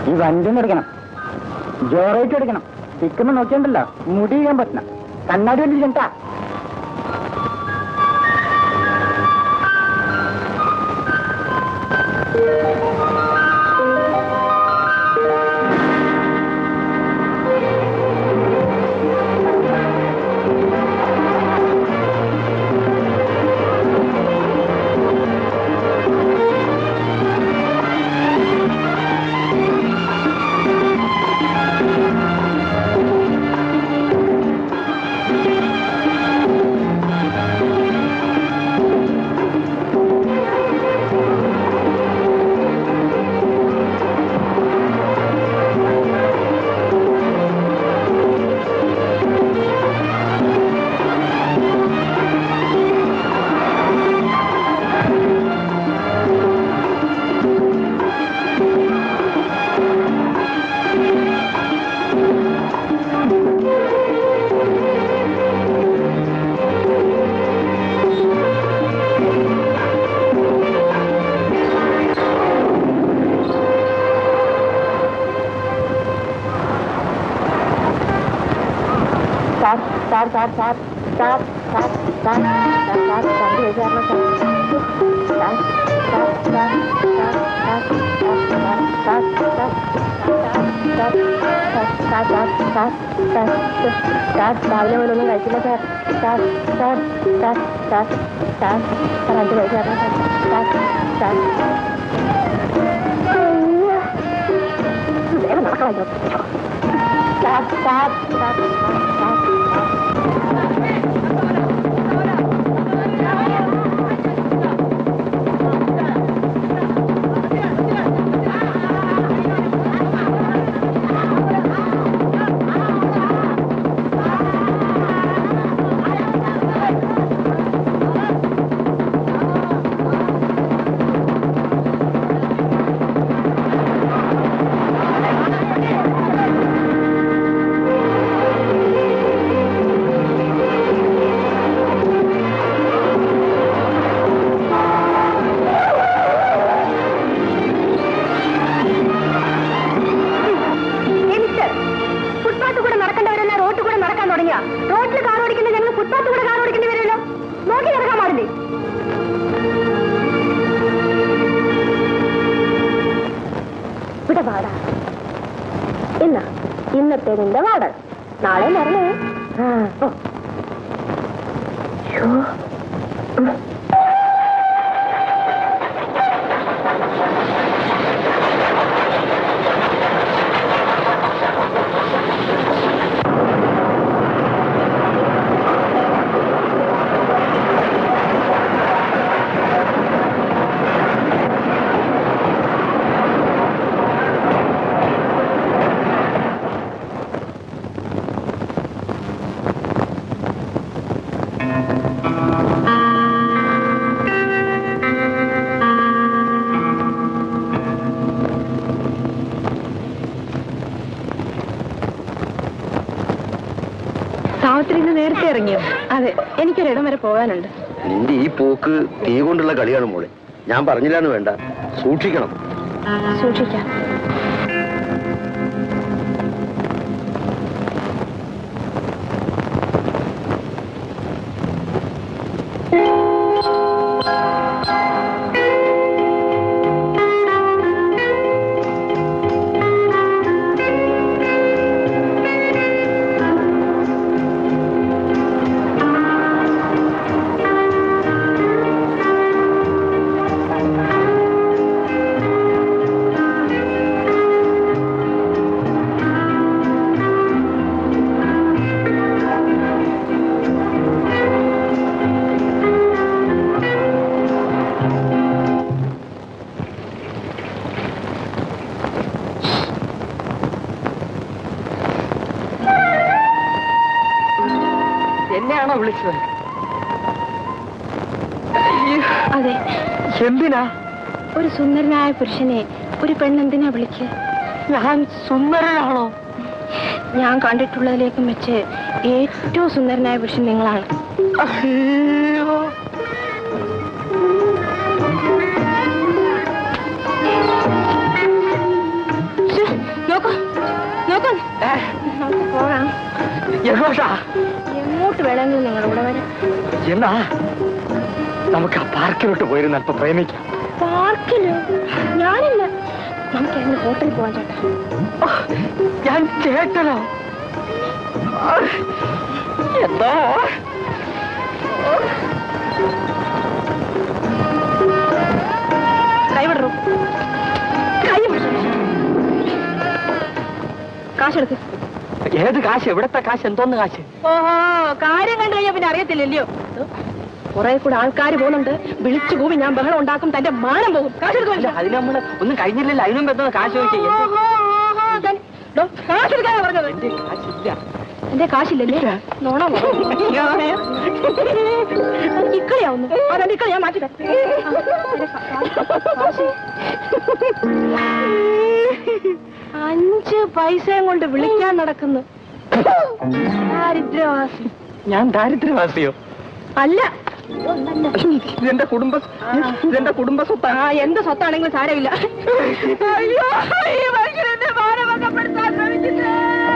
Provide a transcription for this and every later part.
ഈ വഞ്ചൊന്നും എടുക്കണം, ജോറേറ്റ് എടുക്കണം. ചിക്കുമ്പോ നോക്കിയുണ്ടല്ലോ മുടി ചെയ്യാൻ പറ്റണം. കണ്ണാടി വേണ്ടി ചെണ്ടാ. രാവിലെ പോലൊന്നും കഴിച്ചില്ല sir. Sir sir sir sir sir sir 5 വയസ്സ് സാർ. സാർ സാർ വേറെ നടക്കാമല്ലോ. സാർ സാർ സാർ സാർ ഇന്നത്തെ നിന്റെ വാടക നാളെ മരണേ. നേരത്തെ ഇറങ്ങിയോ? അതെ, എനിക്കൊരിടം വരെ പോകാനുണ്ട്. നിന്റെ ഈ പോക്ക് തീ കൊണ്ടുള്ള കളിയാണ് മോളെ. ഞാൻ പറഞ്ഞില്ലാന്ന് വേണ്ട, സൂക്ഷിക്കണം. സൂക്ഷിക്കാം. എന്നെയാണോ വിളിച്ചത്? അതെ. എന്തിനാ? ഒരു സുന്ദരനായ പുരുഷനെ ഒരു പെണ്ണെന്തിനാ വിളിക്കുക? ഞാൻ സുന്ദരനാണോ? ഞാൻ കണ്ടിട്ടുള്ളതിലേക്കും വെച്ച് ഏറ്റവും സുന്ദരനായ പുരുഷൻ നിങ്ങളാണ്. എങ്ങോട്ട് വേണമെങ്കിലും നിങ്ങളുടെ കൂടെ വരാം. എന്നാ നമുക്ക് ആ പാർക്കിലോട്ട് പോയിരുന്ന അല്പം പ്രേമിക്കാം. പാർക്കില് ഞാനില്ല, നമുക്ക് എങ്ങനെ ഹോട്ടലിൽ പോവാൻ ചേട്ടാ. ഞാൻ ചേട്ടനോ? എന്താ കൈവിടറു, കൈ കാശെടുക്ക്. ഏത് കാശ്? എവിടത്തെ കാശ്? എന്തോന്ന് കാശ്? ഓഹോ, കാര്യം കണ്ടു കഴിഞ്ഞാൽ പിന്നെ അറിയത്തില്ലല്ലോ. കുറെ കൂടെ ആൾക്കാർ പോകുന്നുണ്ട്, വിളിച്ചു കൂവി ഞാൻ ബഹളം ഉണ്ടാക്കും, തന്റെ മാനം പോകും. കാശെടുക്കില്ല. അതിന് നമ്മള് ഒന്നും കഴിഞ്ഞില്ലല്ലോ, അതിനും എന്തോ കാശ് ചോദിക്കാം. കാശെടുക്കാനാ പറഞ്ഞത്. കാശില്ല. എന്റെ കാശില്ലല്ലേ? നോണ ഇക്കളിയാവുന്നു. അതെന്റെ ഇക്കളി ഞാൻ മാറ്റി തരാം. 5 പൈസയും കൊണ്ട് വിളിക്കാൻ നടക്കുന്നു. ദാരിദ്ര്യവാസി. ഞാൻ ദാരിദ്ര്യവാസിയോ? അല്ല, ഇതെന്റെ കുടുംബ സ്വത്താണ്. എന്ത് സ്വത്താണെങ്കിലും സാരമില്ല. അയ്യോ, ഈ മനുഷ്യനെ മാനഭംഗപ്പെടുത്താൻ ശ്രമിച്ചിട്ട്.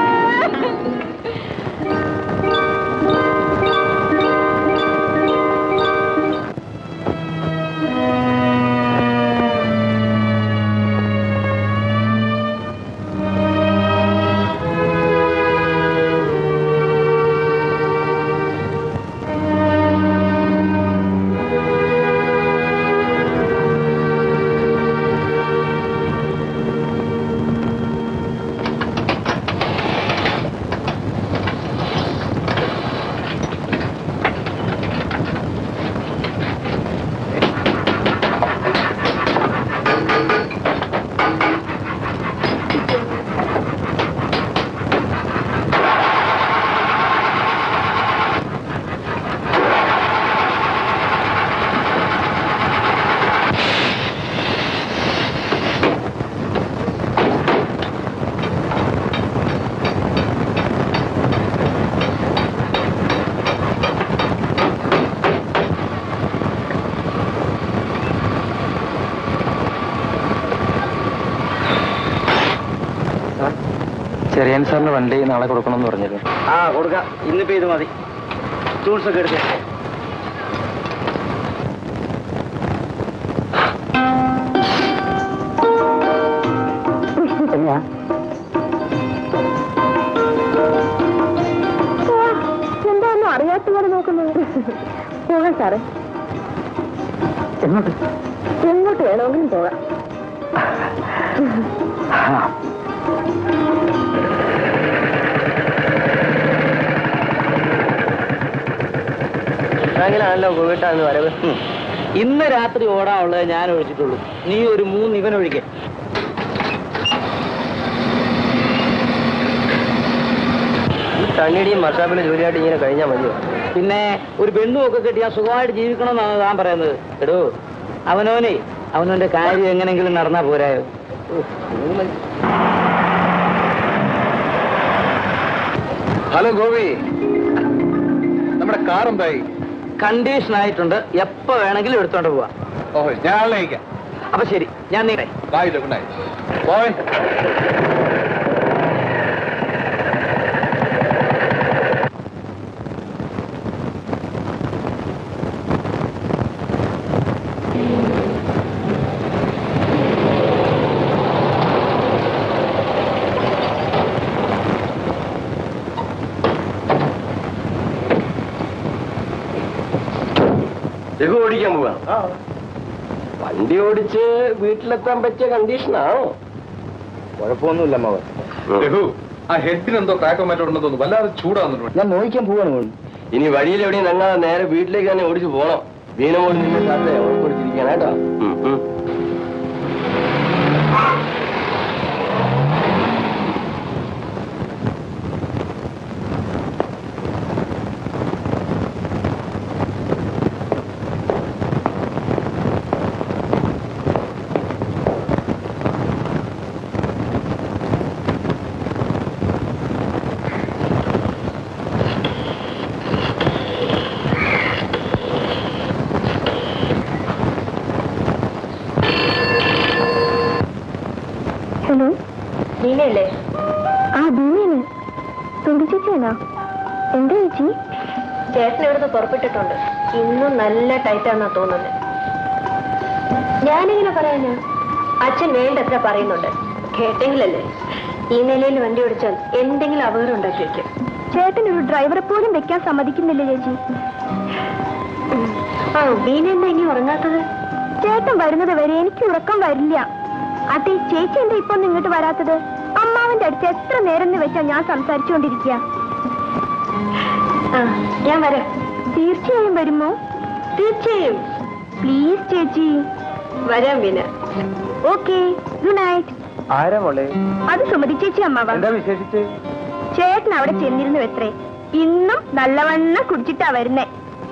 ചെറിയൻ സാറിന് വണ്ടി നാളെ കൊടുക്കണമെന്ന് പറഞ്ഞിരുന്നു. കൊടുക്കാം. ഇന്നിപ്പോ ഇത് മതി. ടൂൾസ് ഒക്കെ എടുത്ത് എന്താണെന്നും അറിയാത്ത പോലെ നോക്കുന്നത്. പോകാം സാറേ. എങ്ങോട്ട് വേണമെങ്കിലും പോകാം. അങ്ങനെയാണല്ലോ കോവിട്ടാന്ന് വരവ്. ഇന്ന് രാത്രി ഓടാനുള്ളത് ഞാൻ ഒഴിച്ചിട്ടുള്ളൂ. നീ ഒരു 3 ഇവൻ ഒഴിക്കേ. ഈ തണ്ണിയുടെയും മർഷാപ്പിന്റെ ജോലിയായിട്ട് ഇങ്ങനെ കഴിഞ്ഞാൽ മതിയോ? പിന്നെ ഒരു പെണ്ണും ഒക്കെ കെട്ടി ഞാൻ സുഖമായിട്ട് ജീവിക്കണമെന്നാണ് താൻ പറയുന്നത്. എടോ, അവനവന്റെ കാര്യം എങ്ങനെങ്കിലും നടന്നാ പോരായോ? ഹലോ ഗോപി, നമ്മുടെ കാർ എന്തായി? കണ്ടീഷൻ ആയിട്ടുണ്ട്. എപ്പോ വേണമെങ്കിലും എടുത്തോണ്ട് പോവാ. ഓഹോ, ഞാൻ ആളിനയക്കാം. അപ്പൊ ശരി, ഞാൻ നീ ഓടിക്കാൻ പോവാ. വണ്ടി ഓടിച്ച് വീട്ടിലെത്താൻ പറ്റിയ കണ്ടീഷനാണോ? കുഴപ്പമൊന്നുമില്ല മകൻ. ആ ഹെഡിന് എന്തോ ക്രാക്കോ മറ്റോ ഉണ്ടെന്ന് തോന്നുന്നു. വല്ലാതെ ചൂടാവുന്നുണ്ട്. ഞാൻ നോക്കാൻ പോവാണ്. ഇനി വഴിയിൽ എവിടെയും നങ്ങാതെ നേരെ വീട്ടിലേക്ക് തന്നെ ഓടിച്ചു പോകണം. വീണമോട് നിന്നെ സാറിനെ ഉറപ്പൊടിച്ചിരിക്കാനാട്ടോ. ഹലോ, ദീനയല്ലേ? ആ ദീനയാണ്. തുമ്പി ചേച്ചിയാണോ? എന്താ ചേച്ചി? ചേട്ടൻ ഇവിടുന്ന് പുറപ്പെട്ടിട്ടുണ്ട്. ഇന്നും നല്ല ടൈറ്റാണെന്നാ തോന്നുന്നത്. ഞാനിങ്ങനെ പറയാനാ? അച്ഛൻ വേണ്ടത്ര പറയുന്നുണ്ട്. കേട്ടെങ്കിലല്ലേ. ഈ നിലയിൽ വണ്ടി ഓടിച്ചാൽ എന്തെങ്കിലും അപകടം ഉണ്ടാക്കി വെക്കും. ചേട്ടൻ ഒരു ഡ്രൈവറെ പോലും വെക്കാൻ സമ്മതിക്കുന്നില്ല ചേച്ചി. ആ വീണ എന്താ ഇനി ഉറങ്ങാത്തത്? ചേട്ടൻ വരുന്നത് വരെ എനിക്ക് ഉറക്കം വരില്ല. അതെ, ചേച്ചി എന്താ ഇപ്പൊ ഇങ്ങോട്ട് വരാത്തത്? അമ്മാവന്റെ അടുത്ത് എത്ര നേരം വെച്ചാ ഞാൻ സംസാരിച്ചുകൊണ്ടിരിക്കുക. ഞാൻ വരാം. തീർച്ചയായും വരുമോ? തീർച്ചയായും. പ്ലീസ് ചേച്ചി. വരാം വീണ. Okay, good night. ആരാ മോളെ? അത് സുമതി ചേച്ചി അമ്മാവ. എന്താ വിശേഷിച്ച്? ചേട്ടൻ അവിടെ ചെന്നിരുന്നു എത്രേ. ഇന്നും നല്ലവണ്ണം കുടിച്ചിട്ടാ വരുന്നേ.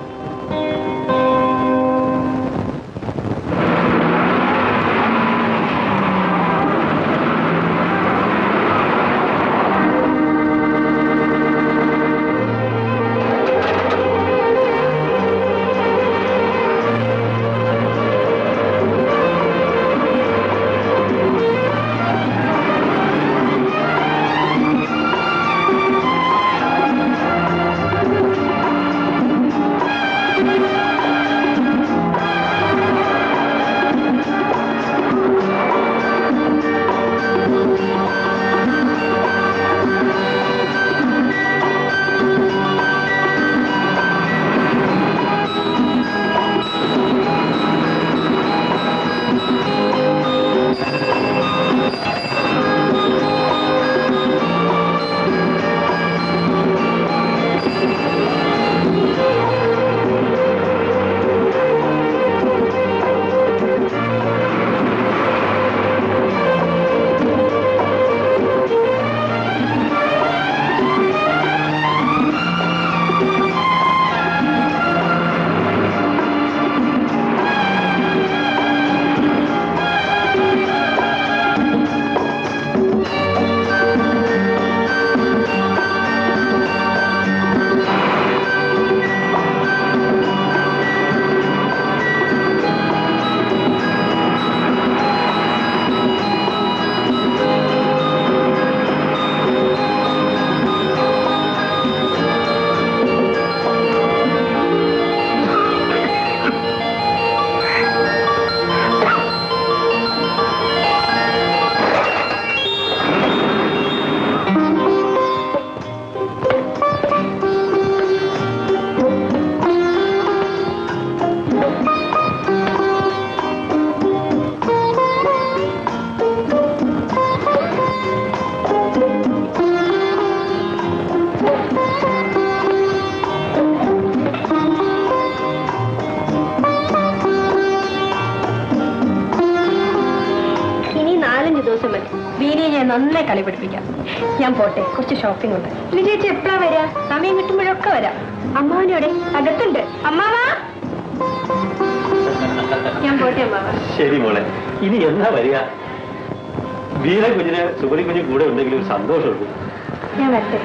നന്നായി കളി പഠിപ്പിക്കാം. ഞാൻ പോട്ടെ, കുറച്ച് ഷോപ്പിംഗ് ഉണ്ട്. ഇനി ചേച്ചി എപ്പോഴാ വരാ? സമയം കിട്ടുമ്പോഴൊക്കെ വരാം. അമ്മാവനോടെ അകത്തുണ്ട്. അമ്മാവാ, ഞാൻ പോട്ടെ അമ്മാവാ. ശരി മോളെ, ഇനി എന്നാ വരിക? വീര കുഞ്ഞിന് സുമതി കുഞ്ഞും കൂടെ ഉണ്ടെങ്കിലും സന്തോഷമുണ്ട്. ഞാൻ വരട്ടെ.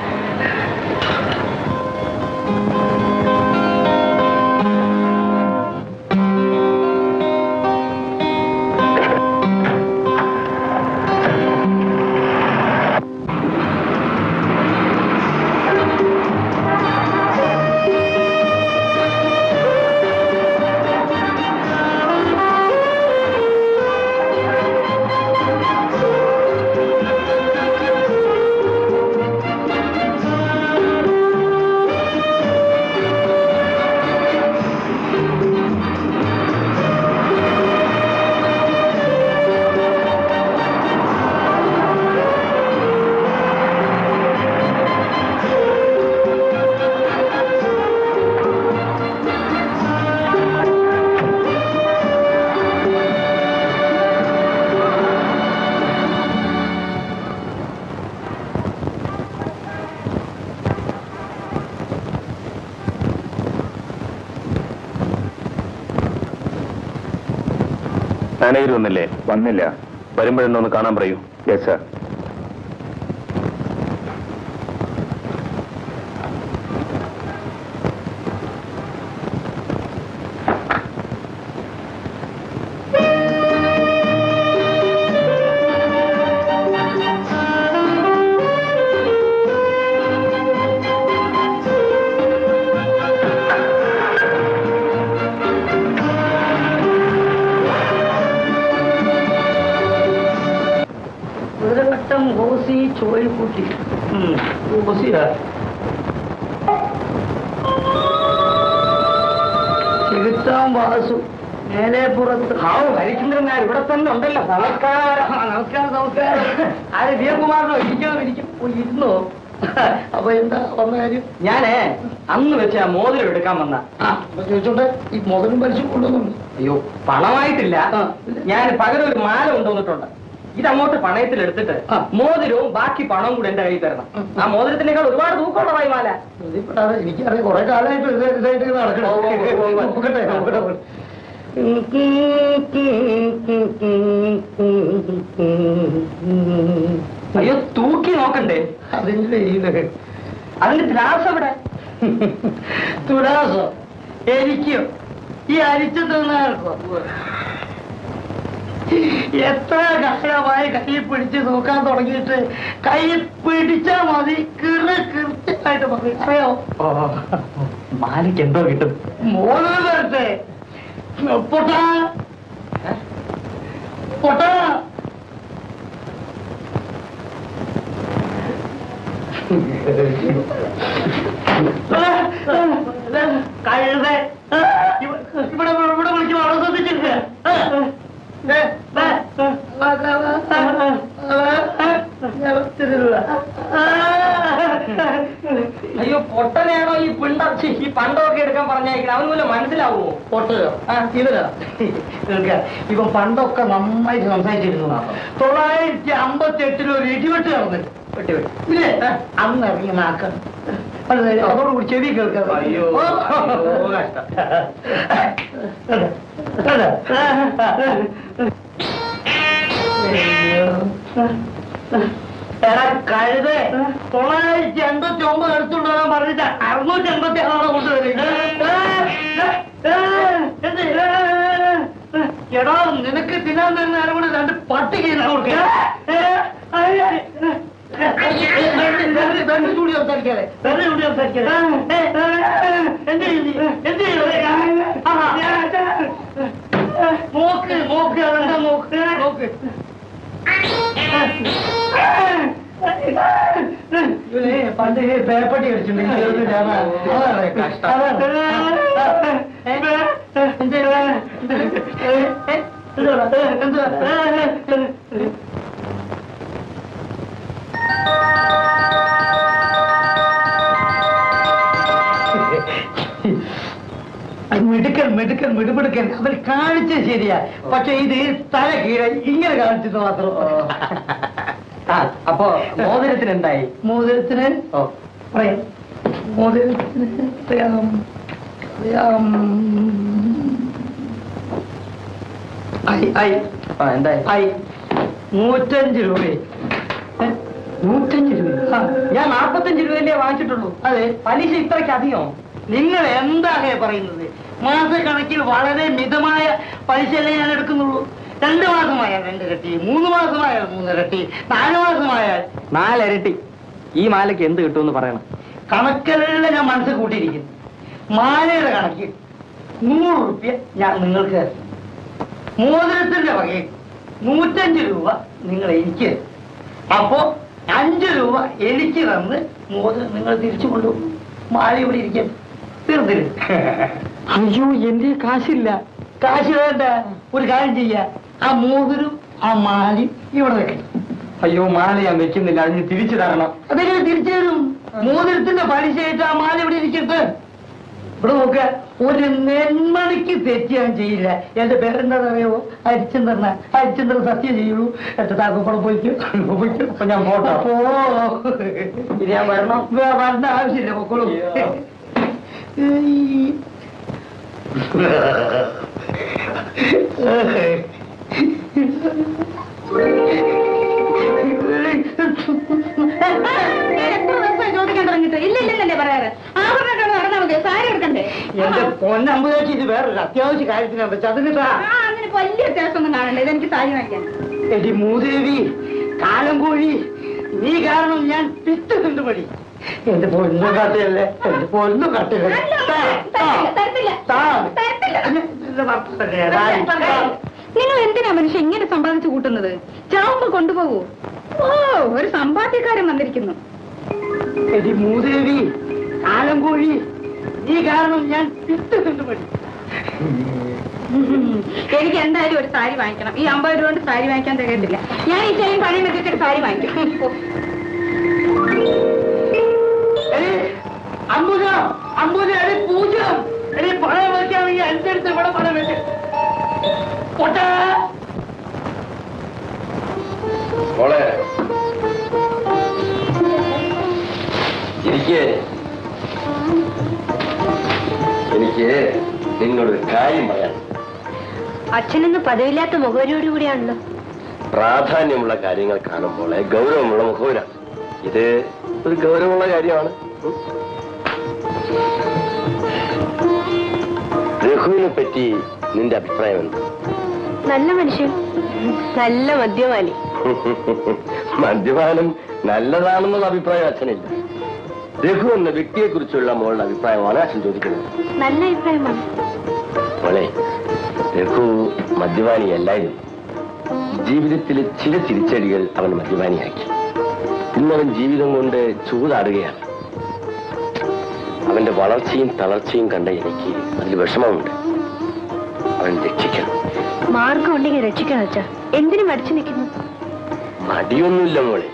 മാനേജർ വന്നില്ലേ? വന്നില്ല. വരുമ്പോഴെന്നൊന്ന് കാണാൻ പറയൂ. Yes sir. കോഴിക്കുട്ടി ചെകുത്താൻ വാസു മേലെ പുറത്ത് ഹരിചന്ദ്രൻ നായർ ഇവിടെ തന്നെ ഉണ്ടല്ലോ. നമസ്കാരം. നമസ്കാരം നമസ്കാരം. ആര് വീരകുമാറിനോ? ഇരിക്കും ഇരുന്നോ? അപ്പൊ എന്താ വന്ന കാര്യം? ഞാനേ അന്ന് വെച്ച ആ മോതിരം എടുക്കാൻ വന്ന ചോദിച്ചോട്ടെ. ഈ മോതിരം പരിച്ചു കൊണ്ടുവന്നു. അയ്യോ പണമായിട്ടില്ല. ഞാൻ പകരം ഒരു മാല കൊണ്ടുവന്നിട്ടുണ്ട്. ഇതങ്ങോട്ട് പണയത്തിൽ എടുത്തിട്ട് മോതിരവും ബാക്കി പണവും കൂടെ എന്റെ കയ്യിൽ തരണം. ആ മോതിരത്തിനേക്കാൾ ഒരുപാട് തൂക്കമുള്ളതായി മാല. എനിക്കറിയാം കുറെ കാലമായിട്ട് ഇതായിട്ട് നടക്കണം. അയ്യോ തൂക്കി നോക്കണ്ടേ? അതിന്റെ ത്രാസ് എവിടെ? തുലാസോ? എനിക്കോ? ഈ അരിച്ചെന്നാർക്കോ? എത്ര കാലമായി കൈ പിടിച്ച് നോക്കാൻ തുടങ്ങിയിട്ട് കൈ പിടിച്ചാ മതി കൃത്യമായിട്ട് മതി. അറിയോ മാലിക്ക് എന്തോ കിട്ടും? മോതിരം തരട്ടെ? പൊട്ടാ പൊട്ടാ കഴുത ഇവിടെ വിളിക്കും. അവിടെ ശ്രദ്ധിച്ചിട്ട് അയ്യോ പൊട്ടനാണോ ഈ ഈ പണ്ടമൊക്കെ എടുക്കാൻ പറഞ്ഞേക്കണം? അവന് പോലും മനസ്സിലാവുമോ? പൊട്ടലോ? ഇവരോ? ഇവൻ പണ്ടൊക്കെ നന്നായിട്ട് സംസാരിച്ചിരുന്നു. 958 ഒരു ഇടിവെട്ട് നടന്നിട്ട് ഇല്ലേ? അന്ന് ഇറങ്ങി നാക്കണം. അതോടുകൂടി ചെവി കേൾക്കാം. അയ്യോ കഴുത 989 എടുത്തുകൊണ്ട് വരാൻ പറഞ്ഞിട്ട് 686 കൊണ്ടുവരും. എടാ നിനക്ക് തിന്നാൻ തന്നെ ആരും കൂടെ 2 പട്ടി ചെയ്യുന്ന കൊടുക്കുക. മോക്ക് മോക്ക് അതെന്താ മോക്ക് നോക്ക്. പണ്ട് പേപ്പട്ടി അടിച്ചിട്ടുണ്ടെങ്കിൽ മിടുക്കൻ മിടുക്കൻ മിടുമിടുക്കൻ. അവർ കാണിച്ചത് ശരിയാ. പക്ഷെ ഇത് തല കീഴെ ഇങ്ങനെ കാണിച്ചത് മാത്രം. അപ്പൊ മോതിരത്തിന് എന്തായി? മോതിരത്തിന് പറയാം. മോതിരത്തിന് എന്തായി? 105 രൂപ. 105 രൂപ? ഞാൻ 45 രൂപയല്ലേ വാങ്ങിച്ചിട്ടുള്ളൂ. അതെ, പലിശ ഇത്രയ്ക്ക് അധികം. നിങ്ങൾ എന്താണ് പറയുന്നത്? മാസക്കണക്കിൽ വളരെ മിതമായ പലിശയല്ലേ ഞാൻ എടുക്കുന്നുള്ളൂ. 2 മാസമായാൽ 2 ഇരട്ടി, 3 മാസമായാൽ 3 ഇരട്ടി, 4 മാസമായാൽ 4 ഇരട്ടി. ഈ മാലയ്ക്ക് എന്ത് കിട്ടുമെന്ന് പറയണം. കണക്കെല്ലാം ഞാൻ മനസ്സിൽ കൂട്ടിയിരിക്കുന്നു. മാലയുടെ കണക്ക് 100 രൂപ ഞാൻ നിങ്ങൾക്ക്. മോതിരത്തിന്റെ വകയിൽ 105 രൂപ നിങ്ങൾ എനിക്ക്. അപ്പോ 5 രൂപ എനിക്ക് തന്ന് മോതിരം നിങ്ങൾ തിരിച്ചു കൊണ്ടുപോകും. മാല ഇവിടെ ഇരിക്കാൻ തീർന്നില്ല. അയ്യോ എന്റെ കാശില്ല. കാശ് വേണ്ട. ഒരു കാര്യം ചെയ്യാ, ആ മോതിരം ആ മാലി ഇവിടെ വെക്കണം. അയ്യോ മാല ഞാൻ വെക്കുന്നില്ല, അതിന് തിരിച്ചു തരണം. അതെങ്ങനെ തിരിച്ചു തരും? മോതിരത്തിന്റെ പലിശയായിട്ട് ആ മാല ഇവിടെ ഇരിക്കട്ടെ. ഇവിടെ നോക്ക, ഒരു നെന്മണിക്ക് തെറ്റ് ഞാൻ ചെയ്യില്ല. എന്റെ പേരെന്താണെന്നറിയാവോ? ഹരിചന്ദ്രൻ. ഹരിചന്ദ്രൻ സത്യം ചെയ്യുള്ളൂ. എന്റെ താക്കോപ്പുറം പോയിക്കും. അപ്പൊ ഞാൻ പോട്ടോ? ഇത് ഞാൻ വരണം? വരേണ്ട ആവശ്യമില്ല, പൊക്കോളൂ. എന്റെ പൊന്നമ്പുചേച്ചി, ഇത് വേറൊരു അത്യാവശ്യ കാര്യത്തിനാണ് വെച്ചാൽ അതിന് വലിയ വ്യത്യാസമൊന്നും കാണണ്ട. ഇതെനിക്ക് സാരി വാങ്ങിക്കാൻ. എടി മൂദേവി, കാലം കോഴി, നീ കാരണം ഞാൻ പിത്ത് കണ്ടുപടി. എന്റെ പൊന്നും കാട്ടയല്ലേ, എന്റെ പൊന്നും കാട്ടയല്ലേ. നിങ്ങൾ എന്തിനാ മനുഷ്യ ഇങ്ങനെ സമ്പാദിച്ചു കൂട്ടുന്നത്? ചാവുമ്പോ കൊണ്ടുപോകൂ. ഓ, ഒരു സമ്പാദ്യക്കാരൻ വന്നിരിക്കുന്നു. എടി മൂദേവി, കാലം കോഴി, ഈ കാരണം ഞാൻ വിത്ത് കണ്ടുപടി. എനിക്ക് എന്തായാലും ഒരു സാരി വാങ്ങിക്കണം. ഈ 50 രൂപ കൊണ്ട് സാരി വാങ്ങിക്കാൻ തികയത്തില്ല. ഞാൻ ഈ ചെറിയ പണി വെച്ചിട്ട് സാരി വാങ്ങിക്കും. അമ്പൂജ എടി പൂജ, എടി പണം വെക്കാണെങ്കിൽ എന്റെ അടുത്ത് ഇവിടെ പണം വെച്ച് മോളെ എനിക്ക് നിങ്ങളൊരു കാര്യം പറയാം. അച്ഛനൊന്ന് പദവില്ലാത്ത മുഖവരിയോട് കൂടിയാണല്ലോ. പ്രാധാന്യമുള്ള കാര്യങ്ങൾ കാണുമ്പോൾ ഗൗരവമുള്ള മുഖവരാണ്. ഇത് ഒരു ഗൗരവമുള്ള കാര്യമാണ്. രഘുവിനെ പറ്റി നിന്റെ അഭിപ്രായം എന്ത്? നല്ല മനുഷ്യൻ, നല്ല മദ്യപാനി. മദ്യപാനം നല്ലതാണെന്നുള്ള അഭിപ്രായം അച്ഛനില്ല. രഘു എന്ന വ്യക്തിയെ കുറിച്ചുള്ള മോളുടെ അഭിപ്രായമാണ് അച്ഛൻ ചോദിക്കുന്നത്. നല്ല അഭിപ്രായമാണ് മോളെ. രഘു മദ്യപാനിയല്ലായിരുന്നു. ജീവിതത്തിലെ ചില തിരിച്ചടികൾ അവൻ മദ്യപാനിയാക്കി. ഇന്നവൻ ജീവിതം കൊണ്ട് ചൂതാടുകയാണ്. അവന്റെ വളർച്ചയും തളർച്ചയും കണ്ട എനിക്ക് അതിൽ വിഷമമുണ്ട്. അവൻ രക്ഷിക്കണം. മാർഗം ഉണ്ടെങ്കിൽ രക്ഷിക്കണം അച്ഛാ. എന്തിനു മടിച്ചു നിൽക്കുന്നു? മടിയൊന്നുമില്ല മോളെ.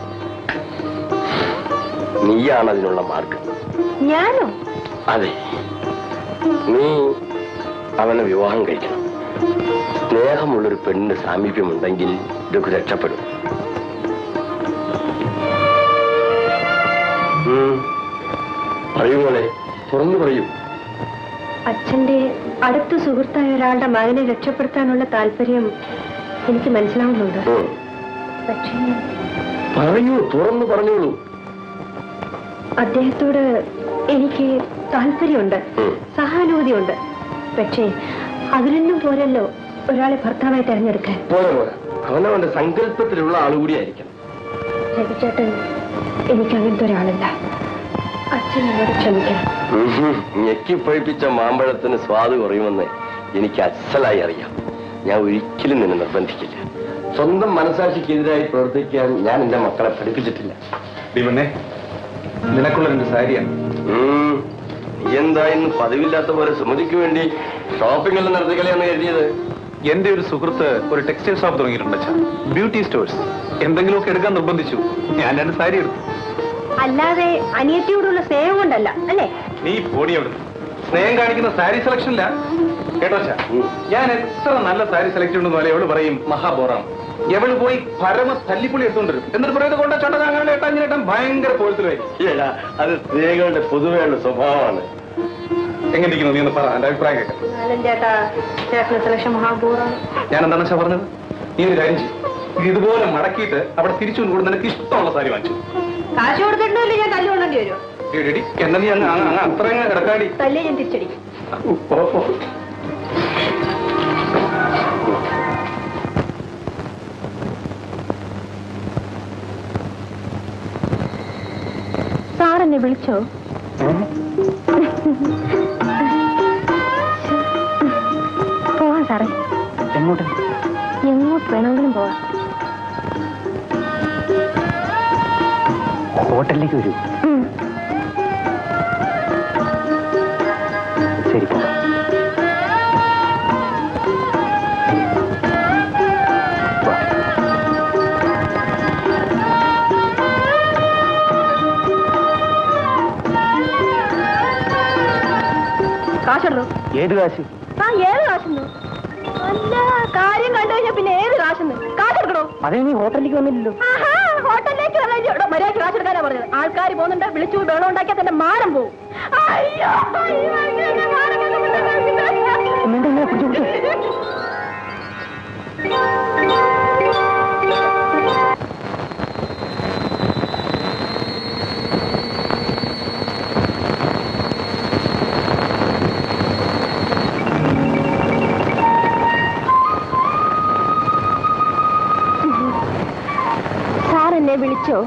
നീയാണ് അതിനുള്ള മാർഗം. ഞാനോ? അതെ, നീ അവനെ വിവാഹം കഴിക്കണം. സ്നേഹമുള്ളൊരു പെണ്ണിന് സാമീപ്യമുണ്ടെങ്കിൽ രഘു രക്ഷപ്പെടും. പറയൂ മോളെ, തുറന്നു പറയൂ. അച്ഛന്റെ അടുത്ത സുഹൃത്തായ ഒരാളുടെ മകനെ രക്ഷപ്പെടുത്താനുള്ള താല്പര്യം എനിക്ക് മനസ്സിലാവുന്നുണ്ട്. പക്ഷേ പറയൂ, തുറന്നു പറഞ്ഞോളൂ. അദ്ദേഹത്തോട് എനിക്ക് താല്പര്യമുണ്ട്, സഹാനുഭൂതിയുണ്ട്. പക്ഷേ അതിലൊന്നും പോരല്ലോ ഒരാളെ ഭർത്താവായി തെരഞ്ഞെടുക്കാൻ. പോരാ പോരാ, അവനവന്റെ സങ്കല്പത്തിലുള്ള ആളുകൂടിയായിരിക്കണം. രവിചേട്ടൻ എനിക്ക് അങ്ങനത്തെ ഒരാളല്ല. അച്ഛൻ എന്നോട് ക്ഷമിക്കണം. ഞെക്കിപ്പഴിപ്പിച്ച മാമ്പഴത്തിന് സ്വാദ് കുറയുമെന്ന് എനിക്ക് അസലായി അറിയാം. ഞാൻ ഒരിക്കലും നിന്നെ നിർബന്ധിക്കില്ല. സ്വന്തം മനസാക്ഷിക്കെതിരായി പ്രവർത്തിക്കാൻ ഞാൻ എന്റെ മക്കളെ പഠിപ്പിച്ചിട്ടില്ല. നിനക്കുള്ള എന്റെ സാരിയാണ്. എന്താ ഇന്ന് പതിവില്ലാത്ത പോലെ സുമതിക്ക് വേണ്ടി ഷോപ്പിംഗ് എല്ലാം നടത്തിക്കളയാന്ന് കരുതിയത്? എന്റെ ഒരു സുഹൃത്ത് ഒരു ടെക്സ്റ്റൈൽ ഷോപ്പ് തുടങ്ങിയിട്ടുണ്ട്, ബ്യൂട്ടി സ്റ്റോഴ്സ്. എന്തെങ്കിലുമൊക്കെ എടുക്കാൻ നിർബന്ധിച്ചു. ഞാൻ 2 സാരി എടുത്തു. അല്ലാതെ അനിയത്തിയോടുള്ള സ്നേഹം കൊണ്ടല്ല അല്ലേ? നീ പോടി അവിടുന്ന്. സ്നേഹം കാണിക്കുന്ന സാരി സെലക്ഷനില്ല കേട്ടോ. ഞാൻ എത്ര നല്ല സാരി സെലക്ട് ചെയ്യുന്നു എവള് പറയും മഹാബോറാണ്. എവള് പോയി പരമ തല്ലിപ്പൊളി എടുത്തോണ്ടിരും. എന്നിട്ട് പറയുന്നത് കൊണ്ട ചട്ട അങ്ങനെ ഏട്ടാൻ ഭയങ്കര പോലത്തിലായിരിക്കും. അത് സ്ത്രീകളുടെ പൊതുവെയുള്ള സ്വഭാവമാണ്. എങ്ങനെ ഇരിക്കുന്നു നീ ഒന്ന് പറ, എന്റെ അഭിപ്രായം കേൾക്കാം. ഞാൻ എന്താണെന്ന് വെച്ചാൽ പറഞ്ഞത്, നീ ഒരു കാര്യം ചെയ്യും, ഇതുപോലെ മടക്കിയിട്ട് അവിടെ തിരിച്ചു കൊണ്ട് നിനക്ക് ഇഷ്ടമുള്ള സാരി വാങ്ങിച്ചു. കാശ് കൊടുത്തിട്ടുണ്ടല്ലേ ഞാൻ തല്ലു കൊണ്ടേണ്ടി വരുമോ? എന്നാ നീ അങ്ങ് അത്രയും ഇടക്കാടി തല്ലേ ഞാൻ തിരിച്ചടിക്കും. സാറെന്നെ വിളിച്ചോ? പോവാം സാറേ. എങ്ങോട്ട്? എങ്ങോട്ട് വേണമെങ്കിലും പോവാം. ഹോട്ടലിലേക്ക് വരൂ. ശരി, പോകാം. കാശുണ്ടോ? ഏത് കാശ്? ഏത് കാശുണ്ടോ? അല്ല, കാര്യം കണ്ടു കഴിഞ്ഞാൽ പിന്നെ ഏത് കാശെന്ന്? കാശെടുക്കണോ? അതേ, നീ ഹോട്ടലിലേക്ക് വന്നില്ലല്ലോ. ഹോട്ടലിലേക്ക് മര്യാദ കാശെടുക്കാനാ പറഞ്ഞത്. ആൾക്കാർ പോകുന്നുണ്ട്, വിളിച്ചു വെള്ളം ഉണ്ടാക്കിയാൽ തന്നെ മാനം പോവും. സാറെന്നെ വിളിച്ചോ?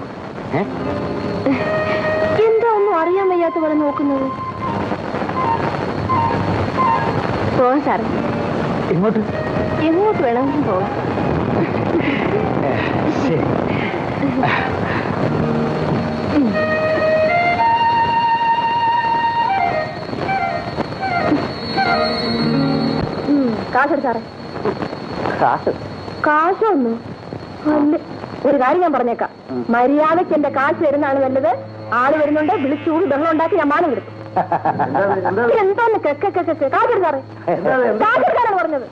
എന്താ ഒന്നും അറിയാൻ വയ്യാത്ത പോലെ നോക്കുന്നത്? പോവാം സാറേ. എങ്ങോട്ട്? എങ്ങോട്ട് വേണമെങ്കിലും പോകാം. കാശെടുത്താറേ. കാശൊന്നു അല്ല, ഒരു കാര്യം ഞാൻ പറഞ്ഞേക്കാം. മര്യാദയ്ക്ക് എന്റെ കാശ് വരുന്നതാണ് നല്ലത്. ആള് വരുന്നുണ്ട്, വിളിച്ചൂടി ബഹളം ഉണ്ടാക്കി ഞാൻ മാനം കൊടുക്കും. എന്തോന്ന് കാശെടുത്താറേ. കാശെടുക്കാനാണ് പറഞ്ഞത്.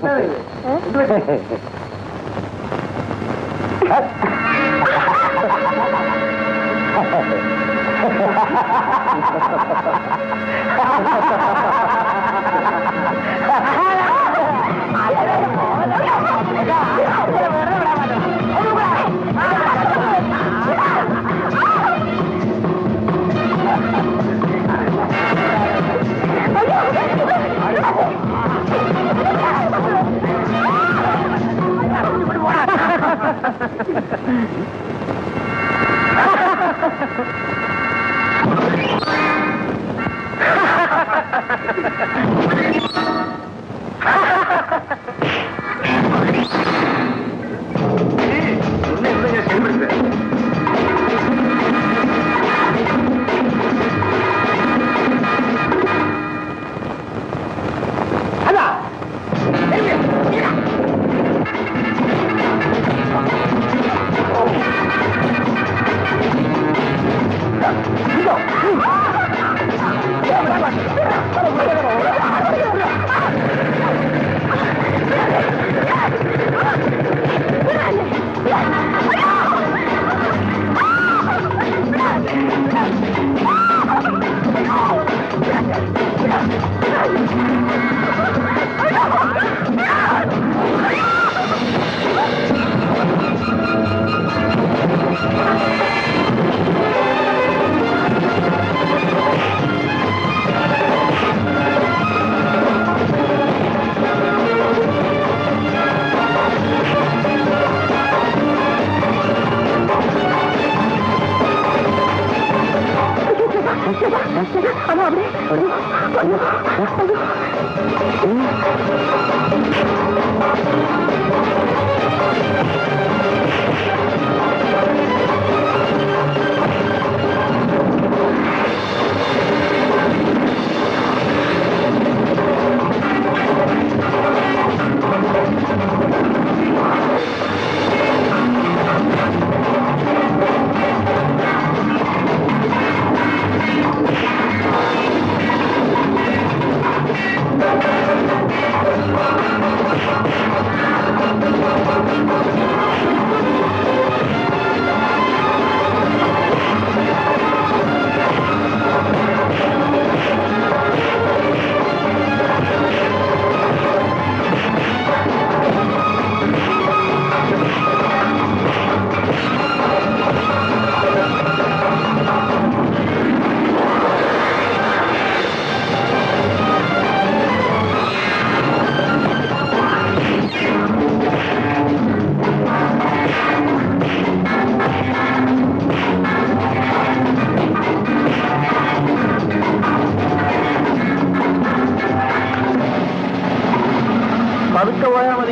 പതുക്കെ പോയാ മതി.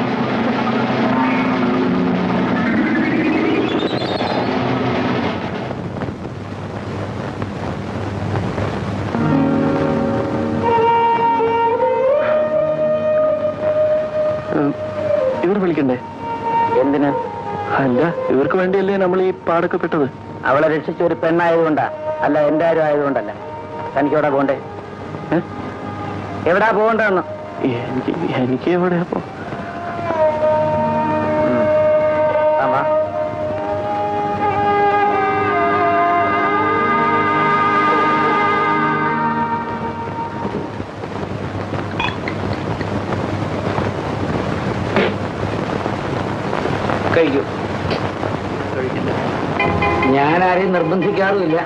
ഇവർ വിളിക്കണ്ടേ? എന്തിന്? അല്ല, ഇവർക്ക് വേണ്ടിയല്ലേ നമ്മൾ ഈ പാടൊക്കെ പെട്ടത്? അവളെ രക്ഷിച്ച ഒരു പെണ്ണായതുകൊണ്ടാ, അല്ല എന്റെ ആരും ആയതുകൊണ്ടല്ല. തനിക്ക് എവിടെ പോണ്ടേ? എവിടാ പോകണ്ടെന്ന്? എനിക്ക് എവിടെയാ പോ? കഴിക്കൂ. ഞാൻ ആരെയും നിർബന്ധിക്കാറുമില്ല.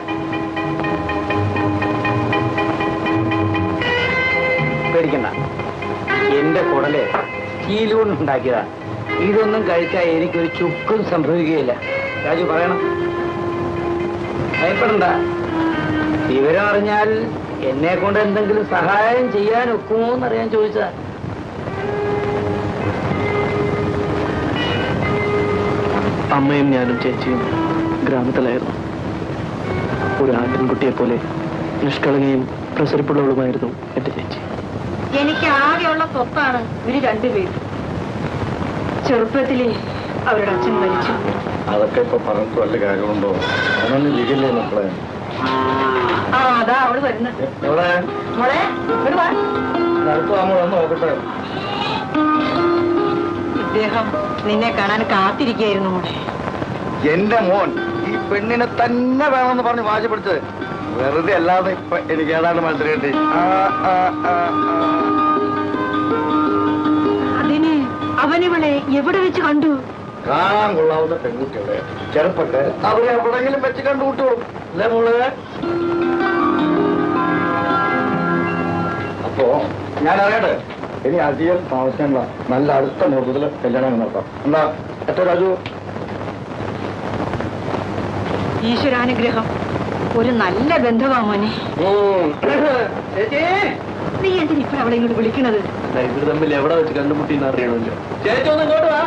പേടിക്കണ്ട, എന്റെ കുടല് സ്റ്റീൽ കൊണ്ട് ഉണ്ടാക്കിയതാ. ഇതൊന്നും കഴിച്ചാൽ എനിക്കൊരു ചുക്കും സംഭവിക്കുകയില്ല. രാജു പറയണം, ഭയപ്പെടണ്ട. വിവരം അറിഞ്ഞാൽ എന്നെ കൊണ്ട് എന്തെങ്കിലും സഹായം ചെയ്യാൻ ഒക്കുമോ എന്നറിയാൻ ചോദിച്ചതാ. അമ്മയും ഞാനും ചേച്ചിയും ഗ്രാമത്തിലായിരുന്നു. ഒരു ആട്ടിൻകുട്ടിയെ പോലെ നിഷ്കളങ്കയും പ്രസരിപ്പുള്ളവളുമായിരുന്നു എന്റെ ചേച്ചി. എനിക്ക് ആകെയുള്ള സ്വത്താണ് ഇവര് രണ്ടുപേരും. ചെറുപ്പത്തില് അവരുടെ അച്ഛൻ മരിച്ചു. അതൊക്കെ ഇപ്പൊ പറഞ്ഞിട്ട് വല്ല കാര്യമുണ്ടോ? അതൊന്നും ഇരിക്കില്ലേ മക്കളെ? ആ അതാ അവള് വരുന്നത്. മോളെ ഇങ്ങോട്ട് വാ. നോക്കട്ടെ. ഇദ്ദേഹം നിന്നെ കാണാൻ കാത്തിരിക്കുകയായിരുന്നു മോളെ. എന്റെ മോൻ ഈ പെണ്ണിനെ തന്നെ വേണമെന്ന് പറഞ്ഞ് വാശിപ്പിടിച്ചത് വെറുതെ അല്ലാതെ ഇപ്പൊ എനിക്ക് ഏതാണ്ട് മത്സരം കിട്ടി. അതിന് അവനിവളെ എവിടെ വെച്ച് കണ്ടു? കാണാൻ കൊള്ളാവുന്ന പെൺകുട്ടികളെ ചെറുപ്പക്കാർ അവരെ എവിടെങ്കിലും വെച്ച് കണ്ടുകൂട്ടോളും അല്ലേ മോളെ? അപ്പോ ഞാൻ അറിയട്ടെ, ഇനി അധികം താമസിക്കാനുള്ള നല്ല അടുത്ത മുഹൂർത്തത്തില് കല്യാണം നടത്താം. എന്താ എത്ര രാജു? ഈശ്വരാനുഗ്രഹം. ഒരു നല്ല ബന്ധമാ മോനെ. നീ എന്തിനാ ഇപ്പൊ അവളെ ഇങ്ങോട്ട് വിളിക്കണത്? ഇവർ തമ്മിൽ എവിടെ വെച്ച് കണ്ടുമുട്ടിന്ന് അറിയണമല്ലോ. ചേച്ചി ഒന്ന് ഇങ്ങോട്ട് വാ.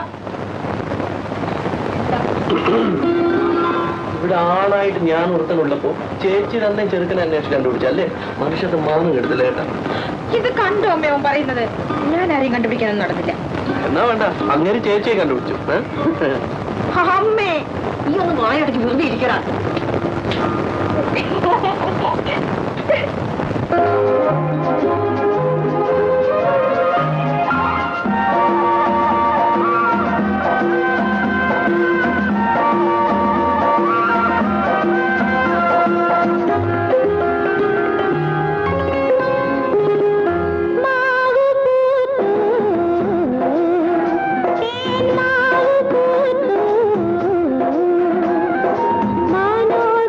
ഇവിടെ ആണായിട്ട് ഞാൻ ഒരുത്തനുള്ളപ്പോ ചേച്ചി തന്നെ ചെറുക്കനെ അന്വേഷിച്ച് കണ്ടുപിടിച്ചല്ലേ? മനുഷ്യത്തെ മാനം കെടുത്തില്ല കേട്ടാ. ഇത് കണ്ടോ അമ്മ പറയുന്നത്? ഞാൻ ആരെയും കണ്ടുപിടിക്കാനൊന്നും നടന്നില്ല. എന്നാ വേണ്ട, അങ്ങനെ ചേച്ചിയെ കണ്ടുപിടിച്ചു. അമ്മേ ഈ ഒന്ന് വായടച്ച് വെറുതെ ഇരിക്കടാ. മനോരമ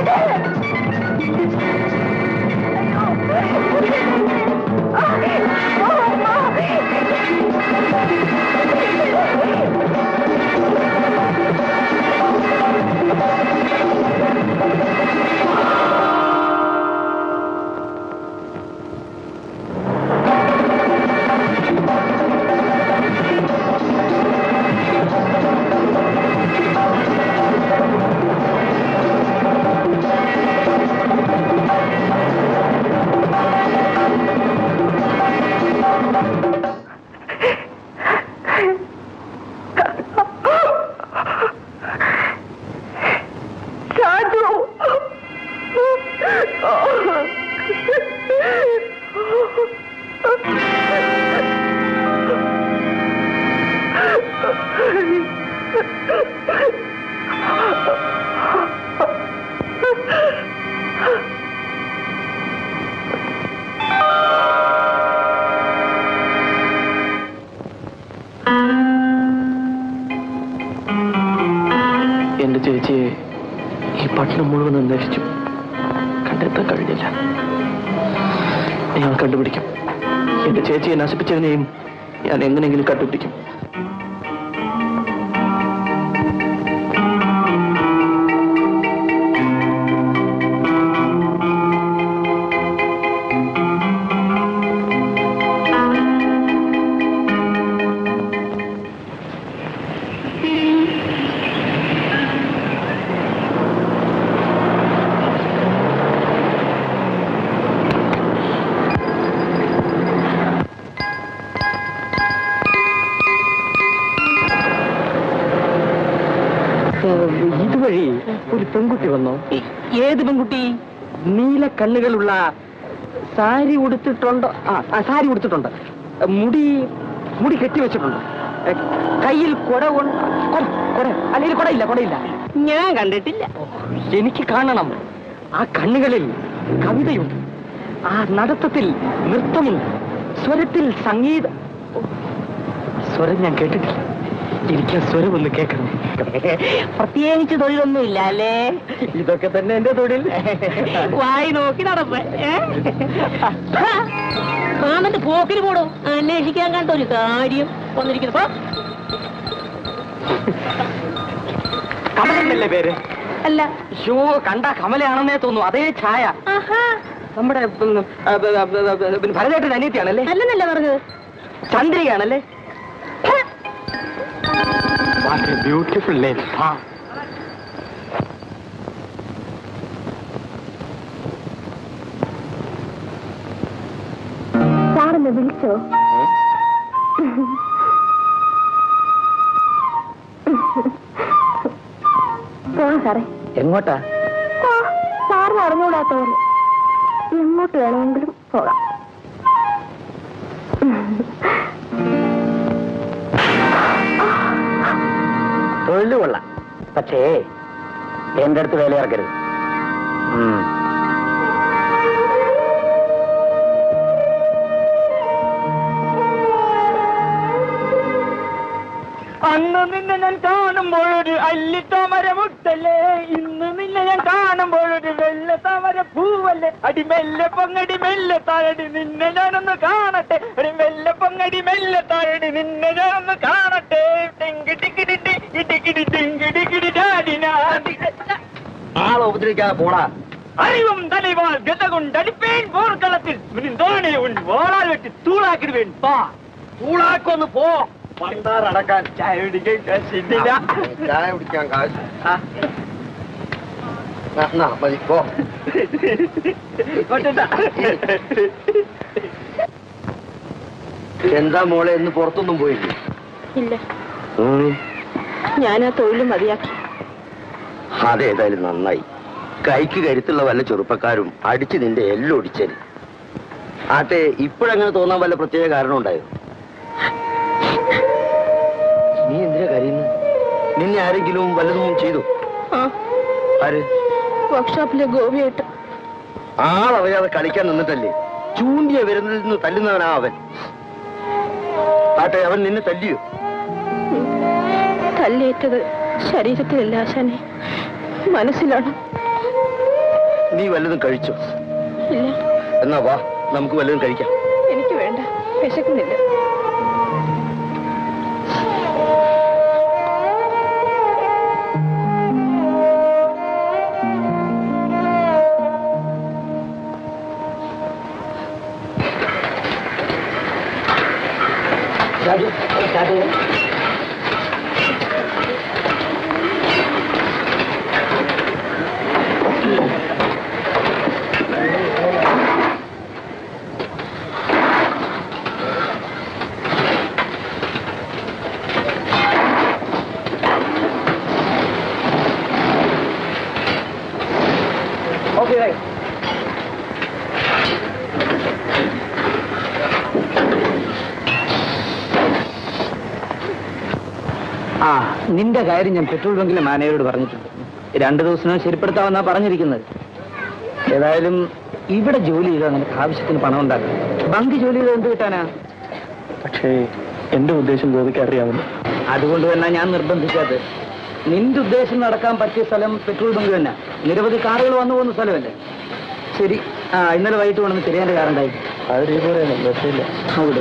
എന്റെ ചേച്ചിയെ ഈ പട്ടണം മുഴുവൻ അന്വേഷിച്ചു, കണ്ടെത്താൻ കഴിഞ്ഞില്ല. ഞങ്ങൾ കണ്ടുപിടിക്കും. എന്റെ ചേച്ചിയെ നശിപ്പിച്ചതിനെയും ഞാൻ എങ്ങനെയെങ്കിലും കണ്ടുപിടിക്കും. ഇതുവഴി ഒരു പെൺകുട്ടി വന്നു. ഏത് പെൺകുട്ടി? നീല കണ്ണുകളുള്ള, സാരി ഉടുത്തിട്ടുണ്ടോ? സാരി ഉടുത്തിട്ടുണ്ട്. മുടി കെട്ടിവെച്ചിട്ടുണ്ട്. കയ്യിൽ കൊട അല്ലെങ്കിൽ കൊടയില്ല. ഞാൻ കണ്ടിട്ടില്ല. എനിക്ക് കാണണം. ആ കണ്ണുകളിൽ കവിതയുണ്ട്, ആ നടത്തത്തിൽ നൃത്തമുണ്ട്, സ്വരത്തിൽ സംഗീതം. സ്വരം ഞാൻ കേട്ടിട്ടില്ല. എനിക്ക് ആ സ്വരം ഒന്ന് കേൾക്കണം. പ്രത്യേകിച്ച് തൊഴിലൊന്നുമില്ല അല്ലേ? ഇതൊക്കെ തന്നെ എന്റെ തൊഴിൽ. വായി നോക്കി നടപ്പ്. എന്നിട്ട് പോക്കിന് പോടും. അന്വേഷിക്കാൻ കണ്ട ഒരു കാര്യം വന്നിരിക്കുന്നു. കമലല്ലേ പേര്? അല്ല. ഷോ കണ്ട കമലയാണെന്നേ തോന്നുന്നു. അതേ ഛായ. നമ്മുടെ ഭരതേട്ടൻ അനിയത്തിയാണല്ലേ? അല്ലെന്നല്ല പറഞ്ഞത്. ചന്ദ്രികയാണല്ലേ? What a beautiful name. സാറെന്നെ വിളിച്ചോ? പോവാം സാറേ. എങ്ങോട്ടാ? സാറിന് അറിഞ്ഞുകൂടാത്ത പോലെ എങ്ങോട്ട് വേണമെങ്കിലും പോകാം. തൊഴില് കൊള്ളാം, പക്ഷേ എന്റെ അടുത്ത് വേല ഇറക്കരുത്. അന്ന് നിന്നെ ഞാൻ കാണുമ്പോഴൊരു അല്ലിത്താമര മുട്ടല്ലേ, ഇന്ന് നിന്നെ ഞാൻ കാണുമ്പോഴൊരു വെള്ള താമര പൂവല്ലേ. അടി മെല്ലെ പൊങ്ങടി മെല്ലെ താഴടി നിന്നെ ഞാനൊന്ന് കാണട്ടെ. അടി മെല്ലെ പൊങ്ങടി മെല്ലെ താഴടി നിന്നെ ഞാനൊന്ന് കാണട്ടെ. ആളെ ഉപദ്രവിക്കാതെ പോടാ. അറിവും തലവാൾ ഗത കൊണ്ടടിപ്പേൻ പോർക്കളത്തിൽ താണേ വാളാൽ വെട്ടി തൂളാക്കിടുവേൻ. തൂളാക്കൊന്ന് പോ. പണ്ടാറടക്കാൻ ചായ കുടിക്കാൻ കാശില്ല. ചായ കുടിക്കാൻ കാശ് മതി. പോ. എന്താ മോളെ, ഇന്ന് പുറത്തൊന്നും പോയില്ലേ? ഇല്ല, ഞാൻ ആ തൊഴിൽ മതിയാക്കി. അതേതായാലും നന്നായി. കൈക്ക് കരുത്തുള്ള വല്ല ചെറുപ്പക്കാരും അടിച്ച് നിന്റെ എല്ലാം ഒടിച്ചേന്. ആട്ടെ, ഇപ്പോഴങ്ങനെ തോന്നാൻ വല്ല പ്രത്യേക കാരണം ഉണ്ടായോ? നീ എന്തിനാ കരയുന്നത്? നിന്നെ ആരെങ്കിലും വല്ലതും ചെയ്തു? ആര്? വർക്ക്ഷോപ്പിലെ ഗോപിയായിട്ട്. ആളറിയാതെ കളിക്കാൻ നിന്നിട്ടല്ലേ? ചൂണ്ടിയ വരുന്നതിൽ നിന്ന് തല്ലുന്നവനാ അവൻ. ആട്ടെ, അവൻ നിന്നെ തല്ലിയോ? തല്ലേറ്റത് ശരീരത്തിലല്ല ആശാനെ, മനസ്സിലാണ്. നീ വല്ലതും കഴിച്ചോ? ഇല്ല. എന്നാ വാ, നമുക്ക് വല്ലതും കഴിക്കാം. എനിക്ക് വേണ്ട, വിശക്കുന്നില്ല. നിന്റെ കാര്യം ഞാൻ പെട്രോൾ ബങ്കിലെ മാനേജരോട് പറഞ്ഞിട്ടുണ്ട്. 2 ദിവസം ശരിപ്പെടുത്താമെന്നാ പറഞ്ഞിരിക്കുന്നത്. ഏതായാലും ഇവിടെ ജോലി ചെയ്താൽ നിനക്ക് ആവശ്യത്തിന് പണം ഉണ്ടാക്കും. ബങ്ക് ജോലി ചെയ്താൽ എന്ത് കിട്ടാനാ? പക്ഷേ എന്റെ ഉദ്ദേശം ഗോപിക്ക് അറിയാവുന്നു. അതുകൊണ്ട് തന്നെ ഞാൻ നിർബന്ധിക്കാതെ. നിന്റെ ഉദ്ദേശം നടക്കാൻ പറ്റിയ സ്ഥലം പെട്രോൾ ബങ്ക് തന്നെ. നിരവധി കാറുകൾ വന്നു പോകുന്ന സ്ഥലമല്ലേ? ശരി, ഇന്നലെ വൈകിട്ട് കൊണ്ടു തിരിയാൻ്റെ കാറുണ്ടായി. അത് ഇതുപോലെയാണ്, പ്രശ്നമില്ല. അവിടെ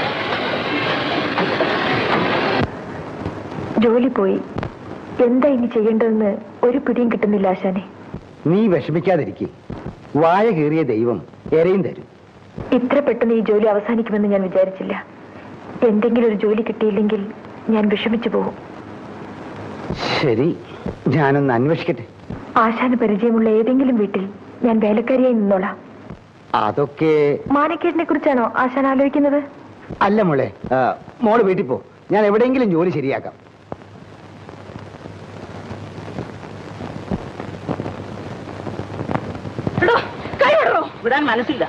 ജോലി പോയി. എന്താ ഇനി ചെയ്യേണ്ടതെന്ന് ഒരു പിടിയും കിട്ടുന്നില്ല ആശാനെ. നീ വിഷമിക്കാതിരിക്കേ. വായ കീറിയ ദൈവം എരയും തരും. ഇത്ര പെട്ടെന്ന് ഈ ജോലി അവസാനിക്കുമെന്ന് ഞാൻ വിചാരിച്ചില്ല. എന്തെങ്കിലും ഒരു ജോലി കിട്ടിയില്ലെങ്കിൽ ഞാൻ വിഷമിച്ചു പോകും. ശരി, ഞാനൊന്ന് അന്വേഷിക്കട്ടെ. ആശാന് പരിചയമുള്ള ഏതെങ്കിലും വീട്ടിൽ ഞാൻ വേലക്കാരിയായി നിന്നോളാം. അതൊക്കെ മാനക്കേടിനെ കുറിച്ചാണോ ആശാൻ ആലോചിക്കുന്നത്? അല്ല മോളെ, മോള് വീട്ടിൽ പോ. ഞാൻ എവിടെയെങ്കിലും ജോലി ശരിയാക്കാം. വിടാൻ മനസ്സില്ല.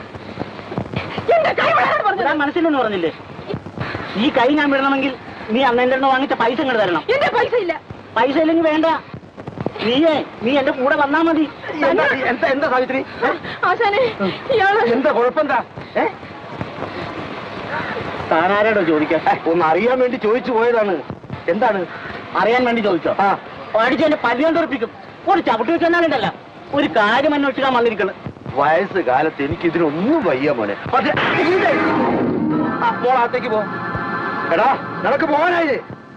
വിടാൻ മനസ്സില്ലെന്ന് പറഞ്ഞില്ലേ? ഈ കൈ ഞാൻ വിടണമെങ്കിൽ നീ അന്നെന്റെ വാങ്ങിച്ച പൈസ ഇങ്ങോട്ട് തരണം. എന്റെ പൈസ ഇല്ല. പൈസ ഇല്ലെങ്കിൽ വേണ്ട. നീ എന്റെ കൂടെ വന്നാ മതി. എന്താ സാവിത്രി? ആശാനെ, ഇയാള് എന്താ കുഴപ്പമെന്താ? താനാരോടോ ചോദിക്കാൻ? ഒന്ന് അറിയാൻ വേണ്ടി ചോദിച്ചു പോയതാണ്. എന്താണ് അറിയാൻ വേണ്ടി ചോദിച്ചോ? പഠിച്ച് എന്റെ പല്ലിയാൻ തെറിപ്പിക്കും. ഒരു ചവിട്ടി വെച്ചെന്നാലുണ്ടല്ല, ഒരു കാര്യം അന്വേഷിക്കാൻ വന്നിരിക്കണം. വയസ്സ് കാലത്ത് എനിക്ക് ഇതിനൊന്നും വയ്യ മോനെ. മോളകത്തേക്ക് പോ. എടാ, നിനക്ക് പോകാനായി.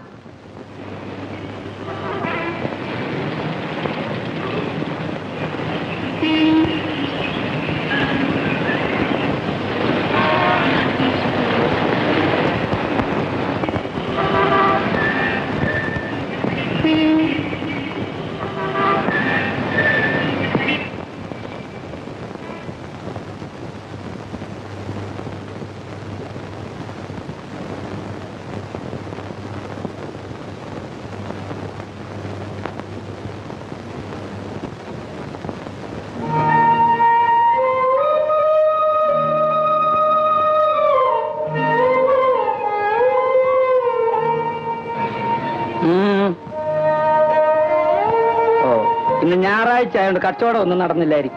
ഇന്ന് ഞായറാഴ്ച ആയതുകൊണ്ട് കച്ചവടം ഒന്നും നടന്നില്ലായിരിക്കും.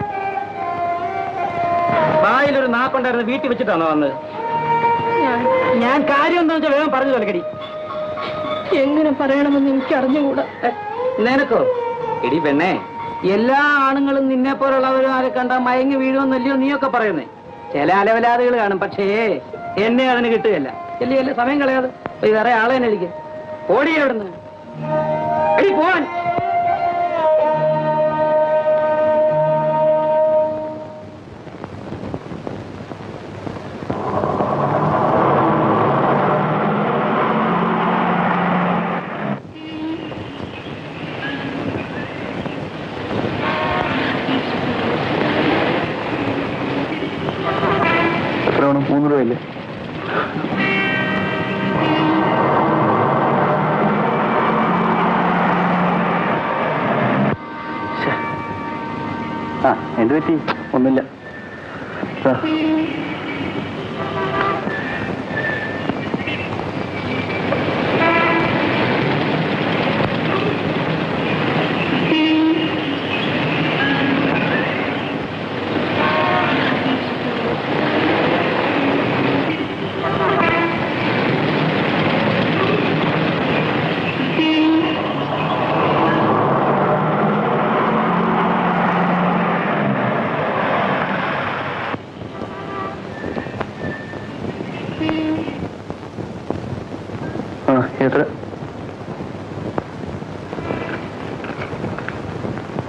വായിലൊരു നാക്കുണ്ടായിരുന്നു, വീട്ടിൽ വെച്ചിട്ടാണോ വന്നത്? ഞാൻ കാര്യം എന്താ വെച്ചാൽ വേഗം പറഞ്ഞു തൊലക്കടി. എങ്ങനെ പറയണമെന്ന് എനിക്ക് അറിഞ്ഞുകൂടാ. നിനക്കോ? എടി പെണ്ണേ, എല്ലാ ആണുങ്ങളും നിന്നെ പോലുള്ളവരും ആരെ കണ്ടാ മയങ്ങി വീഴുമെന്നല്ലയോ നീയൊക്കെ പറയുന്നേ? ചില അലവലാദികൾ കാണും, പക്ഷേ എന്നെ അതിന് കിട്ടുകയല്ല. അല്ലേ സമയം കളയാതെ വേറെ ആളെ തന്നെ എനിക്ക് ഓടി എവിടുന്ന് എടി പോവാൻ. എത്ര വേണം? 3 രൂപയല്ലേ? എന്ത് പറ്റി? ഒന്നുമില്ല.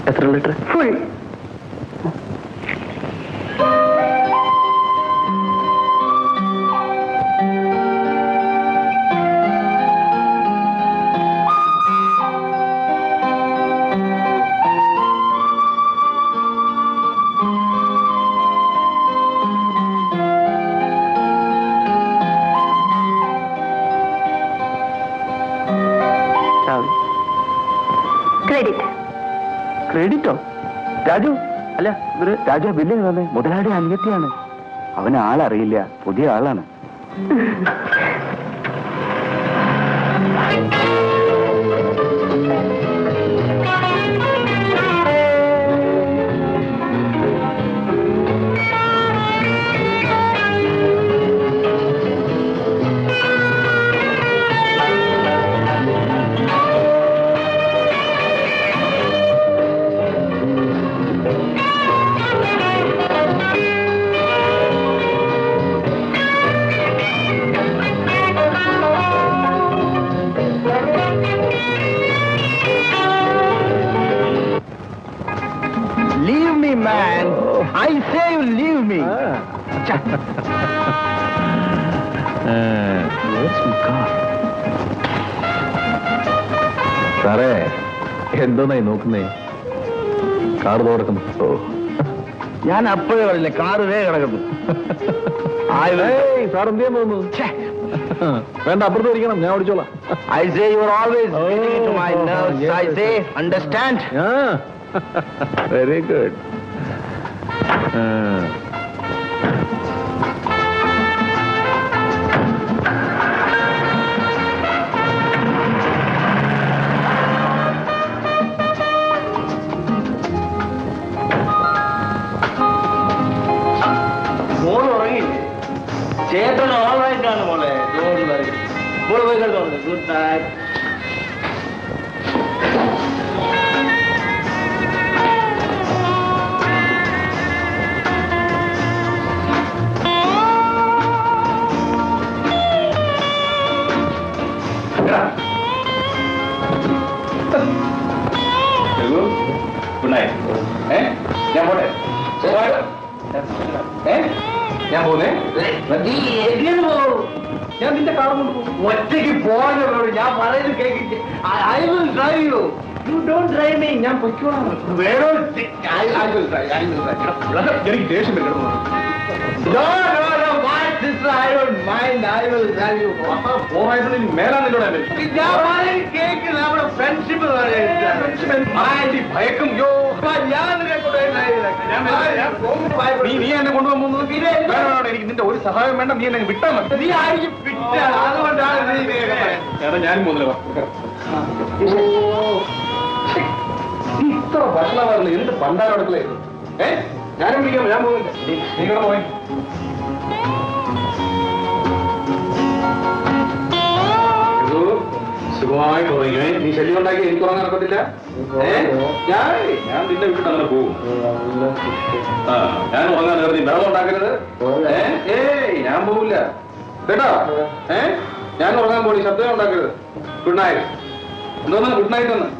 എത്ര ലിറ്റർ? ഫുൾ. ക്രെഡിറ്റ്. ക്രെഡിറ്റോ? രാജു അല്ല, ഇവര് രാജു ബില്ല് തന്നെ മുതലാളി അനിയത്തിയാണ്. അവന് ആളറിയില്ല, പുതിയ ആളാണ്. Man, I say you leave me. സാറേ, എന്തോന്നായി നോക്കുന്നേ? കാറ് തോടക്കുന്നു. ഞാൻ അപ്പോഴേ പറഞ്ഞില്ലേ, കാറ് വേ കിടക്കുന്നു. സാർ എന്ത് ചെയ്യാൻ തോന്നുന്നു? വേണ്ട, അപ്പുറത്ത് ഇരിക്കണം, ഞാൻ ഓടിച്ചോളാം. I say you are always getting into my nerves. I say, understand? Very good. മോള് ഉറങ്ങിയില്ലേ? ചേട്ടൻ ഓൾറൈറ്റാണ് മോളെ. മോള് പോയി കിടന്നോ. Good night. Good night. ഞാൻ പോട്ടെ. ഞാൻ പോന്നേ. ഞാൻ നിന്റെ കാർ കൊണ്ടുപോകും. ഒറ്റയ്ക്ക് പോകാനോട് ഞാൻ പറയുന്നത് കേൾക്കില്ല. I will drive you. You don't drive me. ഞാൻ പൊയ്ക്കോളാം. വേണോ? എനിക്ക് ദേഷ്യം വരുന്നു. മേലാന്നില്ലോ കേക്ക് നമ്മുടെ ഫ്രണ്ട്ഷിപ്പ് ഭയക്കും. നീ എന്നെ കൊണ്ടുപോകാൻ പോകുന്നത്? എനിക്ക് നിന്റെ ഒരു സഹായം വേണ്ട, നീ എന്നെ വിട്ടാൽ മതി. നീ ആയിരിക്കും പിറ്റ. അതുകൊണ്ടാണ് ചേട്ടാ, ഞാനും പോകുന്നില്ല. ഇത്ര ഭക്ഷണമായിരുന്നു. എന്ത് പണ്ടാരം അടുക്കളേ. ഞാനും വിളിക്കാം. ഞാൻ പോകുന്നില്ല. നീ കൂടെ പോയി. സുഖമായി പോയിക്കേ. നീ ശല്യം ഉണ്ടാക്കി എനിക്ക് ഉറങ്ങാൻ നടക്കത്തില്ല. ഞാൻ നിന്നെ വിട്ടിട്ട് അങ്ങനെ പോകും. ഞാൻ ഉറങ്ങാൻ നേരം നീ വെള്ളം ഉണ്ടാക്കരുത്. ഞാൻ പോവില്ല കേട്ടോ. ഞാൻ ഉറങ്ങാൻ പോയി. ശബ്ദം ഉണ്ടാക്കരുത്. Good night. എന്തോന്നാ ഗുഡ് നൈറ്റ് എന്ന്?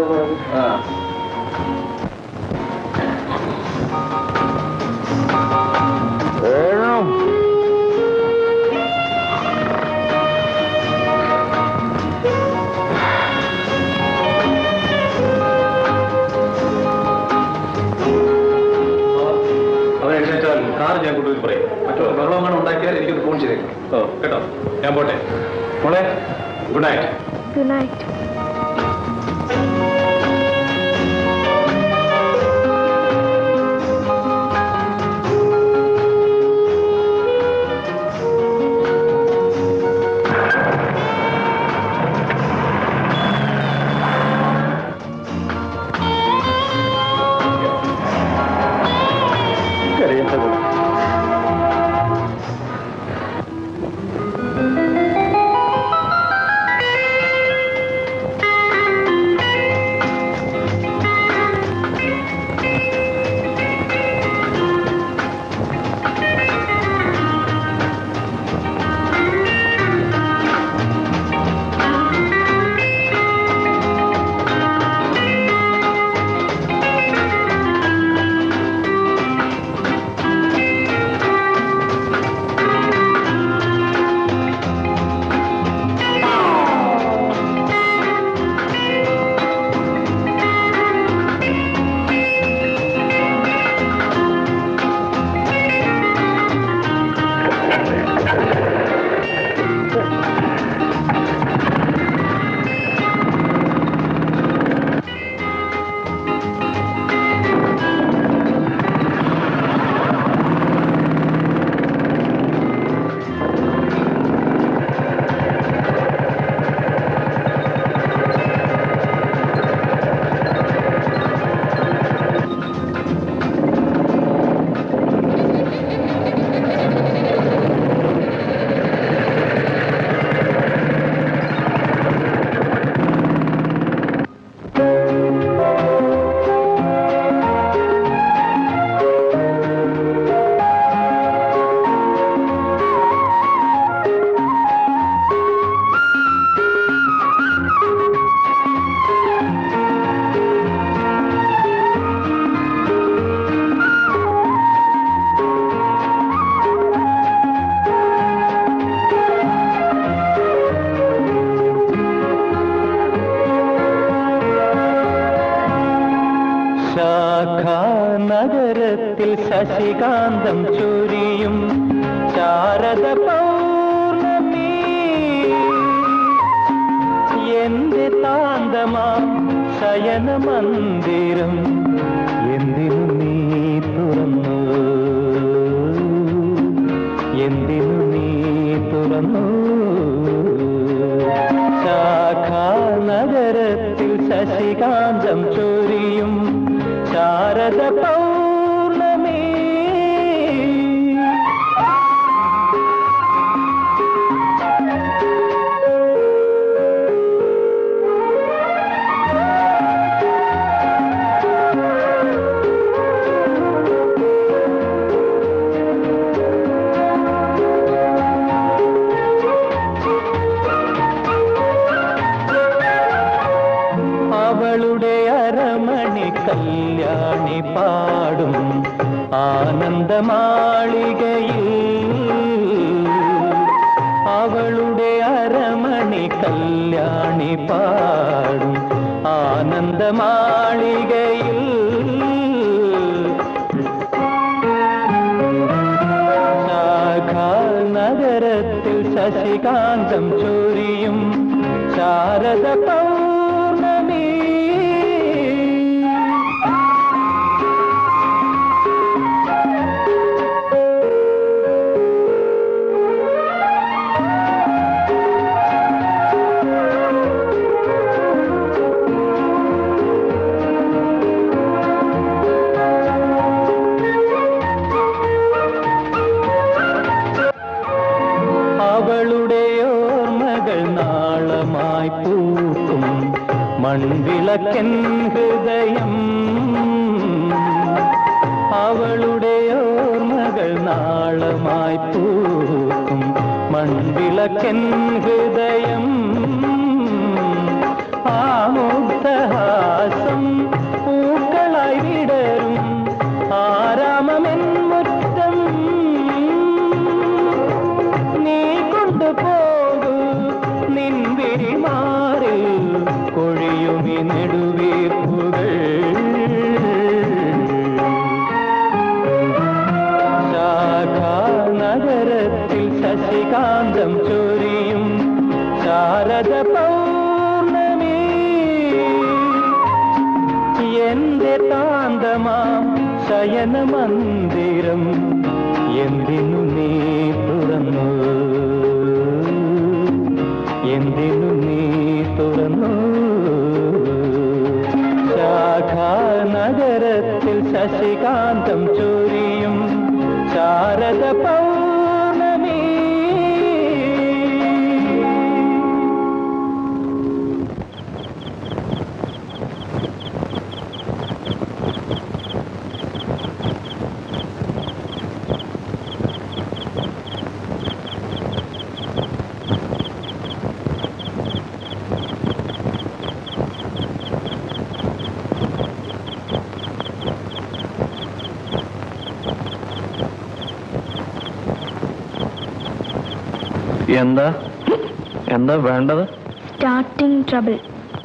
കാർ ഞാൻ കൊണ്ടുപോയി പറയും. മറ്റോ വെള്ളം അങ്ങനെ ഉണ്ടാക്കിയാൽ എനിക്കൊന്ന് ഫോൺ ചെയ്തേക്കും. കേട്ടോ, ഞാൻ പോട്ടെ. മോളെ, ഗുഡ് നൈറ്റ്. Good night. നഗരത്തിൽ ശശികാന്തം ചൊരിയും ശാരദ പൗർണമി എന്റെ താന്തമാം ശയന മന്ദിരം എന്തിനു നീ തുറന്നു എന്തിനു നീ തുറന്നു ശാഖാ നഗരത്തിൽ ശശികാന്തം ചൊരിയും ശാരദ പൗർണമി അവളുടെ അരമണി കല്യാണി പാടും ആനന്ദമാളികയിൽ അവളുടെ അരമണി കല്യാണി പാടും ആനന്ദമാളികയിൽ ശാഖാ നഗരത്തിൽ ശശികാന്തം ചൊരിയും ശാരദ പൗർണമി അവളുടെ ഓർമ്മകൾ നാളമായി പൂക്കും മൺവിളക്കൻ ഹൃദയം അവളുടെ ഓർമ്മകൾ നാളമായി പൂക്കും മൺവിളക്കൻ ഹൃദയം ആമുഗ്ധഹാസം പൂക്കളായി വിടരും ആരാമമെൻ മുറ്റം നീ കൊണ്ടുപോകൂ നിൻവിരിമാറിൽ കൊഴിയുമി നെടുവീർപ്പുകൾ ശാഖാ നഗരത്തിൽ ശശികാന്തം ചൊരിയും ശാരദ പൗർണമി എന്റെ താന്തമാം ശയന മന്ദിരം എന്തിനു നീ തുറന്നു എന്തിനു നീ തുറന്നു ശാഖാ നഗരത്തിൽ ശശികാന്തം ചൊരിയും ശാരദ പൗർണമി എന്താ എന്താ വേണ്ടത്? Starting trouble.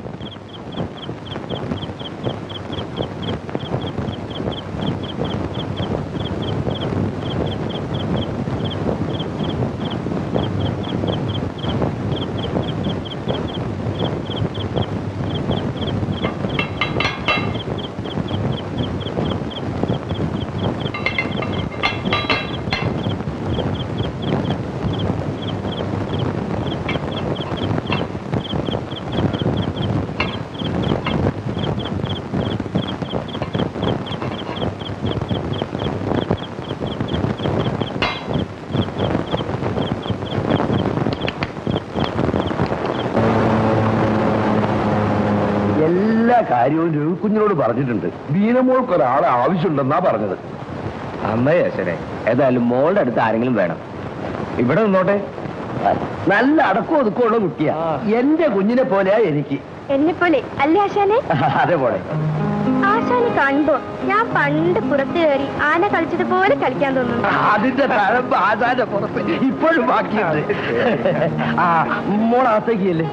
എല്ലാ കാര്യവും രഘുക്കുഞ്ഞിനോട് പറഞ്ഞിട്ടുണ്ട്. ബീനമോൾക്ക് ഒരാളെ ആവശ്യമുണ്ടെന്നാ പറഞ്ഞത്. അമ്മയെ അച്ഛനെ ഏതായാലും മോളുടെ അടുത്ത് ആരെങ്കിലും വേണം. ഇവിടെ നിന്നോട്ടെ. നല്ല അടക്കം ഒതുക്കമുള്ള കുട്ടിയാ. എന്റെ കുഞ്ഞിനെ പോലെയാ എനിക്ക്. എന്നെ പോലെ അല്ലേ ആശാനെ? അതേപോലെ. ആശാനെ കാണുമ്പോ ഞാൻ പണ്ട് പുറത്ത് കയറി ആന കളിച്ചതുപോലെ കളിക്കാൻ തോന്നുന്നു. അതിന്റെ തഴമ്പ് ആശാന്റെ പുറത്ത് ഇപ്പോഴും ബാക്കിയുണ്ട്. ആ മോളകത്തേക്കല്ലേ?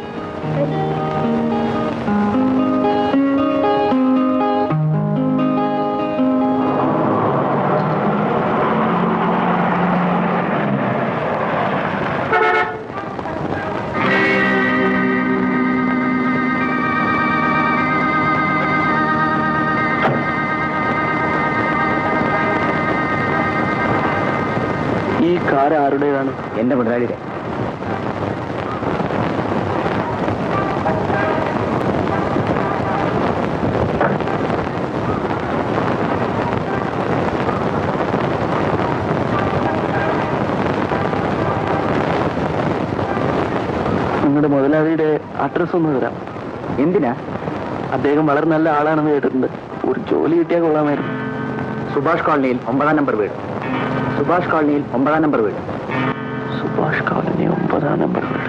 കാർ ആരുടേതാണ്? എന്റെ മുതലാളിയുടെ. നിങ്ങളുടെ മുതലാളിയുടെ അഡ്രസ് ഒന്ന് തരാം. എന്തിനാ? അദ്ദേഹം വളരെ നല്ല ആളാണെന്ന് കേട്ടിട്ടുണ്ട്. ഒരു ജോലി കിട്ടിയാൽ കൊള്ളാമായിരുന്നു. സുഭാഷ് കോളനിയിൽ 9-ാം നമ്പർ വീട്. സുഭാഷ് കോളനിയിൽ 9-ാം നമ്പർ വീട്. സുഭാഷ് കോളനി 9-ാം നമ്പർ വീട്.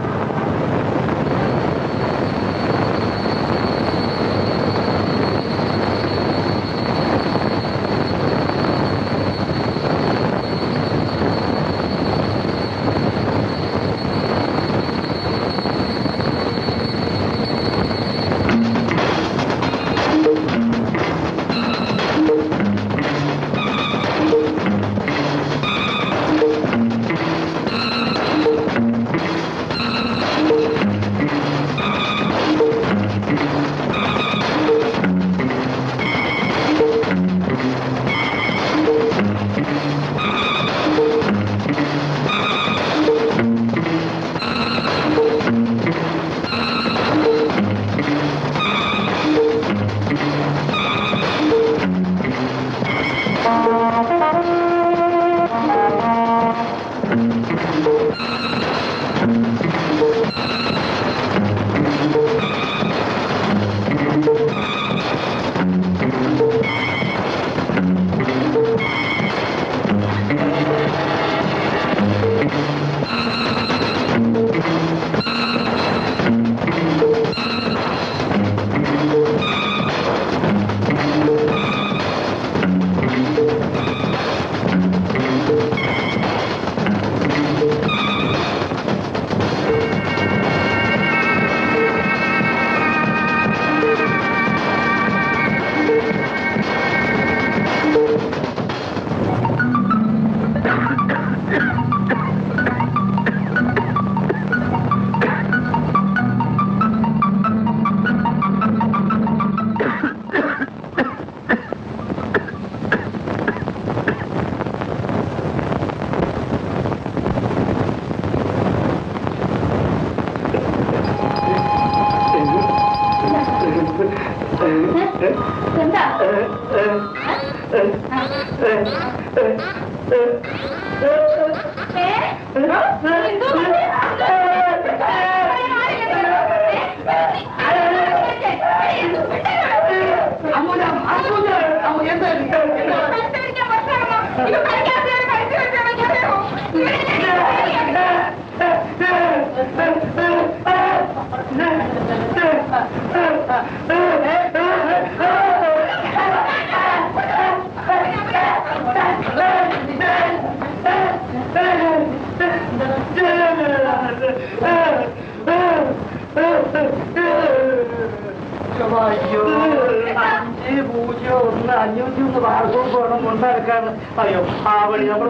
അയ്യോ ആ വഴി നമ്മൾ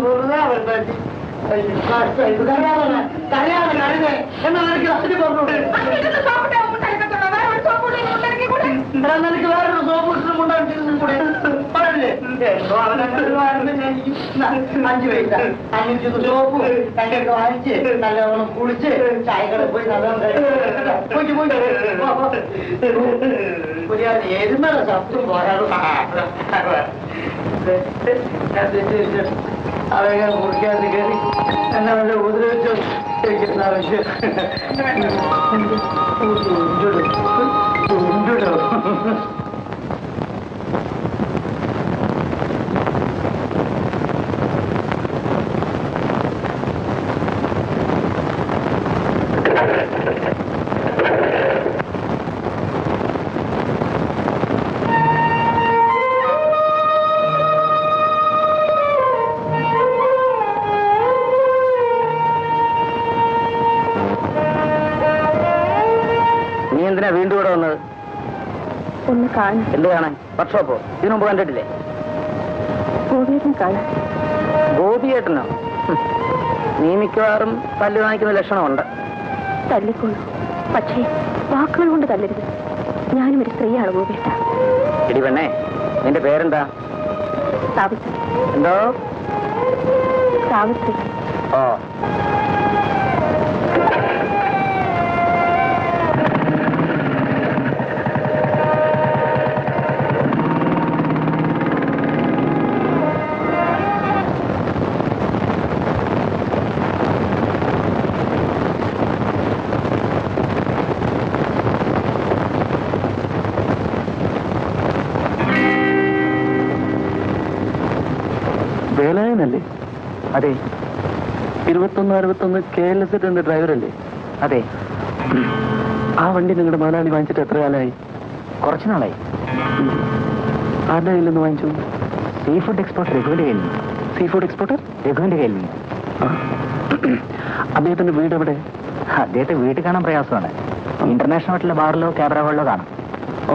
നിനക്ക് വേറൊരു സോപ്പ് ഉണ്ടാക്കിയിരുന്നും കൂടെ പറയല്ലേ? എന്തോ അവനെ 5 പൈസ 500 സോപ്പ് കണ്ടൊക്കെ വാങ്ങിച്ച് നല്ലവണ്ണം കുളിച്ച് ചായക്കട പോയി നല്ലോണം എരുമയുടെ ശബ്ദം പോരാടും. അവയെ മുറിക്കാതെ കയറി എന്നെ വല്ല ഉപദ്രവിച്ചോ എനിക്കെന്താ ആവശ്യം? ഉണ്ടോ വീണ്ടും ഇവിടെ വന്നത്? ഒന്ന് കാണാൻ. എന്ത് കാണാൻ? വർക്ക്ഷോപ്പോ? ഇതിനു മുമ്പ് കണ്ടിട്ടില്ലേ? ഗോപിയേട്ടൻ കാണാൻ. ഗോപിയേട്ടനോ? നീ മിക്കവാറും തല്ലു വാങ്ങിക്കുന്ന ലക്ഷണമുണ്ട്. തല്ലിക്കൊള്ളു, പക്ഷേ വാക്കുകൾ കൊണ്ട് തല്ലരുത്. ഞാനും ഒരു സ്ത്രീയാണ് ഗോപിയേട്ട. എടി പെണ്ണേ, നിന്റെ പേരെന്താ? സാവിത്രി. എന്തോ? സാവിത്രി. വേലായനല്ലേ? അതെ. 2161 KLS ഡ്രൈവർ അല്ലേ? അതെ. ആ വണ്ടി നിങ്ങളുടെ മുതലാളി വാങ്ങിച്ചിട്ട് എത്ര കാലമായി? കുറച്ച് നാളായി. ആരുടെ കയ്യിൽ നിന്ന് വാങ്ങിച്ചു? സീ ഫുഡ് എക്സ്പോർട്ടർ രഘുവിന്റെ കയ്യിൽ നിന്ന്. സീ ഫുഡ് എക്സ്പോർട്ടർ രഘുവിന്റെ കയ്യിൽ നിന്ന്. അദ്ദേഹത്തിന്റെ വീട് എവിടെ? അദ്ദേഹത്തെ വീട്ടിൽ കാണാൻ പ്രയാസമാണ്. ഇന്റർനാഷണൽ ഹോട്ടലിലെ ബാറിലോ ക്യാബറ ഹോളിലോ കാണാം. ഓ,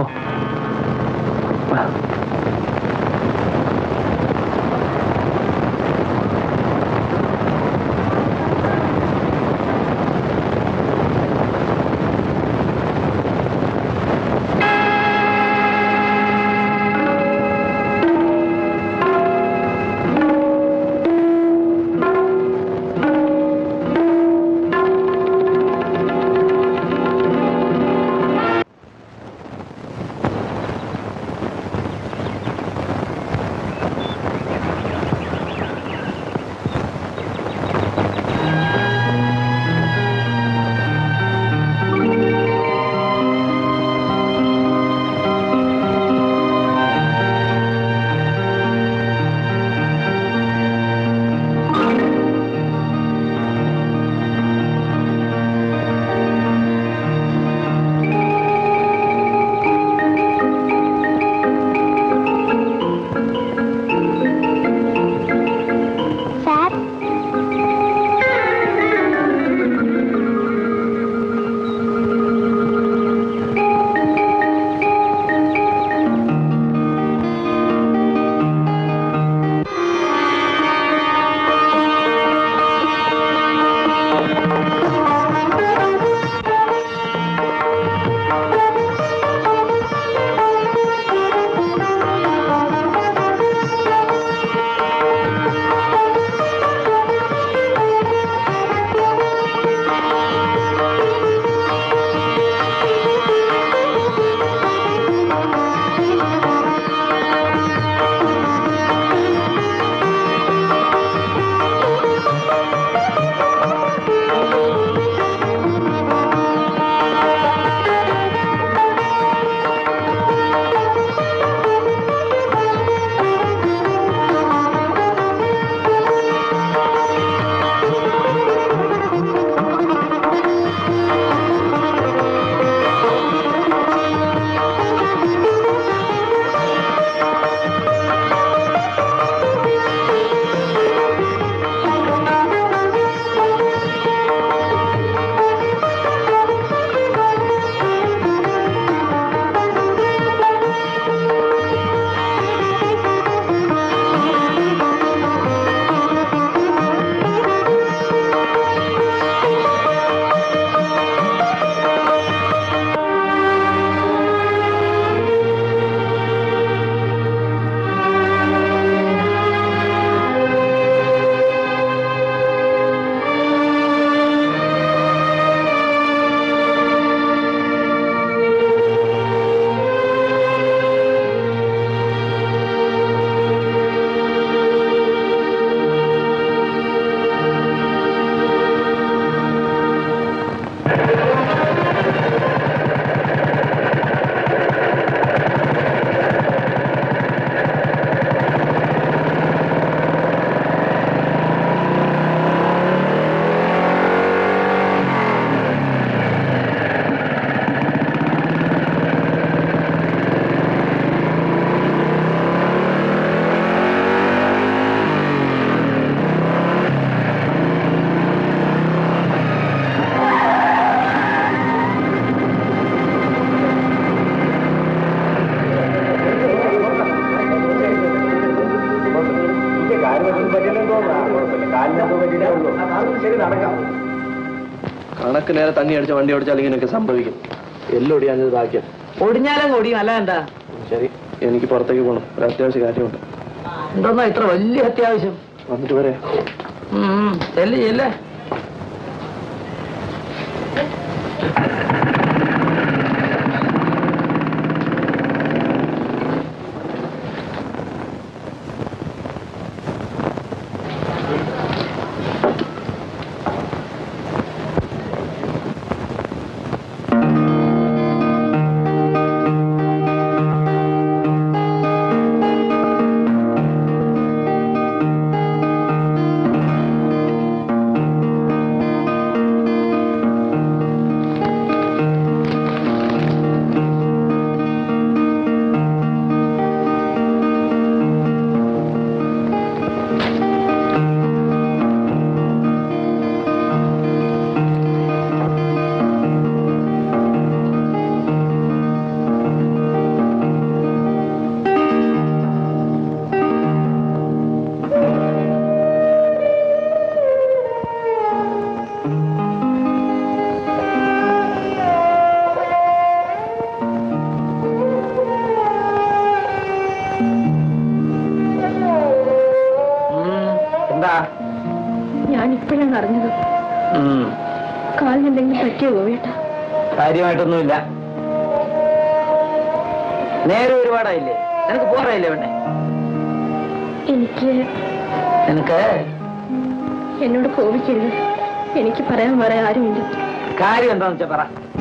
കണക്ക് നേരെ തണ്ണി അടിച്ച വണ്ടി ഓടിച്ചാൽ ഇങ്ങനെയൊക്കെ സംഭവിക്കും. എല്ലാം ഒടിയാഞ്ഞത് ഭാഗ്യം. ഒടിഞ്ഞാലും ഒടിയും അല്ല എന്താ? ശരി, എനിക്ക് പുറത്തേക്ക് പോകണം. ഒരു അത്യാവശ്യ കാര്യമുണ്ട്. എന്തോന്നാ ഇത്ര വലിയ അത്യാവശ്യം? വന്നിട്ട് വരെ. ചെല്ലേ ഞാനിപ്പോഴാണ് അറിഞ്ഞത്. കാലിനെന്തെങ്കിലും പറ്റിയോ ഗോവേട്ട? കാര്യമായിട്ടൊന്നുമില്ല. നേരെ ഒരുപാടായില്ലേ? നിനക്ക് പോറായില്ലേ വേണ്ടേ? എനിക്ക് എന്നോട് കോപിക്കരുത്. എനിക്ക് പറയാൻ വേറെ ആരുമില്ല. കാര്യം എന്താന്ന് വെച്ചാ പറ.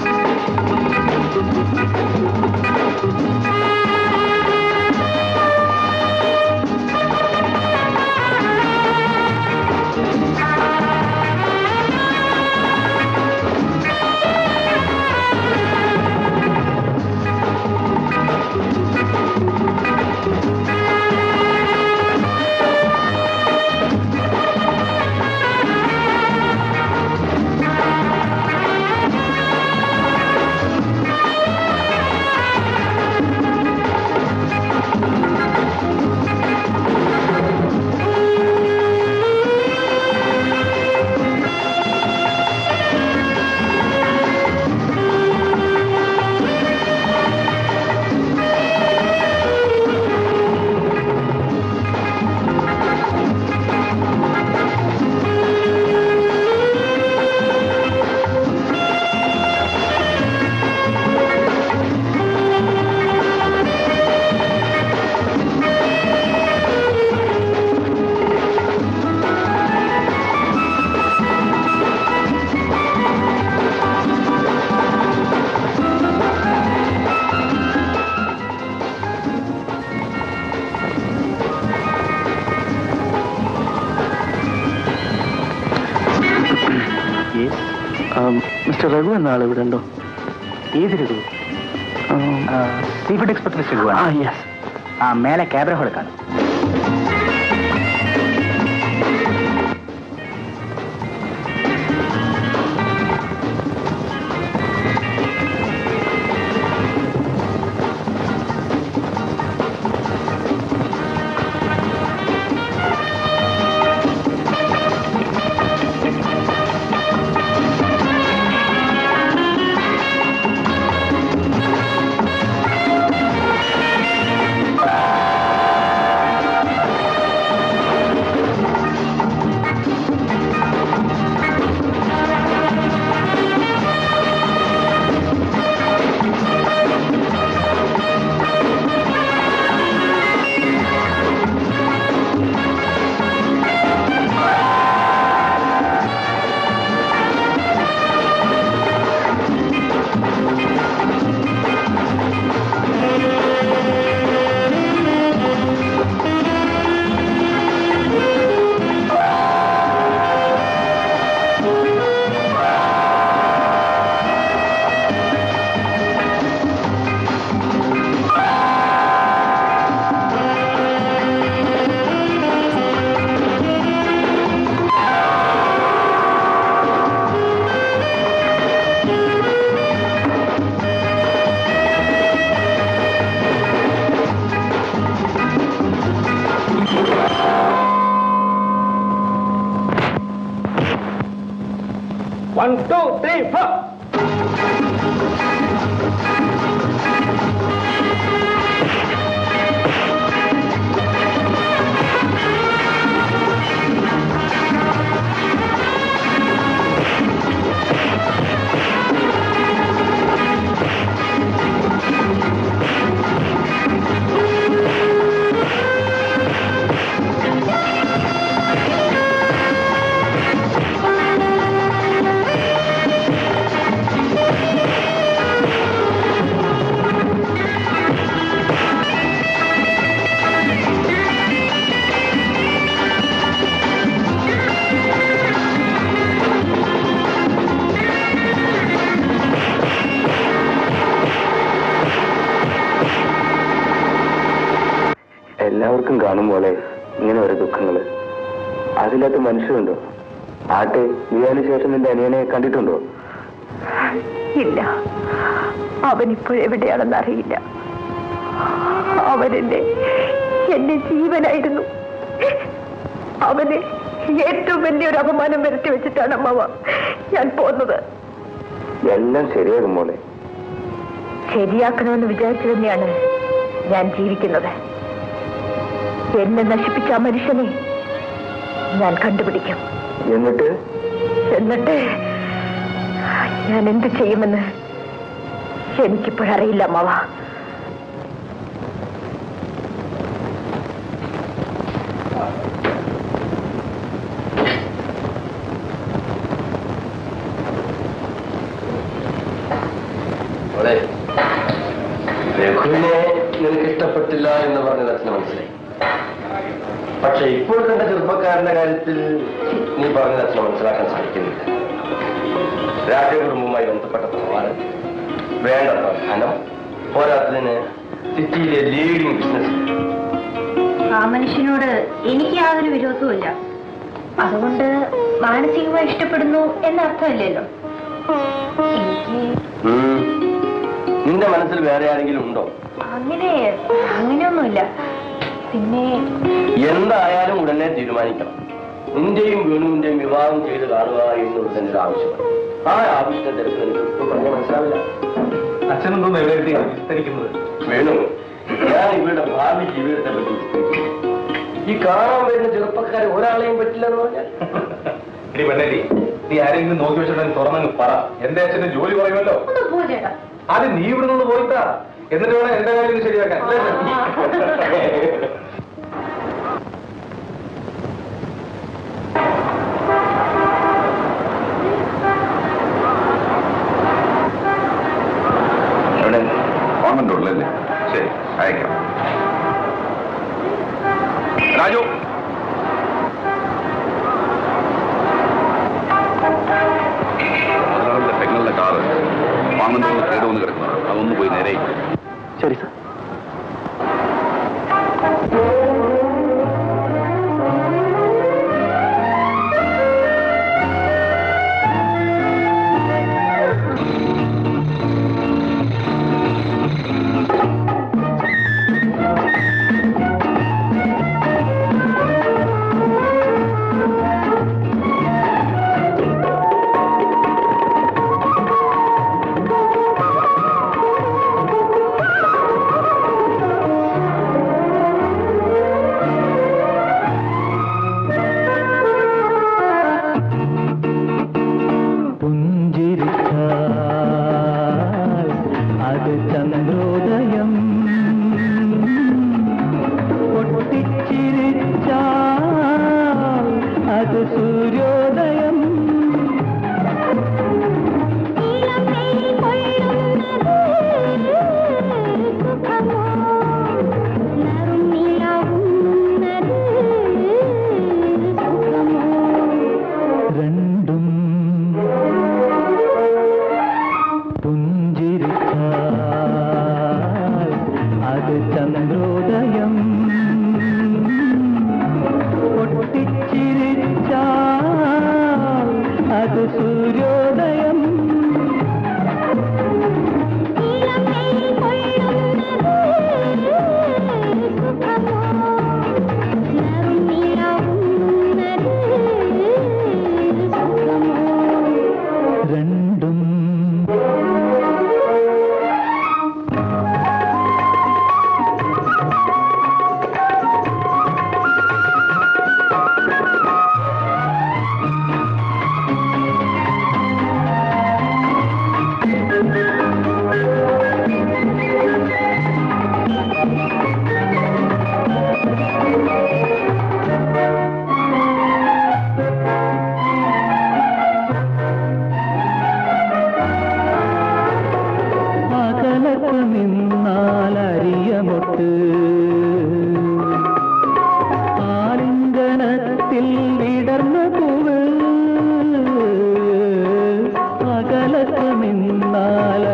മിസ്റ്റർ രഘു എന്ന ആൾ ഇവിടെ ഉണ്ടോ? ഏത് Raghu? Sea food expert Raghu. Yes. മേലെ ക്യാമറ ഹോൾ കാണും. എല്ലാവർക്കും കാണും പോലെ ഇങ്ങനെ ഓരോ ദുഃഖങ്ങള്. അതില്ലാത്ത മനുഷ്യരുണ്ടോ? ആട്ടെ, വിവാഹത്തിന് ശേഷം നിന്റെ അനിയനെ കണ്ടിട്ടുണ്ടോ? ഇല്ല, അവനിപ്പോഴെവിടെയാണെന്ന് അറിയില്ല. അവനെന്നെ എന്റെ ജീവനായിരുന്നു. അവന് ഏറ്റവും വലിയൊരു അപമാനം വരുത്തി വെച്ചിട്ടാണ് അമ്മാവ ഞാൻ പോന്നത്. എല്ലാം ശരിയാകും മോളെ. ശരിയാക്കണമെന്ന് വിചാരിച്ചു തന്നെയാണ് ഞാൻ ജീവിക്കുന്നത്. എന്നെ നശിപ്പിച്ച ആ മനുഷ്യനെ ഞാൻ കണ്ടുപിടിക്കും. എന്നിട്ട് ഞാൻ എന്ത് ചെയ്യുമെന്ന് എനിക്കിപ്പോഴറിയില്ല അമ്മാവ. രഘുവിനെ നിനക്ക് ഇഷ്ടപ്പെട്ടില്ല എന്ന് പറഞ്ഞത് അച്ഛന് മനസ്സിലായി. പക്ഷെ ഇപ്പോൾ തന്നെ ചെറുപ്പക്കാരന്റെ കാര്യത്തിൽ നീ പറഞ്ഞത് അച്ഛനെ മനസ്സിലാക്കാൻ സാധിക്കുന്നില്ല. രാജകുടുംബവുമായി ബന്ധപ്പെട്ട പ്രമാണം, വേണ്ടത്ര ധനം, പോരാത്തതിന് സിറ്റിയിലെ ലീഡിംഗ് ബിസിനസ്. ആ മനുഷ്യനോട് എനിക്ക് യാതൊരു വിരോധവുമില്ല. അതുകൊണ്ട് മാനസികമായി ഇഷ്ടപ്പെടുന്നു എന്നർത്ഥമില്ലല്ലോ. നിന്റെ മനസ്സിൽ വേറെ ആരെങ്കിലും ഉണ്ടോ? അങ്ങനെയൊന്നുമില്ല. പിന്നെ എന്തായാലും ഉടനെ തീരുമാനിക്കണം. നിന്റെയും വേണുവിന്റെയും വിവാഹം ചെയ്ത് കാണുക എന്നുള്ളത് എന്റെ ആവശ്യമാണ്. ആ ആവശ്യത്തെ തിരക്ക് എനിക്ക് ഇപ്പോൾ പറഞ്ഞാൽ മനസ്സിലാവില്ല. അച്ഛനൊന്നും എവിടെ വിസ്തരിക്കുന്നത്? വേണു, ഞാൻ ഇവരുടെ ഭാവി ജീവിതത്തെ പറ്റി വിസ്തരിക്കുന്നു. ഈ കാണാൻ വരുന്ന ചെറുപ്പക്കാരെ ഒരാളെയും പറ്റില്ല എന്ന് പറഞ്ഞാൽ ഇനി പെണ്ണേരി, നീ ആരെങ്കിലും നോക്കി വെച്ചിട്ടുണ്ടെങ്കിൽ തുറന്നങ്ങ് പറ. എന്റെ അച്ഛന്റെ ജോലി പറയുമല്ലോ. അത് നീ ഇവിടെ നിന്ന് പോയിട്ടാ, എന്നിട്ട് വേണം എന്റെ കാര്യം ശരിയാക്കാൻ. ഓർമ്മണ്ടല്ലേ? ശരി, അയക്കാം. രാജു, പെങ്ങളുടെ കാറ് വാങ്ങുന്നത് കേടുവന്ന് കിടക്കുന്നു. അതൊന്ന് പോയി നേരെ. ശരി സാർ.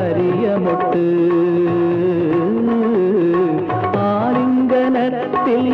ആലിംഗനത്തിൽ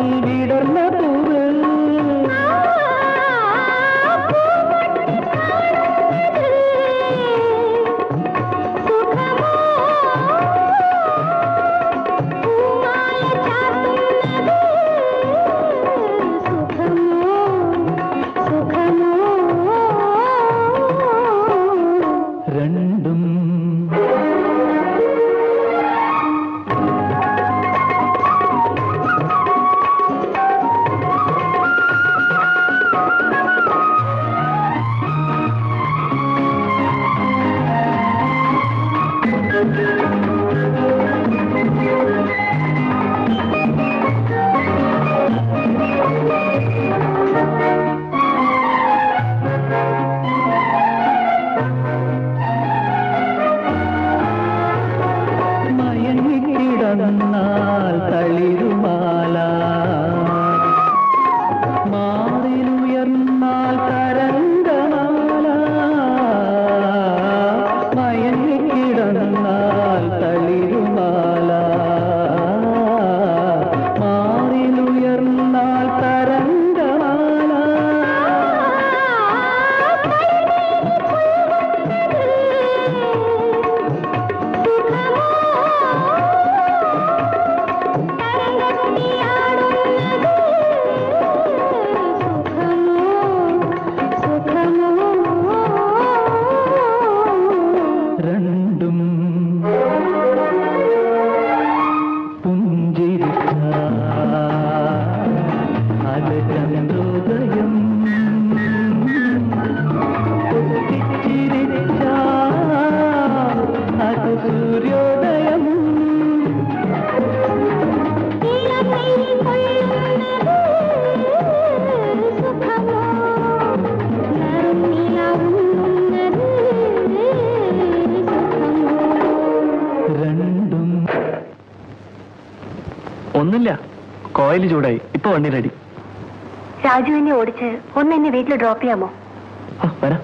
ഒന്നുമില്ല, കോയിൽ ചൂടായി. ഇപ്പൊ വണ്ടി റെഡി. രാജുവിനെ ഓടിച്ച് ഒന്ന് എന്നെ വീട്ടിൽ ഡ്രോപ്പ് ചെയ്യാമോ? വരാം.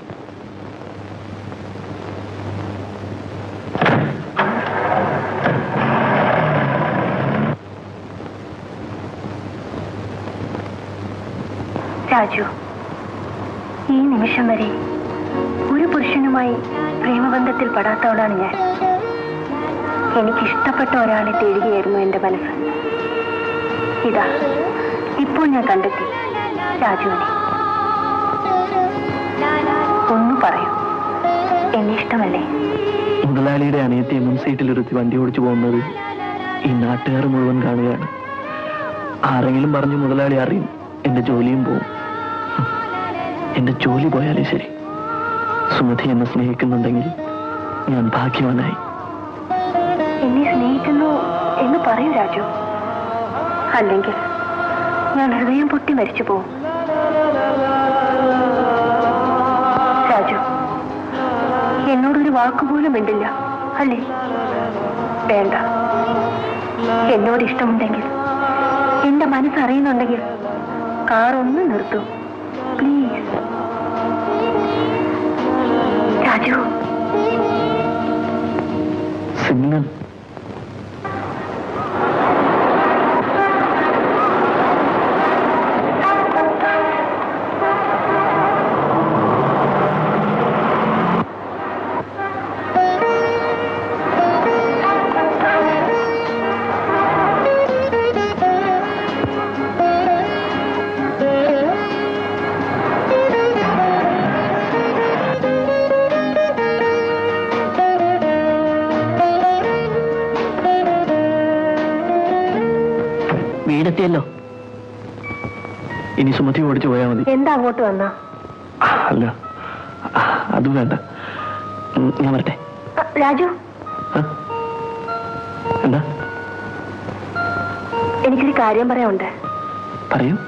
രാജു, ഈ നിമിഷം വരെ ഒരു പുരുഷനുമായി പ്രേമബന്ധത്തിൽ പെടാത്തവളാണ് ഞാൻ. എനിക്കിഷ്ടപ്പെട്ട ഒരാളെ തേടുകയായിരുന്നു എന്റെ മനസ്സ്. ഇതാ ഇപ്പോൾ ഞാൻ കണ്ടെത്തി രാജുവിനെ. ഒന്ന് പറയൂ, എന്നെ ഇഷ്ടമല്ലേ? മുതലാളിയുടെ അനിയത്തെ മുൻ സീറ്റിലിരുത്തി വണ്ടി ഓടിച്ചു പോകുന്നത് ഈ നാട്ടുകാർ മുഴുവൻ കാണുകയാണ്. ആരെങ്കിലും പറഞ്ഞു മുതലാളി അറിയും, എന്റെ ജോലിയും പോവും. എന്റെ ജോലി പോയാലേ ശരി. സുമതി എന്നെ സ്നേഹിക്കുന്നുണ്ടെങ്കിൽ ഞാൻ ഭാഗ്യവാനായി. എന്നെ സ്നേഹിക്കുന്നു എന്ന് പറയൂ രാജു, അല്ലെങ്കിൽ ഞാൻ ഹൃദയം പൊട്ടി മരിച്ചു പോവും. രാജു, എന്നോടൊരു വാക്കുപോലും മിണ്ടില്ല അല്ലേ? വേണ്ട. എന്നോട് ഇഷ്ടമുണ്ടെങ്കിൽ, എന്റെ മനസ്സറിയുന്നുണ്ടെങ്കിൽ കാർ ഒന്ന് നിർത്തൂ പ്ലീസ്. രാജു, സിഗ്നൽ. വീടെത്തിയല്ലോ. ഇനി സുമതി ഓടിച്ചു പോയാൽ മതി. എന്താ അങ്ങോട്ട് വന്നാ? അല്ല, അതും വേണ്ട. ഞാൻ വരട്ടെ. രാജു, എന്താ? എനിക്കൊരു കാര്യം പറയാനുണ്ട്. പറയൂ.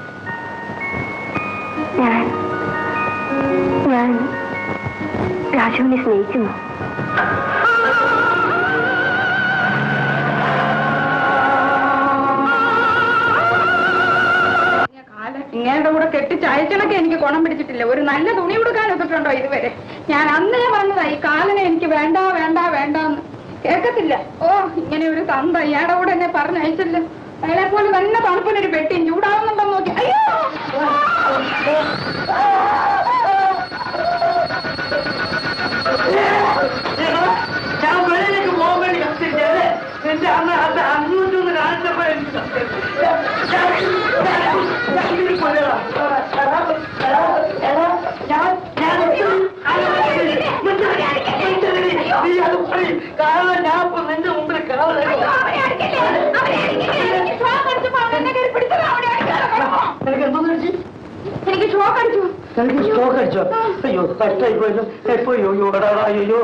ഞാൻ രാജുവിനെ സ്നേഹിക്കുന്നു. ഇങ്ങനെയുടെ കൂടെ കെട്ടിച്ചയച്ചണൊക്കെ എനിക്ക് ഗുണം പിടിച്ചിട്ടില്ല. ഒരു നല്ല തുണി കൊടുക്കാൻ ഒത്തിട്ടുണ്ടോ ഇതുവരെ? ഞാൻ അന്നേ പറഞ്ഞതാ ഈ കാലനെ എനിക്ക് വേണ്ട വേണ്ട വേണ്ടെന്ന്. കേൾക്കത്തില്ല. ഓ, ഇങ്ങനെ ഒരു തന്ത ഇയാടെ കൂടെ എന്നെ പറഞ്ഞയച്ചല്ലോ. അയാളെ പോലെ തന്നെ തണുപ്പിനൊരു പെട്ടിയും ചൂടാവുന്നുണ്ടോ നോക്കി. അയ്യോ, ഞാൻ വെളിയിലേക്ക് പോകാൻ വേണ്ടി കത്തിരിച്ചത് എന്റെ അന്ന് അത് 501 കാണിച്ചപ്പോ എനിക്ക് കാരണം ഞാൻ ഇപ്പൊ നിന്റെ മുമ്പിൽ എനിക്ക് എന്തോന്ന് കഴിച്ചു? എനിക്ക് ഷോക്ക് അടിച്ചു. എനിക്ക് സ്റ്റോക്ക് അടിച്ചോ? അയ്യോ, കഷ്ടായി പോയല്ലോ. അയ്യോ അയ്യോ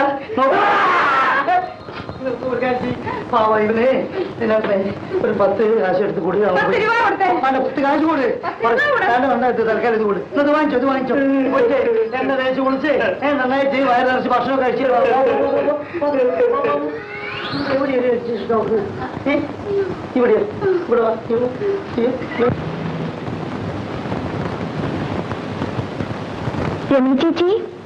പാവ ഇവനെ ഇതിനകത്ത് ഒരു 10 കാശ് എടുത്ത് കൂടി 10 കാശ് കൂടി തൽക്കാലം ഇത് കൂടി ഇത് വാങ്ങിച്ചോ എന്നെ തേച്ച് കുളിച്ച് നന്നായിട്ട് വയറ് നിറച്ച് ഭക്ഷണം കഴിച്ച് ഇവിടെ ഇവിടെ വാ. രമണി ചേച്ചി,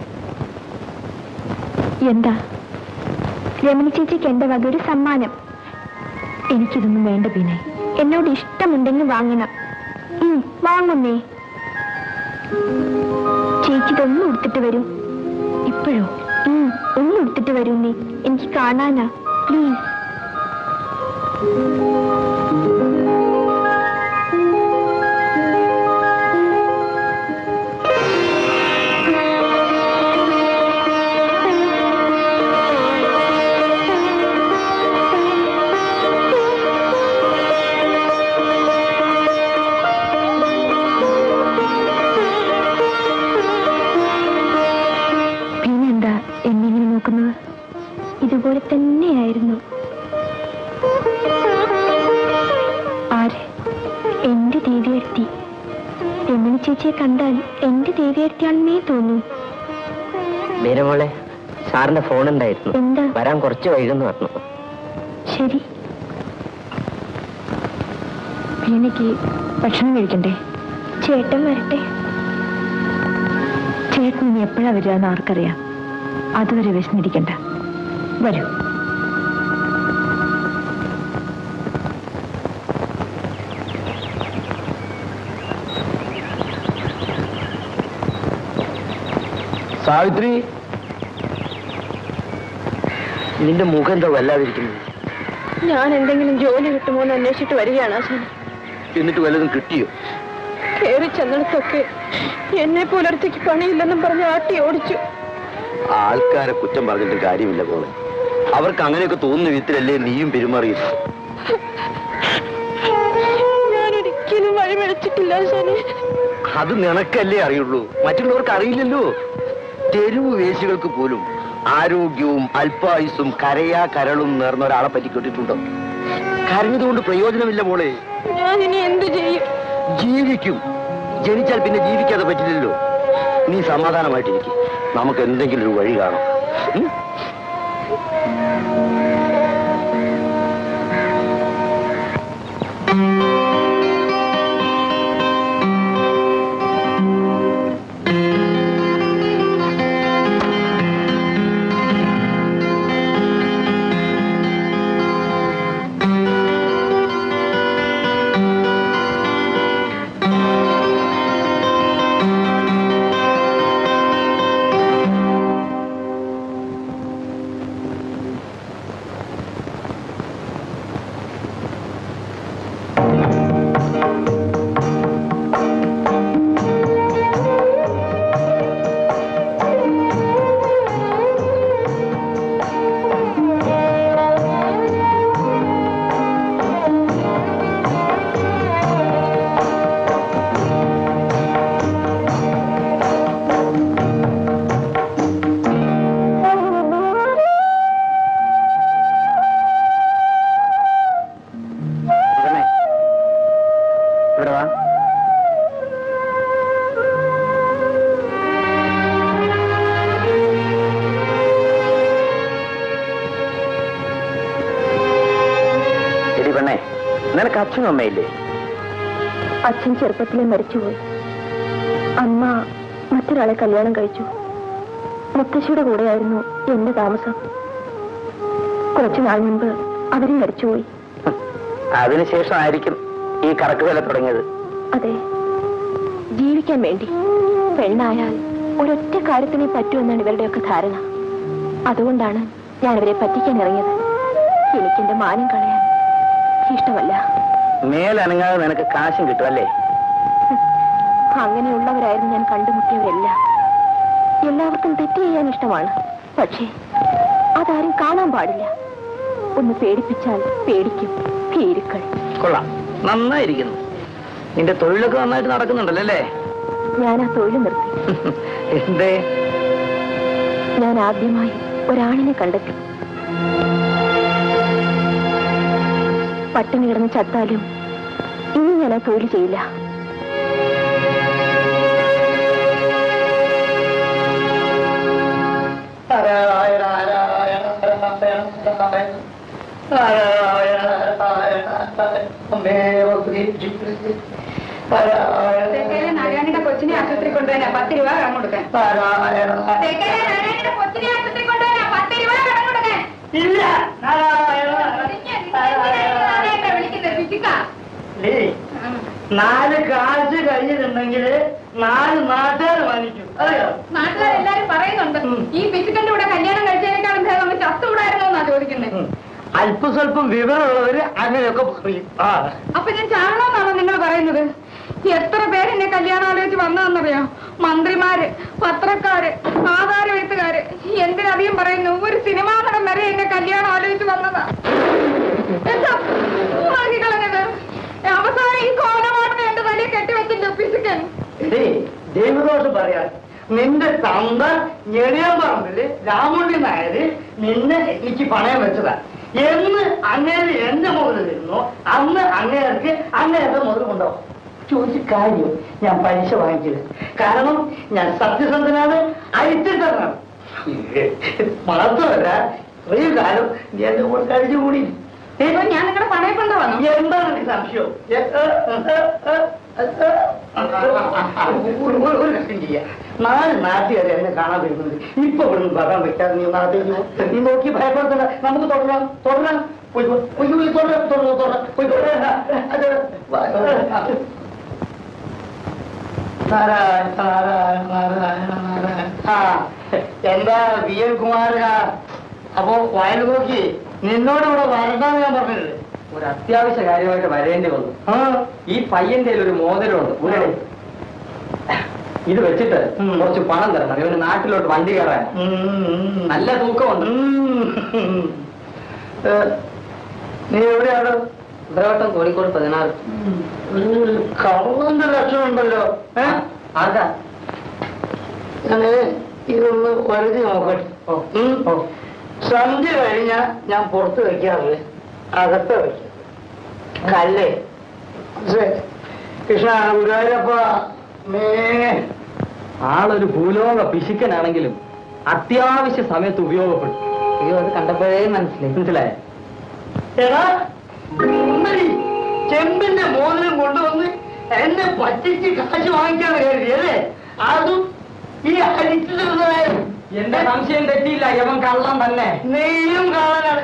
എന്താ? രമണി ചേച്ചിക്ക് എന്റെ വക ഒരു സമ്മാനം. എനിക്കിതൊന്നും വേണ്ട പിന്നെ. എന്നോട് ഇഷ്ടമുണ്ടെങ്കിൽ വാങ്ങണം. വാങ്ങുന്നേ. ചേച്ചി ഇതൊന്നും എടുത്തിട്ട് വരും. ഇപ്പോഴോ? ഒന്നും എടുത്തിട്ട് വരൂ നീ. എനിക്ക് കാണാനാ, പ്ലീസ്. ഇതുപോലെ തന്നെയായിരുന്നു. ആര്? എന്റെ ദേവിയെടുത്തി. രമണി ചേച്ചിയെ കണ്ടാൽ എന്റെ ദേവിയെടുത്തിയാണെന്നേ തോന്നി. മീരമോളെ, സാറിന്റെ ഫോൺ ഉണ്ടായിരുന്നു. എന്താ? വരാൻ കുറച്ച് വൈകുന്നു പറഞ്ഞു. ശരി. എനിക്ക് ഭക്ഷണം കഴിക്കണ്ടേ? ചേട്ടൻ വരട്ടെ. ചേട്ടൻ ഇനി എപ്പോഴാ വരികയെന്ന് ആർക്കറിയാം. അതുവരെ വിശന്നിരിക്കണ്ട. വരൂ. സാവിത്രി, നിന്റെ മുഖം എന്താ വല്ലാതിരിക്കുന്നത്? ഞാൻ എന്തെങ്കിലും ജോലി കിട്ടുമോ എന്ന് അന്വേഷിച്ചിട്ട് വരികയാണ് ആശാൻ. എന്നിട്ട് വല്ലതും കിട്ടിയോ? കയറി ചെന്നിടത്തൊക്കെ എന്നെ പുലർച്ചയ്ക്ക് പണിയില്ലെന്നും പറഞ്ഞ് ആട്ടി ഓടിച്ചു. ആൾക്കാരെ കുറ്റം പറഞ്ഞിട്ട് കാര്യമില്ല പോലെ. അവർക്ക് അങ്ങനെയൊക്കെ തോന്നുന്ന വിധത്തിലല്ലേ നീയും പെരുമാറിയത്? ഞാനൊരിക്കലും വഴിമഴിച്ചിട്ടില്ല ആശാനെ. അത് നിനക്കല്ലേ അറിയുള്ളൂ, മറ്റുള്ളവർക്ക് അറിയില്ലല്ലോ. തെരുവ് വേശികൾക്ക് പോലും ആരോഗ്യവും അല്പായുസും കരയാ കരളും നേർന്ന ഒരാളെ പറ്റിക്കൊണ്ടിട്ടുണ്ടോ? കരഞ്ഞതുകൊണ്ട് പ്രയോജനമില്ല മോളെ. ഞാൻ ഇനി എന്ത് ചെയ്യും? ജീവിക്കും. ജനിച്ചാൽ പിന്നെ ജീവിക്കാതെ പറ്റില്ലല്ലോ. നീ സമാധാനമായിട്ടിരിക്കും. നമുക്ക് എന്തെങ്കിലും ഒരു വഴി കാണാം. നിനക്ക് അച്ഛനും അമ്മയില്ലേ? അച്ഛൻ ചെറുപ്പത്തിലെ മരിച്ചുപോയി. അമ്മ മറ്റൊരാളെ കല്യാണം കഴിച്ചു. മുത്തശ്ശിയുടെ കൂടെയായിരുന്നു എന്റെ താമസം. കുറച്ചുനാൾ മുമ്പ് അവരും മരിച്ചുപോയി. അതിനുശേഷമായിരിക്കും ഈ കറക്ക് വില തുടങ്ങിയത്. അതെ, ജീവിക്കാൻ വേണ്ടി പെണ്ണായാൽ ഒരൊറ്റ കാര്യത്തിനെ പറ്റുമെന്നാണ് ഇവരുടെയൊക്കെ ധാരണ. അതുകൊണ്ടാണ് ഞാൻ ഇവരെ പറ്റിക്കാൻ ഇറങ്ങിയത്. എനിക്കെന്റെ മാനം കളയാൻ ഇഷ്ടമല്ല. മേലനങ്ങാതെ നിനക്ക് കാശും കിട്ടുമല്ലേ? അങ്ങനെയുള്ളവരായിരുന്നു ഞാൻ കണ്ടുമുട്ടിയവരെല്ലാം. എല്ലാവർക്കും തെറ്റ് ചെയ്യാൻ ഇഷ്ടമാണ്. പക്ഷേ അതാരും കാണാൻ പാടില്ല. ഒന്ന് പേടിപ്പിച്ചാൽ പേടിക്കും ഭീരുക്കൾ. കൊള്ളാം, നന്നായിരിക്കുന്നു. നിന്റെ തൊഴിലൊക്കെ നന്നായിട്ട് നടക്കുന്നുണ്ടല്ലോ അല്ലേ? ഞാൻ ആ തൊഴിൽ നിർത്തി. എന്തേ? ഞാൻ ആദ്യമായി ഒരാണിനെ കണ്ടെത്തി. പട്ടിണി കിടന്ന് ചത്താലും ഇനി ഞാൻ ആ തൊഴിൽ ചെയ്യില്ല. നാരായണന്റെ കൊച്ചിനെ ആശുപത്രി കൊണ്ടുവരാ 10 രൂപ കടം കൊടുക്കാൻ. കൊച്ചിനെ ആശുപത്രി കൊണ്ടുവരാ 10 രൂപ കടം കൊടുക്കാൻ. ഇല്ല, നാല് കാശ് കഴിഞ്ഞിട്ടുണ്ടെങ്കിൽ 4 നാട്ടുകാർ വാങ്ങിക്കും. അറിയോ? നാട്ടുകാരെല്ലാരും പറയുന്നുണ്ട് ഈ പിശുക്കന്റെ കൂടെ കല്യാണം കഴിച്ചതിനേക്കാളും ഭേദം ചത്തുകൂടായിരുന്നോ എന്നാ ചോദിക്കുന്നത്. അല്പസ്വല്പം വിവരമുള്ളവര് അങ്ങനെയൊക്കെ പറയും. അപ്പൊ ഞാൻ ചാകണമെന്നാണോ നിങ്ങൾ പറയുന്നത്? എത്ര പേര് എന്നെ കല്യാണം ആലോചിച്ച് വന്നതെന്നറിയാം. മന്ത്രിമാര്, പത്രക്കാര്, ആധാരം എഴുത്തുകാര്. എന്തിനധികം പറയുന്നു, ഒരു സിനിമാ നടൻ വരെ എന്നെ കല്യാണം ആലോചിച്ച് വന്നതാ. എന്താ കളഞ്ഞത്? അവസാനം ഈ കോലമാണെന്ന് എന്റെ തലയിൽ കെട്ടിവെച്ചില്ല പിശുക്കൻ. ദൈവദോഷം പറയാൻ നിന്റെ തന്ത ഞെളിയമ്പറമ്പില് രാമുണ്ണി നായര് നിന്നെ എനിക്ക് പണയം വെച്ചതാ. എന്ന് അങ്ങേര് എന്റെ മുകളിൽ നിന്നോ അന്ന് അങ്ങേർക്ക് അങ്ങേരുടെ മുതൽ കൊണ്ടുപോകും. ചോദിച്ച കാര്യം ഞാൻ പലിശ വാങ്ങിച്ചത്. കാരണം ഞാൻ സത്യസന്ധനാണ്, ഐത്യക്കാരനാണ്. മാത്രമല്ല ഒരു കാലം എന്റെ കൂടെ കഴിഞ്ഞുകൂടി. ഞാൻ നിങ്ങളുടെ പണയം കൊണ്ടുവന്നു. എന്താണ് എനിക്ക് സംശയം? ഒരു കാര്യം ചെയ്യാം, 4 നാട്ടുകാരെ എന്നെ കാണാൻ വരുന്നുണ്ട്. ഇപ്പൊ ഇവിടുന്ന് ബഹളം വെക്കാതെ നീ നാട്ടിലേക്ക് പോ. നീ നോക്കി ഭയപ്പെടുത്തണ്ട, നമുക്ക് തുടരാം. തുടരാം. എന്താ വി എൻ കുമാരനാ? അപ്പോ വയൽ നോക്കി നിന്നോട് ഇവിടെ വരണ്ടാന്ന് ഞാൻ പറഞ്ഞില്ലേ? ഒരു അത്യാവശ്യ കാര്യമായിട്ട് വരേണ്ടി വന്നു. ഈ പയ്യന്റെ ഒരു മോതിരമുണ്ട്, ഇത് വെച്ചിട്ട് കുറച്ച് പണം തരണം. ഇവന് നാട്ടിലോട്ട് വണ്ടി കയറാൻ നല്ല തൂക്കമുണ്ട്. നീ എവിടെയാണ്? ഉത്തരവാദിത്തം കോഴിക്കോട് 16. കള്ളന്റെ ലക്ഷണമുണ്ടല്ലോ. ആർക്കാ? ഞാന് ഇതൊന്ന് വലുതി നോക്കട്ടെ. സന്ധ്യ കഴിഞ്ഞാ ഞാൻ പുറത്ത് വെക്കാറില്ല, അകത്ത് വെക്കാം. കല്ലേ കൃഷ്ണ ഗുരുവായൂരപ്പ ആളൊരു ഭൂലോക പിശുക്കനാണെങ്കിലും അത്യാവശ്യ സമയത്ത് ഉപയോഗപ്പെടും. അയ്യോ, അത് കണ്ടപ്പോഴേ മനസ്സിലായി. എടാ ചെമ്പിന്റെ മോതിരം കൊണ്ടുവന്ന് എന്നെ പറ്റിച്ച് കാശ് വാങ്ങിക്കാന്ന് കരുതിയല്ലേ? അതും ഈ അരിച്ചിരുന്നതായ എന്റെ സംശയം തെറ്റിയില്ല, യവൻ കള്ളം തന്നെ. നെയ്യും കാണാനാണ്.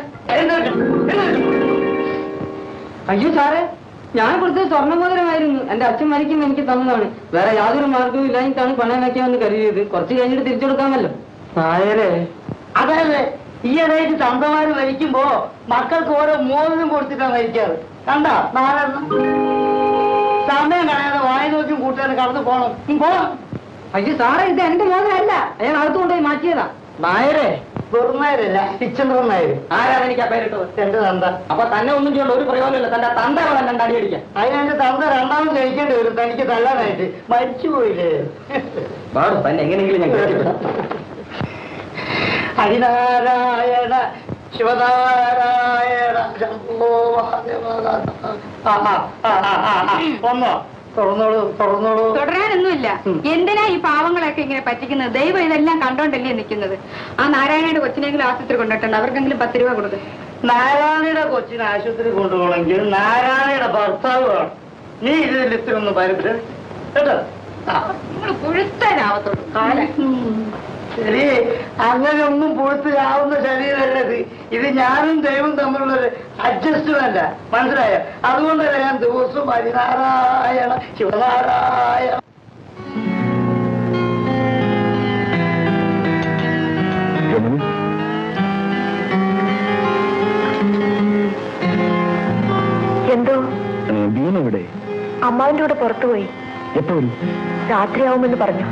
അയ്യോ സാറേ, ഞാൻ കൊടുത്തത് സ്വർണ്ണമോതിരമായിരുന്നു. എന്റെ അച്ഛൻ മരിക്കുമ്പോൾ എനിക്ക് തന്നതാണ്. വേറെ യാതൊരു മാർഗവും ഇല്ലാഞ്ഞിട്ടാണ് പണം വയ്ക്കാമെന്ന് കരുതിയത്. കുറച്ച് കഴിഞ്ഞിട്ട് തിരിച്ചു കൊടുക്കാമല്ലോ. നായരെ, അതായത് ഈയിടെയായിട്ട് തന്തമാര് മരിക്കുമ്പോ മക്കൾക്ക് ഓരോ മോതിരം കൊടുത്തിട്ടാണ് മരിക്കാറ്. കണ്ടാ നാലെണ്ണം. സമയം കളയാതെ വായ നോക്കി കൂട്ടുകാരെ കടന്നു പോണം. അയ്യോ സാറേ, ഇത് എന്റെ മോതിരമല്ല, ഞാൻ അകത്ത് കൊണ്ടുപോയി മാറ്റിയതാ. നായരെ, വെറുനായരല്ല, കിച്ചന്ദ്രൻ നായർ. ആരാണ് എനിക്ക് ആ പേരിട്ടത്? എന്റെ തന്ത. അപ്പൊ തന്നെ ഒന്നും ചെയ്യേണ്ട ഒരു പ്രയോജനമില്ല. തന്റെ തന്ത വേണം രണ്ടടി അടിക്കാൻ. അതിനെന്റെ തന്ത രണ്ടാമത് കഴിക്കേണ്ടി വരും തനിക്ക് തല്ലാനായിട്ട്. മരിച്ചുപോയില്ലേ? പാടും തന്നെ എങ്ങനെയെങ്കിലും ഞാൻ കേട്ടിട്ടുണ്ട്. ഹരിനാരായണ ശിവനാരായണ ശംഭോ മഹാദേവ. ഒന്നോ തുറന്നോളൂ. തുടരാനൊന്നുമില്ല. എന്തിനാ ഈ പാവങ്ങളൊക്കെ ഇങ്ങനെ പറ്റിക്കുന്നത്? ദൈവം ഇതെല്ലാം കണ്ടോണ്ടല്ലേ നിൽക്കുന്നത്. ആ നാരായണയുടെ കൊച്ചിനെങ്കിലും ആശുപത്രി കൊണ്ടിട്ടുണ്ട്. അവർക്കെങ്കിലും 10 രൂപ കൊടുക്കും. നാരായണയുടെ കൊച്ചിനെ ആശുപത്രി കൊണ്ടുപോകണമെങ്കിൽ നാരായണയുടെ ഭർത്താവ് വേണം. നീ ഇതിൽ ഇത്തിരൊന്ന് പരിഭ്രമി കേട്ടോ. നിങ്ങൾ പുഴുത്തരാവത്തോളൂ കാലം. ശരി, അങ്ങനെ ഒന്നും പുഴുത്തിലാവുന്ന ശരീരമല്ലത്. ഇത് ഞാനും ദൈവം തമ്മിലുള്ളൊരു അഡ്ജസ്റ്റ്മെന്റാ, മനസ്സിലായോ? അതുകൊണ്ടല്ല ഞാൻ ദിവസവും ഹരിനാരായണ ശിവനാരായണ. എന്തോ ബീനെവിടെ? അമ്മാവിന്റെ കൂടെ പുറത്തുപോയി. എപ്പോ വരും? രാത്രിയാവുമെന്ന് പറഞ്ഞു.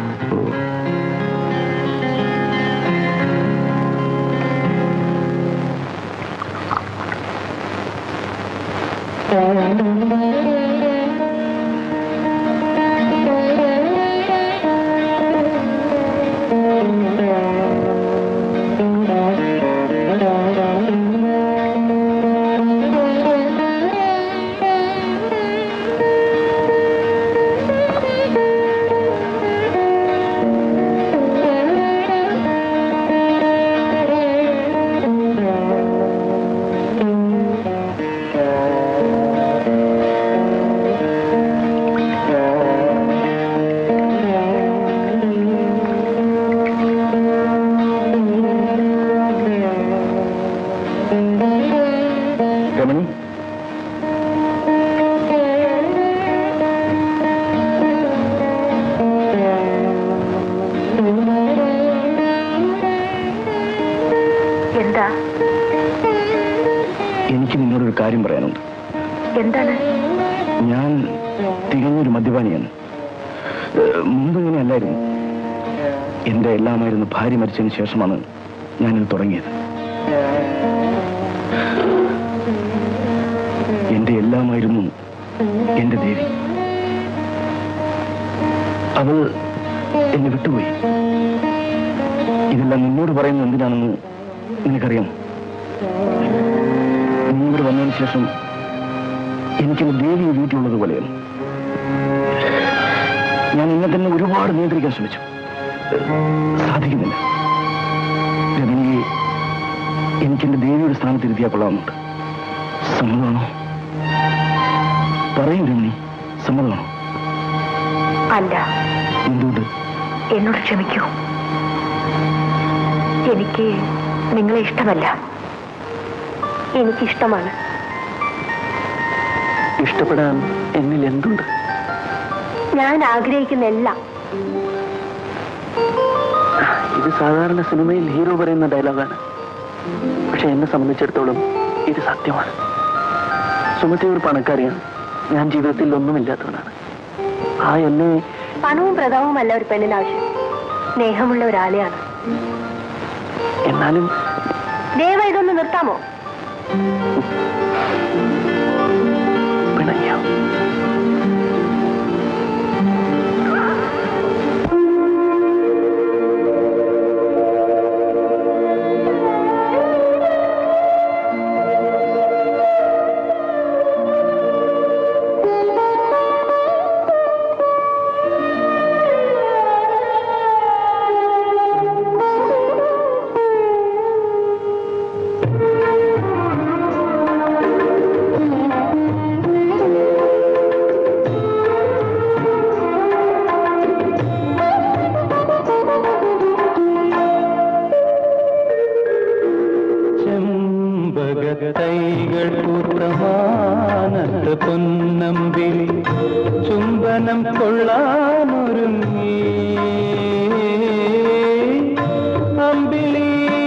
എനിക്ക് നിന്നോടൊരു കാര്യം പറയാനുണ്ട്. എന്താണ്? ഞാൻ തികഞ്ഞൊരു മദ്യപാനിയാണ്. മുമ്പ് ഇങ്ങനെ അല്ലായിരുന്നു. എന്റെ എല്ലാമായിരുന്നു ഭാര്യ മരിച്ചതിന് ശേഷമാണ് ഞാനിത് തുടങ്ങിയത്. എന്റെ എല്ലാമായിരുന്നു എന്റെ ദേവി. അവൾ എന്നെ വിട്ടുപോയി. ഇതെല്ലാം നിന്നോട് പറയുന്നത് എന്തിനാണെന്ന് നിനക്കറിയാം. നീ ഇവിടെ വന്നതിന് ശേഷം എനിക്കെന്റെ ദേവി വീട്ടിലുള്ളത് പോലെയാണ്. ഞാൻ എന്നെ തന്നെ ഒരുപാട് നിയന്ത്രിക്കാൻ ശ്രമിച്ചു, സാധിക്കുന്നില്ല. രമണിയെ എനിക്കെന്റെ ദേവിയുടെ സ്ഥാനത്ത് ഇരുത്തിയാൽ കൊള്ളാമെന്നുണ്ട്. സമ്മതമാണോ? പറയൂ രമണി, സമ്മതമാണോ? അല്ല. എന്തുകൊണ്ട്? എന്നോട് ക്ഷമിക്കൂ. എനിക്ക് നിങ്ങളെ ഇഷ്ടമല്ല. എനിക്കിഷ്ടമാണ്. ഇഷ്ടപ്പെടാൻ എന്നിൽ എന്തുണ്ട്? ഞാൻ ആഗ്രഹിക്കുന്ന എല്ലാം. ഇത് സാധാരണ സിനിമയിൽ ഹീറോ പറയുന്ന ഡയലോഗാണ്. പക്ഷെ എന്നെ സംബന്ധിച്ചിടത്തോളം ഇത് സത്യമാണ്. സുമതി ഒരു പണക്കാരിയാണ്. ഞാൻ ജീവിതത്തിൽ ഒന്നുമില്ലാത്തവനാണ്. ആ എന്നെ പണവും പ്രതാപവുമല്ല ഒരു പെണ്ണിന് ആവശ്യം. സ്നേഹമുള്ള ഒരാളെയാണ്. എന്നാലും ദയവാ ഇതൊന്ന് നിർത്താമോ? പിണയ്യോ? തൈകൾ പൂത്തമാനത്ത് പൊന്നമ്പിളി ചുംബനം കൊള്ളാനൊരുങ്ങി അമ്പിളി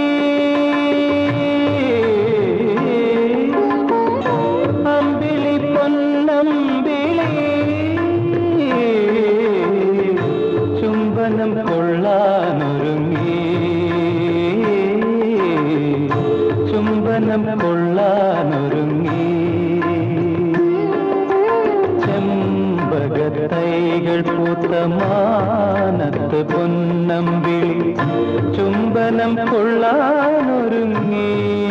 അമ്പിളി പൊന്നമ്പിളി ചുംബനം കൊള്ളാനൊരുങ്ങി ചുംബനം കൊള്ളാനൊരുങ്ങി ചെമ്പകത്തൈകൾ പൂത്തമാനത്ത് പൊന്നമ്പിളി ചുംബനം കൊള്ളാനൊരുങ്ങി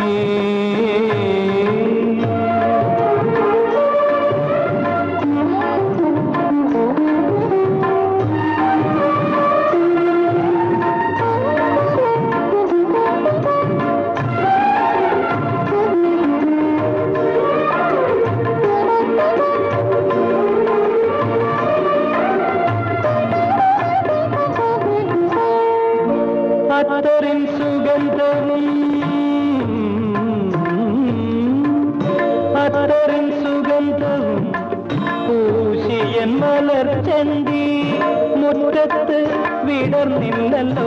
അത്തറിൻ സുഗന്ധവും അത്തറിൻ സുഗന്ധവും പൂശിയൻ മലർച്ചെണ്ടി മുറ്റത്ത് വിടർന്നില്ലല്ലോ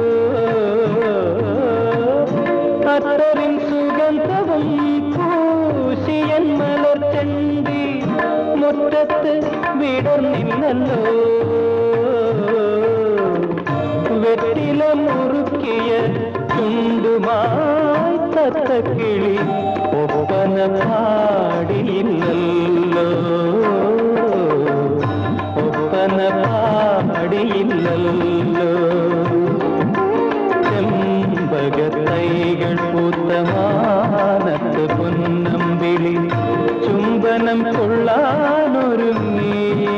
അത്തറിൻ സുഗന്ധവും പൂശിയൻ മലർച്ചെണ്ടി മുറ്റത്ത് വിടർന്നില്ലല്ലോ വെറ്റില മുറുക്കിയ ചുണ്ടുമായി തത്തക്കിളി ഒപ്പന പാടിയില്ലല്ലോ ഒപ്പന പാടിയില്ലല്ലോ ചെമ്പകത്തൈകൾ പൂത്തമാനത്ത് പൊന്നമ്പിളി ചുംബനം കൊള്ളാനൊരുങ്ങി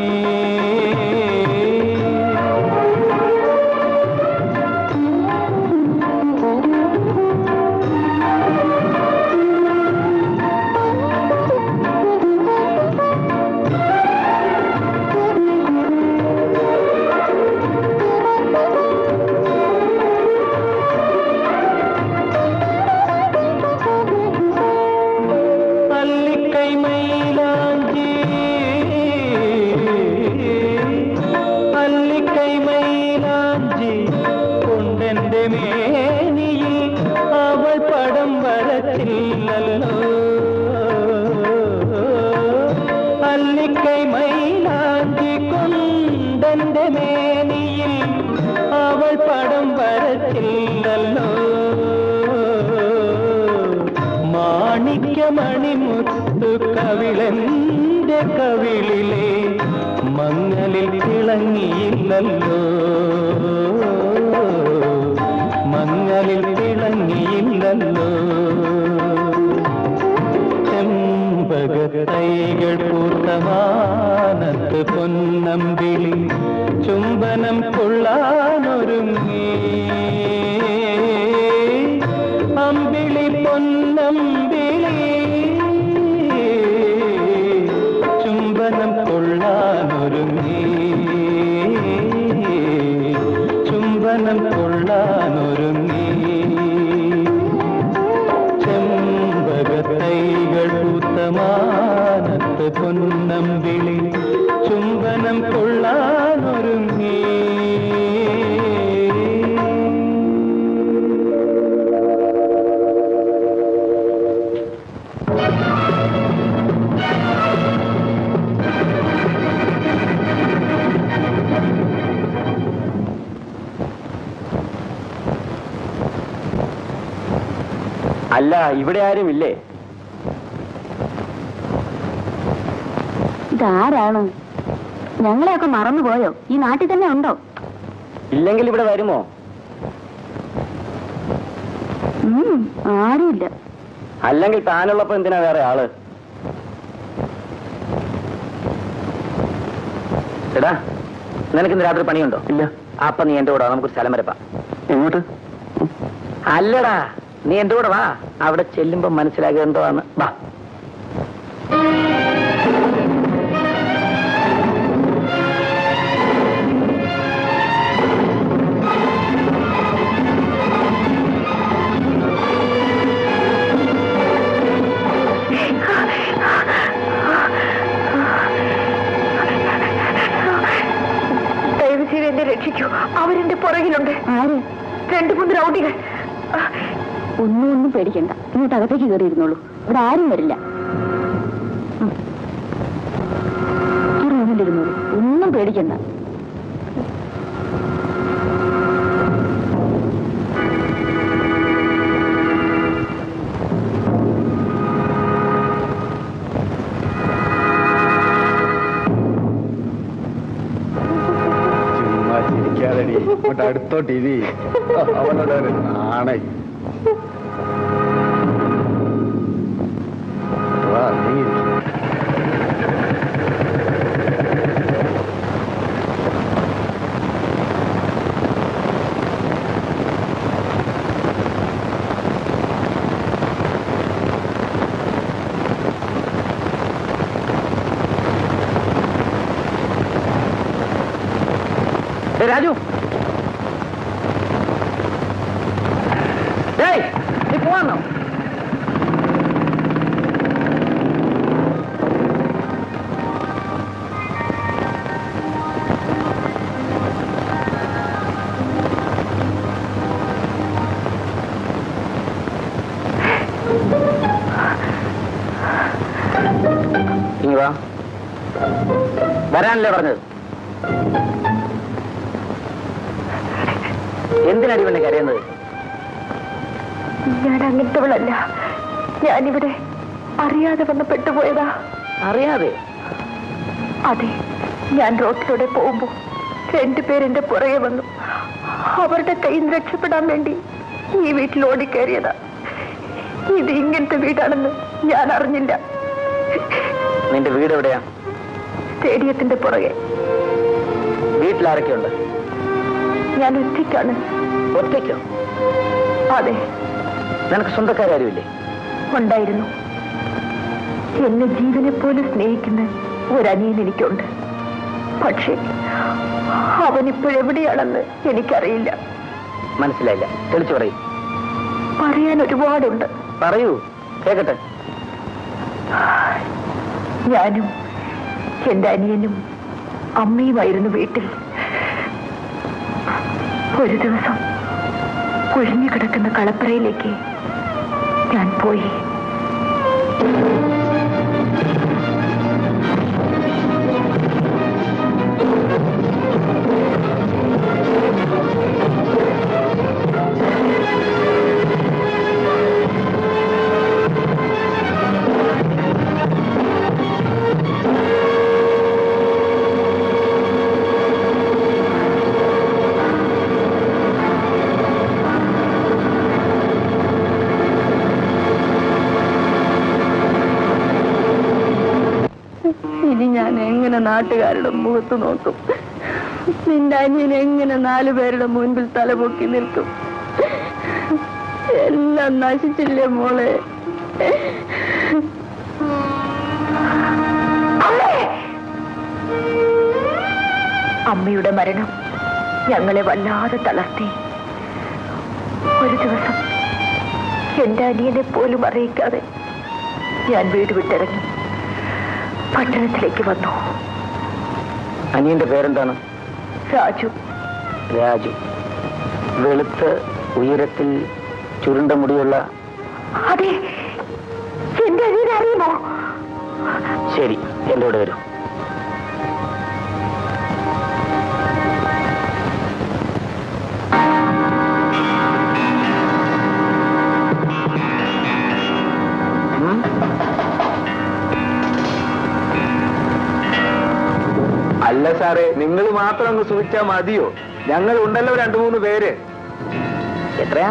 മണിമുത്തു കവിളന്റെ കവിളിലെ മങ്ങലിൽ തിളങ്ങിയില്ലല്ലോ മങ്ങലിൽ തിളങ്ങിയില്ലല്ലോ ചെമ്പകത്തൈകൾ പൂത്തമാനത്ത് പൊന്നമ്പിളി ചുംബനം കൊള്ളാനൊരുങ്ങി അമ്പിളി പൊന്നമ്പിളി പൊന്നമ്പിളി ചുംബനം കൊള്ളാനൊരുങ്ങി. അല്ല, ഇവിടെ ആരുമില്ലേ? ഇതാരാണ്? ഞങ്ങളെയൊക്കെ മറന്നുപോയോ? ഈ നാട്ടിൽ തന്നെ ഉണ്ടോ? ഇല്ലെങ്കിൽ ഇവിടെ വരുമോ? ആരുമില്ല. അല്ലെങ്കിൽ താനുള്ളപ്പോ എന്തിനാ വേറെ ആള്? എടാ, നിനക്കിന്ന് രാത്രി പണിയുണ്ടോ? ഇല്ല. അപ്പൊ നീ എന്റെ കൂടെ നമുക്കൊരു സ്ഥലം വരപ്പാ. എങ്ങോട്ട്? അല്ലടാ, നീ എന്റെ കൂടെ വാ. അവിടെ ചെല്ലുമ്പോ മനസ്സിലാകുക എന്തോ ആണ്. വാ. എന്നെ രക്ഷിക്കൂ, അവരെന്റെ പുറകിലുണ്ട്. ആര്? 2-3 റൗഡികൾ. ഒന്നും പേടിക്കണ്ട, ഇങ്ങോട്ട് അകത്തേക്ക് കയറിയിരുന്നുള്ളൂ. ഇവിടെ ആരും വരില്ല. റൂമിലിരുന്നോളൂ, ഒന്നും പേടിക്കണ്ട. അടുത്തോ ടി വി അവനോട് ആണേ. രാജു, നീ പോവാന്നോ? ഇനി വാ. വരാനല്ലേ പറഞ്ഞത്? എന്തിനടി പെണ്ണെ കരയുന്നത്? ഞാൻ അങ്ങനത്തെവളല്ല. ഞാനിവിടെ അറിയാതെ വന്ന് പെട്ടുപോയതാ. അറിയാതെ? അതെ, ഞാൻ റോട്ടിലൂടെ പോകുമ്പോ 2 പേരെന്റെ പുറകെ വന്നു. അവരുടെ കയ്യിൽ നിന്ന് രക്ഷപ്പെടാൻ വേണ്ടി ഈ വീട്ടിൽ ഓടിക്കയറിയതാ. ഇത് ഇങ്ങനത്തെ വീടാണെന്ന് ഞാൻ അറിഞ്ഞില്ല. നിന്റെ വീട് എവിടെയാ? സ്റ്റേഡിയത്തിന്റെ പുറകെ. വീട്ടിലാരൊക്കെയുണ്ട്? ഞാൻ ഒറ്റയ്ക്കാണ്. ഒറ്റയ്ക്കോ? അതെ. നിനക്ക് സ്വന്തക്കാരുമില്ലേ? ഉണ്ടായിരുന്നു. എന്നെ ജീവനെ പോലും സ്നേഹിക്കുന്ന ഒരനിയൻ എനിക്കുണ്ട്. പക്ഷേ അവനിപ്പോഴെവിടെയാണെന്ന് എനിക്കറിയില്ല. മനസ്സിലായില്ല, തെളിച്ചു പറയും. പറയാൻ ഒരുപാടുണ്ട്. പറയൂ, കേക്കട്ടെ. ഞാനും എന്റെ അനിയനും അമ്മയുമായിരുന്നു വീട്ടിൽ. ഒരു ദിവസം കുഴിഞ്ഞു കിടക്കുന്ന കളപ്പുരയിലേക്ക് ഞാൻ പോയി. ഇനി ഞാൻ എങ്ങനെ നാട്ടുകാരുടെ മുഖത്ത് നോക്കും? നിന്റെ അനിയൻ എങ്ങനെ 4 പേരുടെ മുൻപിൽ തലപൊക്കി നിൽക്കും? എല്ലാം നശിച്ചില്ലേ മോളെ? അമ്മയുടെ മരണം ഞങ്ങളെ വല്ലാതെ തളർത്തി. ഒരു ദിവസം എന്റെ അനിയനെ പോലും അറിയിക്കാതെ ഞാൻ വീട് വിട്ടിറങ്ങി. പട്ടണത്തിലേക്ക് വന്നു. അനിയന്റെ പേരെന്താണ്? രാജു. രാജു. വെളുത്ത് ഉയരത്തിൽ ചുരുണ്ട മുടിയുള്ള? അതെ. എന്റെ അനിയനെ അറിയുമോ? ശരി, എന്റെ കൂടെ വരും. അല്ല സാറേ, നിങ്ങൾ മാത്രം അങ്ങ് സൂക്ഷിച്ചാ മതിയോ? ഞങ്ങൾ ഉണ്ടല്ലോ 2-3 പേര്. എത്രയാ?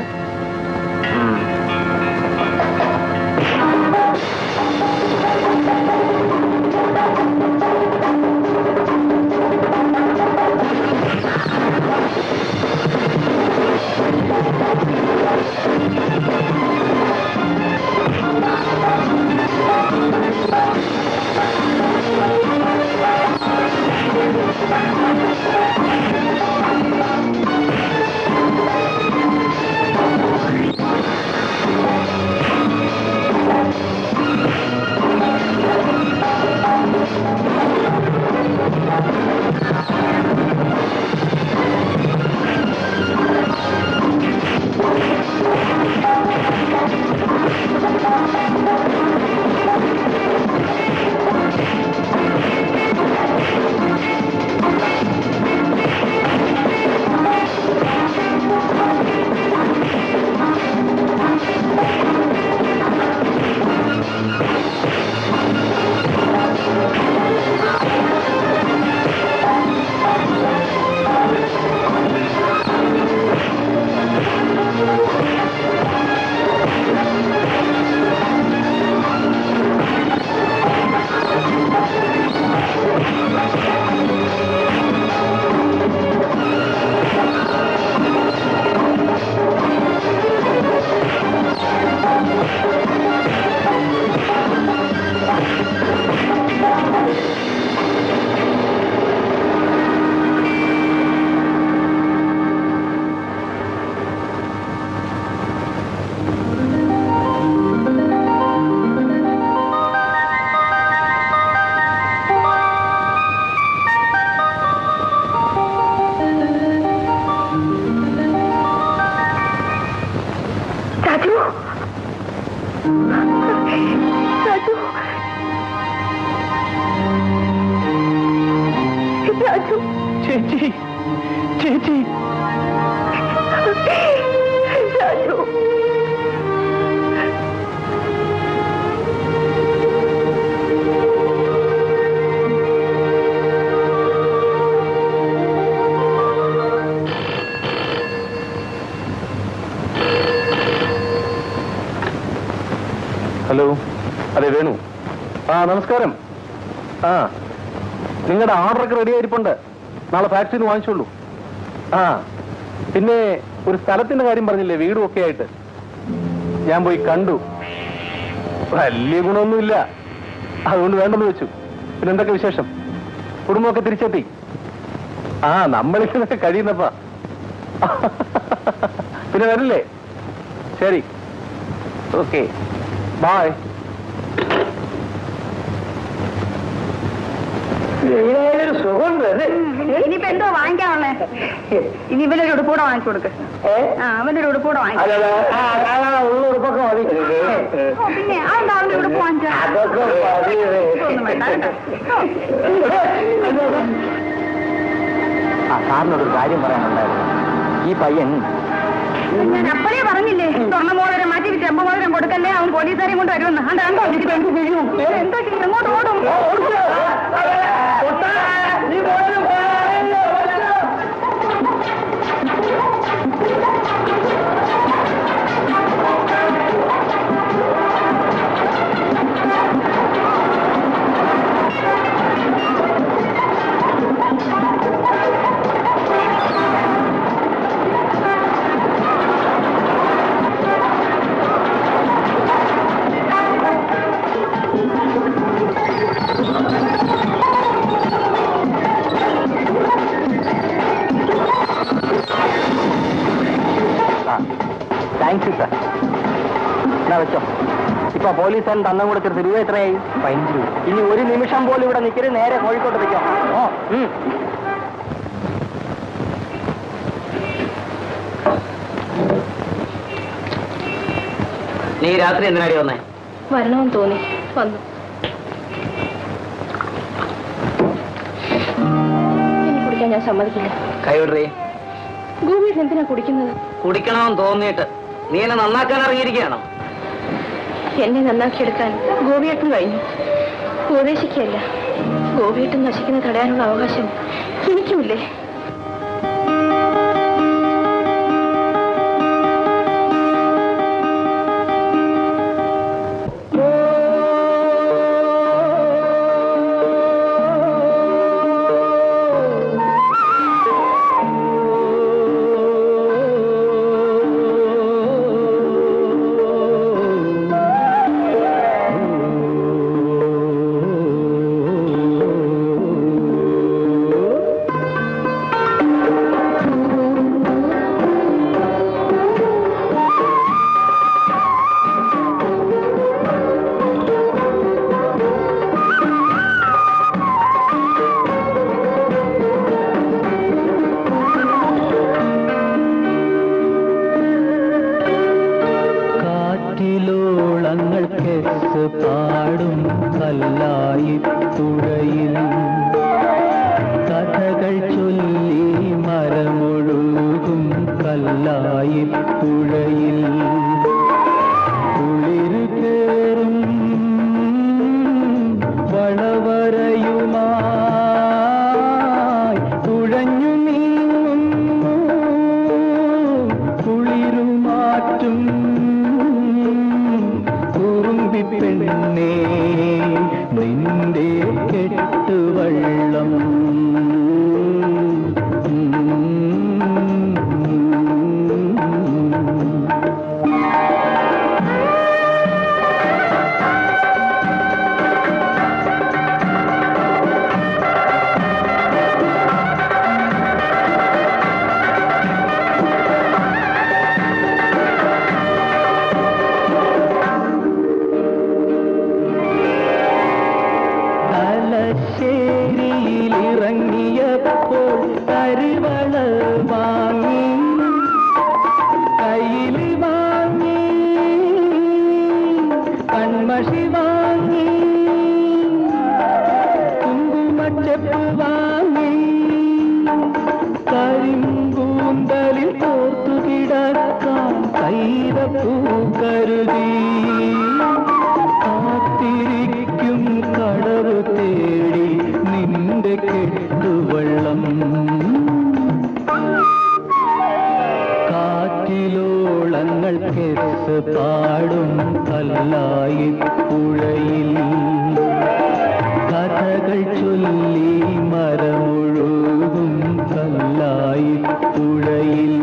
ചേച്ചി, ചേച്ചി. രാജു. ഹലോ, അതെ വേണു. നമസ്കാരം. നിങ്ങളുടെ ഓർഡറൊക്കെ റെഡി ആയിരിപ്പുണ്ട്. നാളെ ഫാക്ടറിയിൽ നിന്ന് വാങ്ങിച്ചോളൂ. പിന്നെ ഒരു സ്ഥലത്തിന്റെ കാര്യം പറഞ്ഞില്ലേ, വീടും ഒക്കെ ആയിട്ട്. ഞാൻ പോയി കണ്ടു. വലിയ ഗുണമൊന്നുമില്ല, അതുകൊണ്ട് വേണ്ടെന്ന് വെച്ചു. പിന്നെ എന്തൊക്കെ വിശേഷം? കുടുംബമൊക്കെ തിരിച്ചെത്തി? നമ്മളിങ്ങനൊക്കെ കഴിയുന്നപ്പാ. പിന്നെ വരില്ലേ? ശരി, ഓക്കെ, ബൈ. ഇനിയിപ്പോ എന്തോ വാങ്ങിക്കാനുള്ളേ? ഇനി ഇവനൊരു ഉടുപ്പൂടെ വാങ്ങിച്ചു കൊടുക്ക്. അവനൊരു ഉടുപ്പൂടെ വാങ്ങിച്ചു. പിന്നെ അതെന്താ അവന്റെ ഉടുപ്പ് വാങ്ങിച്ചാ? ഒന്നും വേണ്ട കേട്ടോ. സാറിനോടൊരു കാര്യം പറയാനുണ്ടായിരുന്നു. ഈ പയ്യൻ ഞാൻ അപ്പോഴേ പറഞ്ഞില്ലേ, സ്വർണ്ണമോതിരം മാറ്റി വിറ്റ് അമ്പമോതിരം കൊടുക്കല്ലേ, അവൻ പോലീസുകാരെയും കൊണ്ട് വരുമെന്ന്. എന്തോ എന്തോ എങ്ങോട്ട് ഓടും? ഇപ്പൊ പോലീസുകാരൻ തന്നം കൊടുത്തിട്ട് രൂപ എത്രയായി? 15 രൂപ. ഇനി ഒരു നിമിഷം പോലും ഇവിടെ നിൽക്കരുത്, നേരെ കോഴിക്കോട്ട് നിൽക്കാം. നീ രാത്രി എന്തിനാടി വന്നേ? വരണമെന്ന് തോന്നി, വന്നു. ഇനി കുടിക്കാൻ ഞാൻ സമ്മതിക്കില്ല. കൈവിടേ. ഗോപിയേട്ടൻ എന്തിനാ കുടിക്കുന്നത്? കുടിക്കണമെന്ന് തോന്നിയിട്ട്. നീ എന്നെ നന്നാക്കാൻ ഇറങ്ങിയിരിക്കുകയാണോ? എന്നെ നന്നാക്കിയെടുക്കാൻ ഗോപിയേട്ടൻ കഴിഞ്ഞു. ഉപദേശിക്കുകയല്ല, ഗോപിയേട്ടൻ നശിക്കുന്ന തടയാനുള്ള അവകാശം എനിക്കുമില്ലേ? പാടും കല്ലായി തുഴയിൽ കഥകൾ ചൊല്ലി മരമൊഴുകും കല്ലായി തുഴയിൽ കുളിർ കേറും വളവരയുമായി തുഴഞ്ഞു നീങ്ങും കുളിരുമാറ്റും പെണ്ണേ നിന്റെ കെട്ടുവള്ളം ിറങ്ങിയപ്പോൾ കരിവള വാങ്ങി കയ്യിൽ വാങ്ങി കൺമഷി വാങ്ങി കുങ്കുമച്ചപ്പ് വാങ്ങി കരിമ്പൂന്തലിൽ തോർത്തു കിടക്കാൻ കൈതപ്പൂ കരുതി കാത്തിരിക്കും കടവ് തേടി നിന്റെ കെട്ടുവള്ളം കാറ്റിലോളങ്ങൾ കെസ് പാടും കല്ലായി പുഴയിൽ കഥകൾ ചൊല്ലി മരമൊഴുകും കല്ലായി പുഴയിൽ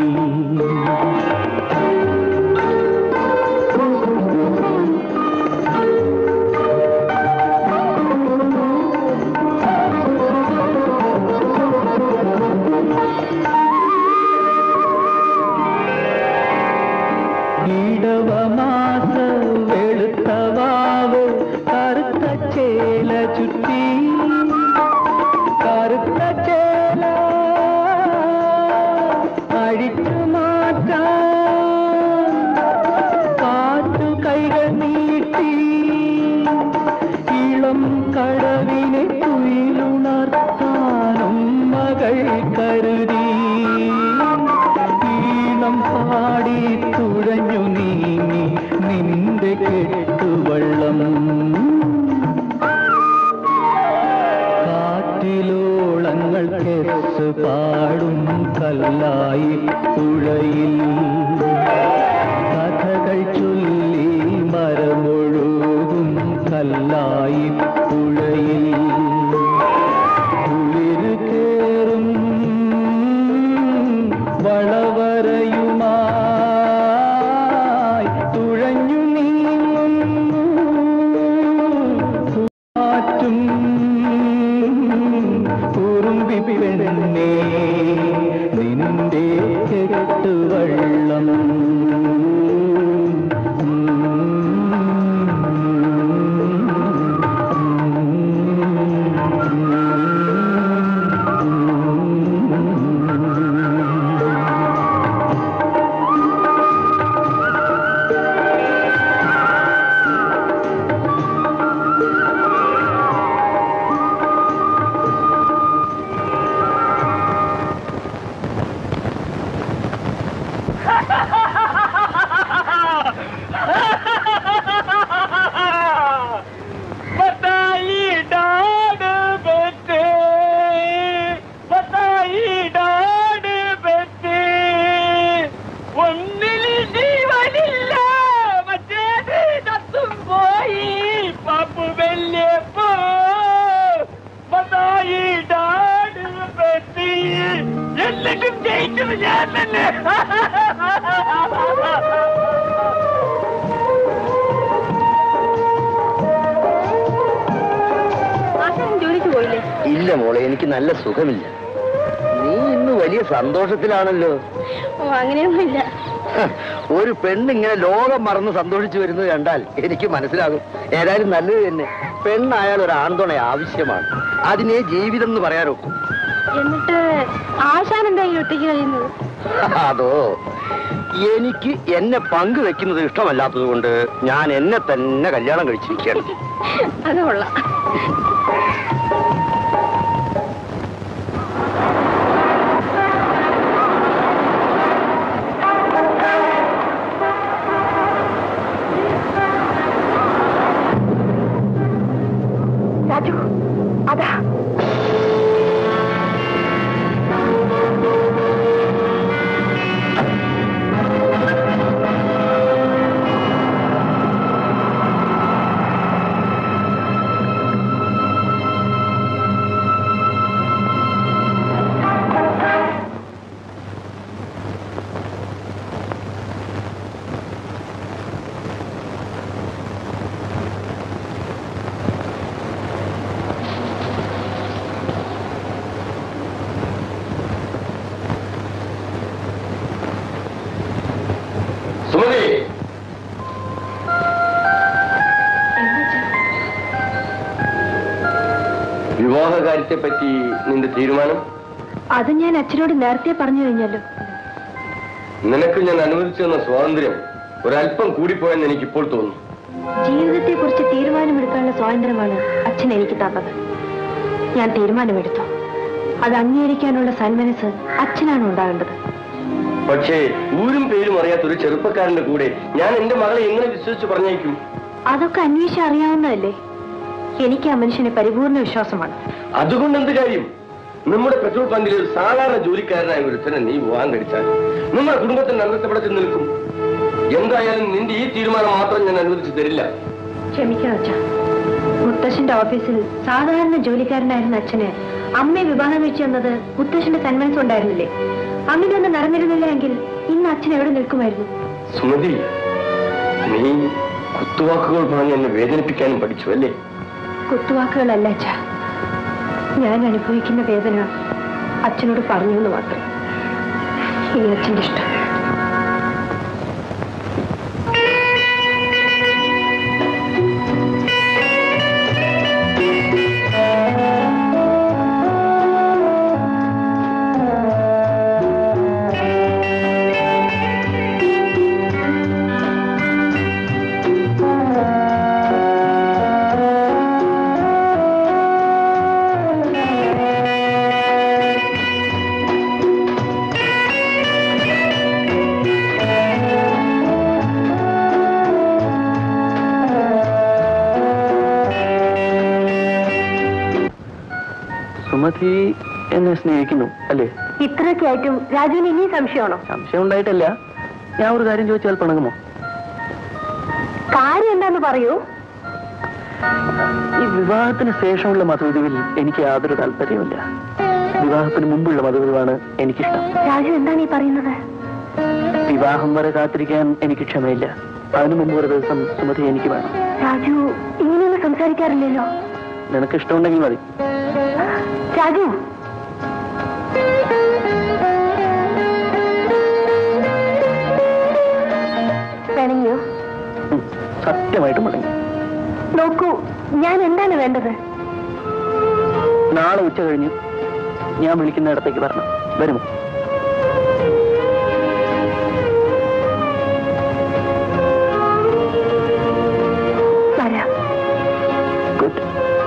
ഇടവമാസ വെളുത്തവാവ് കറുത്ത ചേല ചുറ്റി കറുത്ത ചേല അഴിച്ചു മാറ്റാൻ കാറ്റു കൈകൾ നീട്ടി ഇളം കടവിനെ കുയിലുണർത്താനും മകൾ കരുതി ഈണം പാടി തുഴഞ്ഞു നീങ്ങി നിന്റെ കെട്ടുവള്ളം കാറ്റിലോളങ്ങൾ കെസ് പാടും കല്ലായി പുഴയിൽ കഥകൾ ചൊല്ലി മരമൊഴുകും കല്ലായി പുഴയിൽ കുളിർ കേറും വളവരയുമായി തുഴഞ്ഞു നീങ്ങും മാറ്റും കുറുമ്പി പെണ്ണേ നിന്റെ കെട്ടുവള്ളം എന്നിട്ടും ജയിച്ചത് ഞാൻ തന്നെ. ജോലിക്ക് പോയില്ലേ? ഇല്ല മോളെ, എനിക്ക് നല്ല സുഖമില്ല. നീ ഇന്ന് വലിയ സന്തോഷത്തിലാണല്ലോ. ഓ, അങ്ങനെയൊന്നുമില്ല. ഒരു പെണ്ണിങ്ങനെ ലോകം മറന്ന് സന്തോഷിച്ചു വരുന്നത് കണ്ടാൽ എനിക്ക് മനസ്സിലാകും. ഏതായാലും നല്ലത് തന്നെ. പെണ്ണായാൽ ഒരു ആൺതുണ ആവശ്യമാണ്. അതിനെ ജീവിതം എന്ന് പറയാനൊക്കും. എന്നിട്ട് ആശാൻ എന്തായാലും ഒറ്റയ്ക്ക് കഴിയുന്നത്? അതോ, എനിക്ക് എന്നെ പങ്കുവെക്കുന്നത് ഇഷ്ടമല്ലാത്തത് കൊണ്ട് ഞാൻ എന്നെ തന്നെ കല്യാണം കഴിച്ചിരിക്കുകയാണ്. അത് കൊള്ളാം. രാജു, അതാ സുമതി, വിവാഹ കാര്യത്തെ പറ്റി നിന്റെ തീരുമാനം? അത് ഞാൻ അച്ഛനോട് നേരത്തെ പറഞ്ഞു കഴിഞ്ഞല്ലോ. നിനക്ക് ഞാൻ അനുവദിച്ചു തന്ന സ്വാതന്ത്ര്യം ഒരല്പം കൂടിപ്പോയെന്ന് എനിക്കിപ്പോൾ തോന്നുന്നു. ജീവിതത്തെ കുറിച്ച് തീരുമാനമെടുക്കാനുള്ള സ്വാതന്ത്ര്യമാണ് അച്ഛൻ എനിക്ക് തന്നത്. ഞാൻ തീരുമാനമെടുത്തു. അത് അംഗീകരിക്കാനുള്ള സന്മനസ് അച്ഛനാണ് ഉണ്ടാകേണ്ടത്. പക്ഷേ ഊരും പേരും അറിയാത്ത ഒരു ചെറുപ്പക്കാരന്റെ കൂടെ ഞാൻ എന്റെ മകളെ എങ്ങനെ വിശ്വസിച്ച് പറഞ്ഞേക്കും? അതൊക്കെ അന്വേഷിച്ച് അറിയാവുന്നതല്ലേ. എനിക്ക് ആ മനുഷ്യന് പരിപൂർണ വിശ്വാസമാണ്. അതുകൊണ്ട് എന്ത് കാര്യം? നമ്മുടെ പെട്രോൾ പമ്പിൽ ഒരു സാധാരണ ജോലിക്കാരനായ ഒരുത്തനെ നീ വിവാഹം കഴിച്ചാൽ നമ്മുടെ കുടുംബത്തിന് അംഗത്വപ്പെടച്ച് നിൽക്കും. എന്തായാലും നിന്റെ ഈ തീരുമാനം മാത്രം ഞാൻ അനുവദിച്ചു തരില്ല. ക്ഷമിക്കണം അച്ഛാ. മുത്തശ്ശന്റെ ഓഫീസിൽ സാധാരണ ജോലിക്കാരനായിരുന്ന അച്ഛന് അമ്മയെ വിവാഹം കഴിച്ചു തന്നത് മുത്തശ്ശന്റെ സന്മനസ്സുണ്ടായിരുന്നില്ലേ? അങ്ങനെയൊന്നും നടന്നിരുന്നില്ല എങ്കിൽ ഇന്ന് അച്ഛൻ എവിടെ നിൽക്കുമായിരുന്നു? സുമതി, നീ കുത്തുവാക്കുകൾ പറഞ്ഞ് എന്നെ വേദനിപ്പിക്കാനും പഠിച്ചു അല്ലേ? കുത്തുവാക്കുകളല്ല അച്ഛാ, ഞാൻ അനുഭവിക്കുന്ന വേദന അച്ഛനോട് പറഞ്ഞു എന്ന് മാത്രം. ഇനി അച്ഛന്റെ ഇഷ്ടം. സുമതി എന്നെ സ്നേഹിക്കുന്നു അല്ലേ? ഇത്രയൊക്കെ ആയിട്ടും രാജുവിന് ഇനി സംശയമാണോ? സംശയം ഉണ്ടായിട്ടല്ല. ഞാൻ ഒരു കാര്യം ചോദിച്ചാൽ പിണങ്ങുമോ? കാര്യം എന്താന്ന് പറയൂ. ഈ വിവാഹത്തിന് ശേഷമുള്ള മധുവിധുവിൽ എനിക്ക് യാതൊരു താല്പര്യമില്ല. വിവാഹത്തിന് മുമ്പുള്ള മധുവിധുവാണ് എനിക്കിഷ്ടം. രാജു എന്താണ് ഈ പറയുന്നത്? വിവാഹം വരെ കാത്തിരിക്കാൻ എനിക്ക് ക്ഷമയില്ല. അതിനു മുമ്പ് ഒരു ദിവസം സുമതി എനിക്ക് വേണം. രാജു ഇങ്ങനെയൊന്നും സംസാരിക്കാറില്ലല്ലോ. നിനക്ക് ഇഷ്ടമുണ്ടെങ്കിൽ മതി. രാജു, വേണമെങ്കിലോ? സത്യമായിട്ടും മടങ്ങി. നോക്കൂ, ഞാൻ എന്താണ് വേണ്ടത്? നാളെ ഉച്ച കഴിഞ്ഞ് ഞാൻ വിളിക്കുന്ന ഇടത്തേക്ക് വരണം. വരുമോ? വരാം. ഗുഡ്.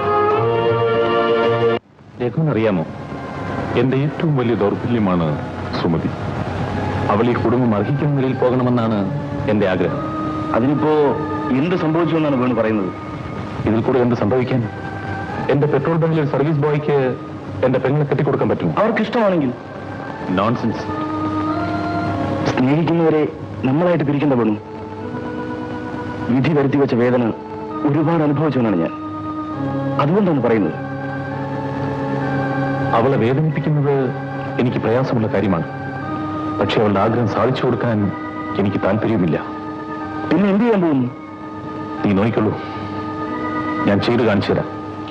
രഘുവിനറിയാമോ, എന്റെ ഏറ്റവും വലിയ ദൗർബല്യമാണ് സുമതി. അവൾ ഈ കുടുംബം അർഹിക്കുന്ന നിലയിൽ പോകണമെന്നാണ് എന്റെ ആഗ്രഹം. അതിനിപ്പോ എന്ത് സംഭവിച്ചു എന്നാണ് വേണു പറയുന്നത്? ഇതിൽ കൂടെ എന്ത് സംഭവിക്കാൻ? എന്റെ പെട്രോൾ ബങ്കിൽ സർവീസ് ബോയ്ക്ക് എന്റെ പെങ്ങളെ കെട്ടിക്കൊടുക്കാൻ പറ്റുമോ? അവർക്ക് ഇഷ്ടമാണെങ്കിൽ. നോൺസെൻസ്. സ്നേഹിക്കുന്നവരെ നമ്മളായിട്ട് പിരിക്കേണ്ട വേണു. വിധി വരുത്തി വെച്ച വേദന ഒരുപാട് അനുഭവിച്ചവനാണ് ഞാൻ. അതുകൊണ്ടാണ് പറയുന്നത്. അവളെ വേദനിപ്പിക്കുന്നത് എനിക്ക് പ്രയാസമുള്ള കാര്യമാണ്. പക്ഷെ അവളുടെ ആഗ്രഹം സാധിച്ചു കൊടുക്കാൻ എനിക്ക് താല്പര്യമില്ല. പിന്നെ എന്ത് ചെയ്യാൻ പോകുന്നു? നീ നോക്കിക്കൊള്ളൂ, ഞാൻ ചെയ്ത് കാണിച്ചു തരാം.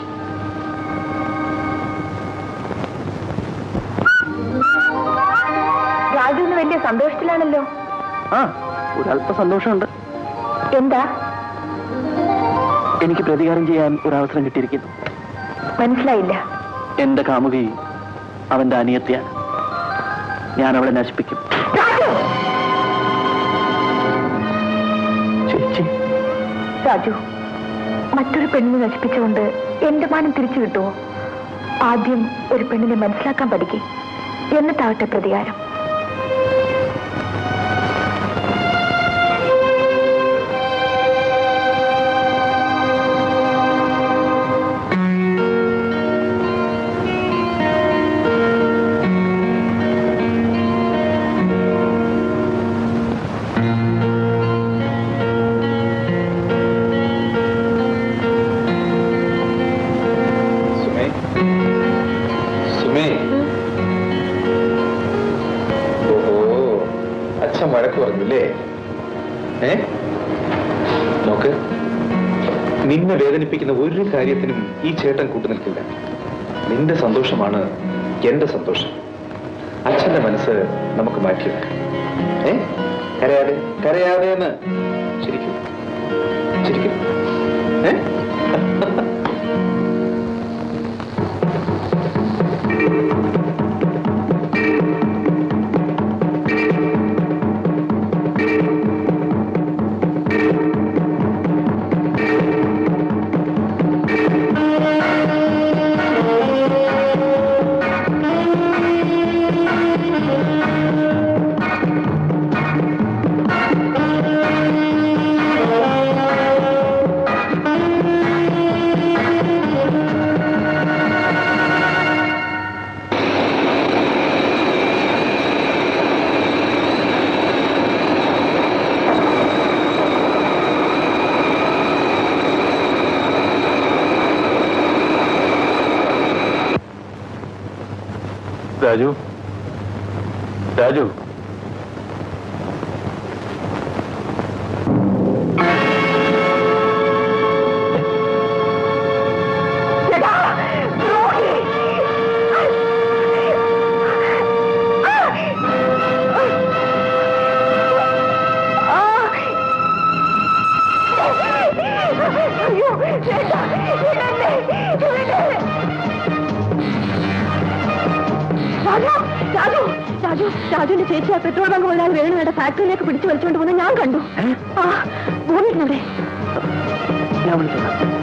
രാജുവിന് വലിയ സന്തോഷത്തിലാണല്ലോ. ആ, ഒരല്പ സന്തോഷമുണ്ട്. എന്താ? എനിക്ക് പ്രതികാരം ചെയ്യാൻ ഒരവസരം കിട്ടിയിരിക്കുന്നു. മനസ്സിലായില്ല. എന്റെ കാമുകി അവന്റെ അനിയത്തിയാണ്. ഞാൻ അവളെ നശിപ്പിക്കും. ചേച്ചി, രാജു, മറ്റൊരു പെണ്ണിനെ നശിപ്പിച്ചുകൊണ്ട് എന്റെ മാനം തിരിച്ചു കിട്ടുമോ? ആദ്യം ഒരു പെണ്ണിനെ മനസ്സിലാക്കാൻ പഠിക്കേ, എന്നിട്ടാവട്ടെ പ്രതികാരം. വഴക്ക് പറഞ്ഞില്ലേ? നോക്ക്, നിന്നെ വേദനിപ്പിക്കുന്ന ഒരു കാര്യത്തിനും ഈ ചേട്ടൻ കൂട്ടുനിൽക്കില്ല. നിന്റെ സന്തോഷമാണ് എന്റെ സന്തോഷം. അച്ഛന്റെ മനസ്സ് നമുക്ക് മാറ്റിവെക്കാം. കരയാതെ കരയാതെ എന്ന്. ശരിക്കും ശരിക്കും രാജു, രാജു, രാജുവിന്റെ ചേച്ചി ആ പെട്രോൾ ബങ്ക് മുതലാളി വേണുവിടെ ഫാക്ടറിയിലേക്ക് പിടിച്ചു വലിച്ചുകൊണ്ട് പോകുന്നത് ഞാൻ കണ്ടു. ആ, ഭൂമിയിലൂടെ ഞാൻ വിളിച്ചത്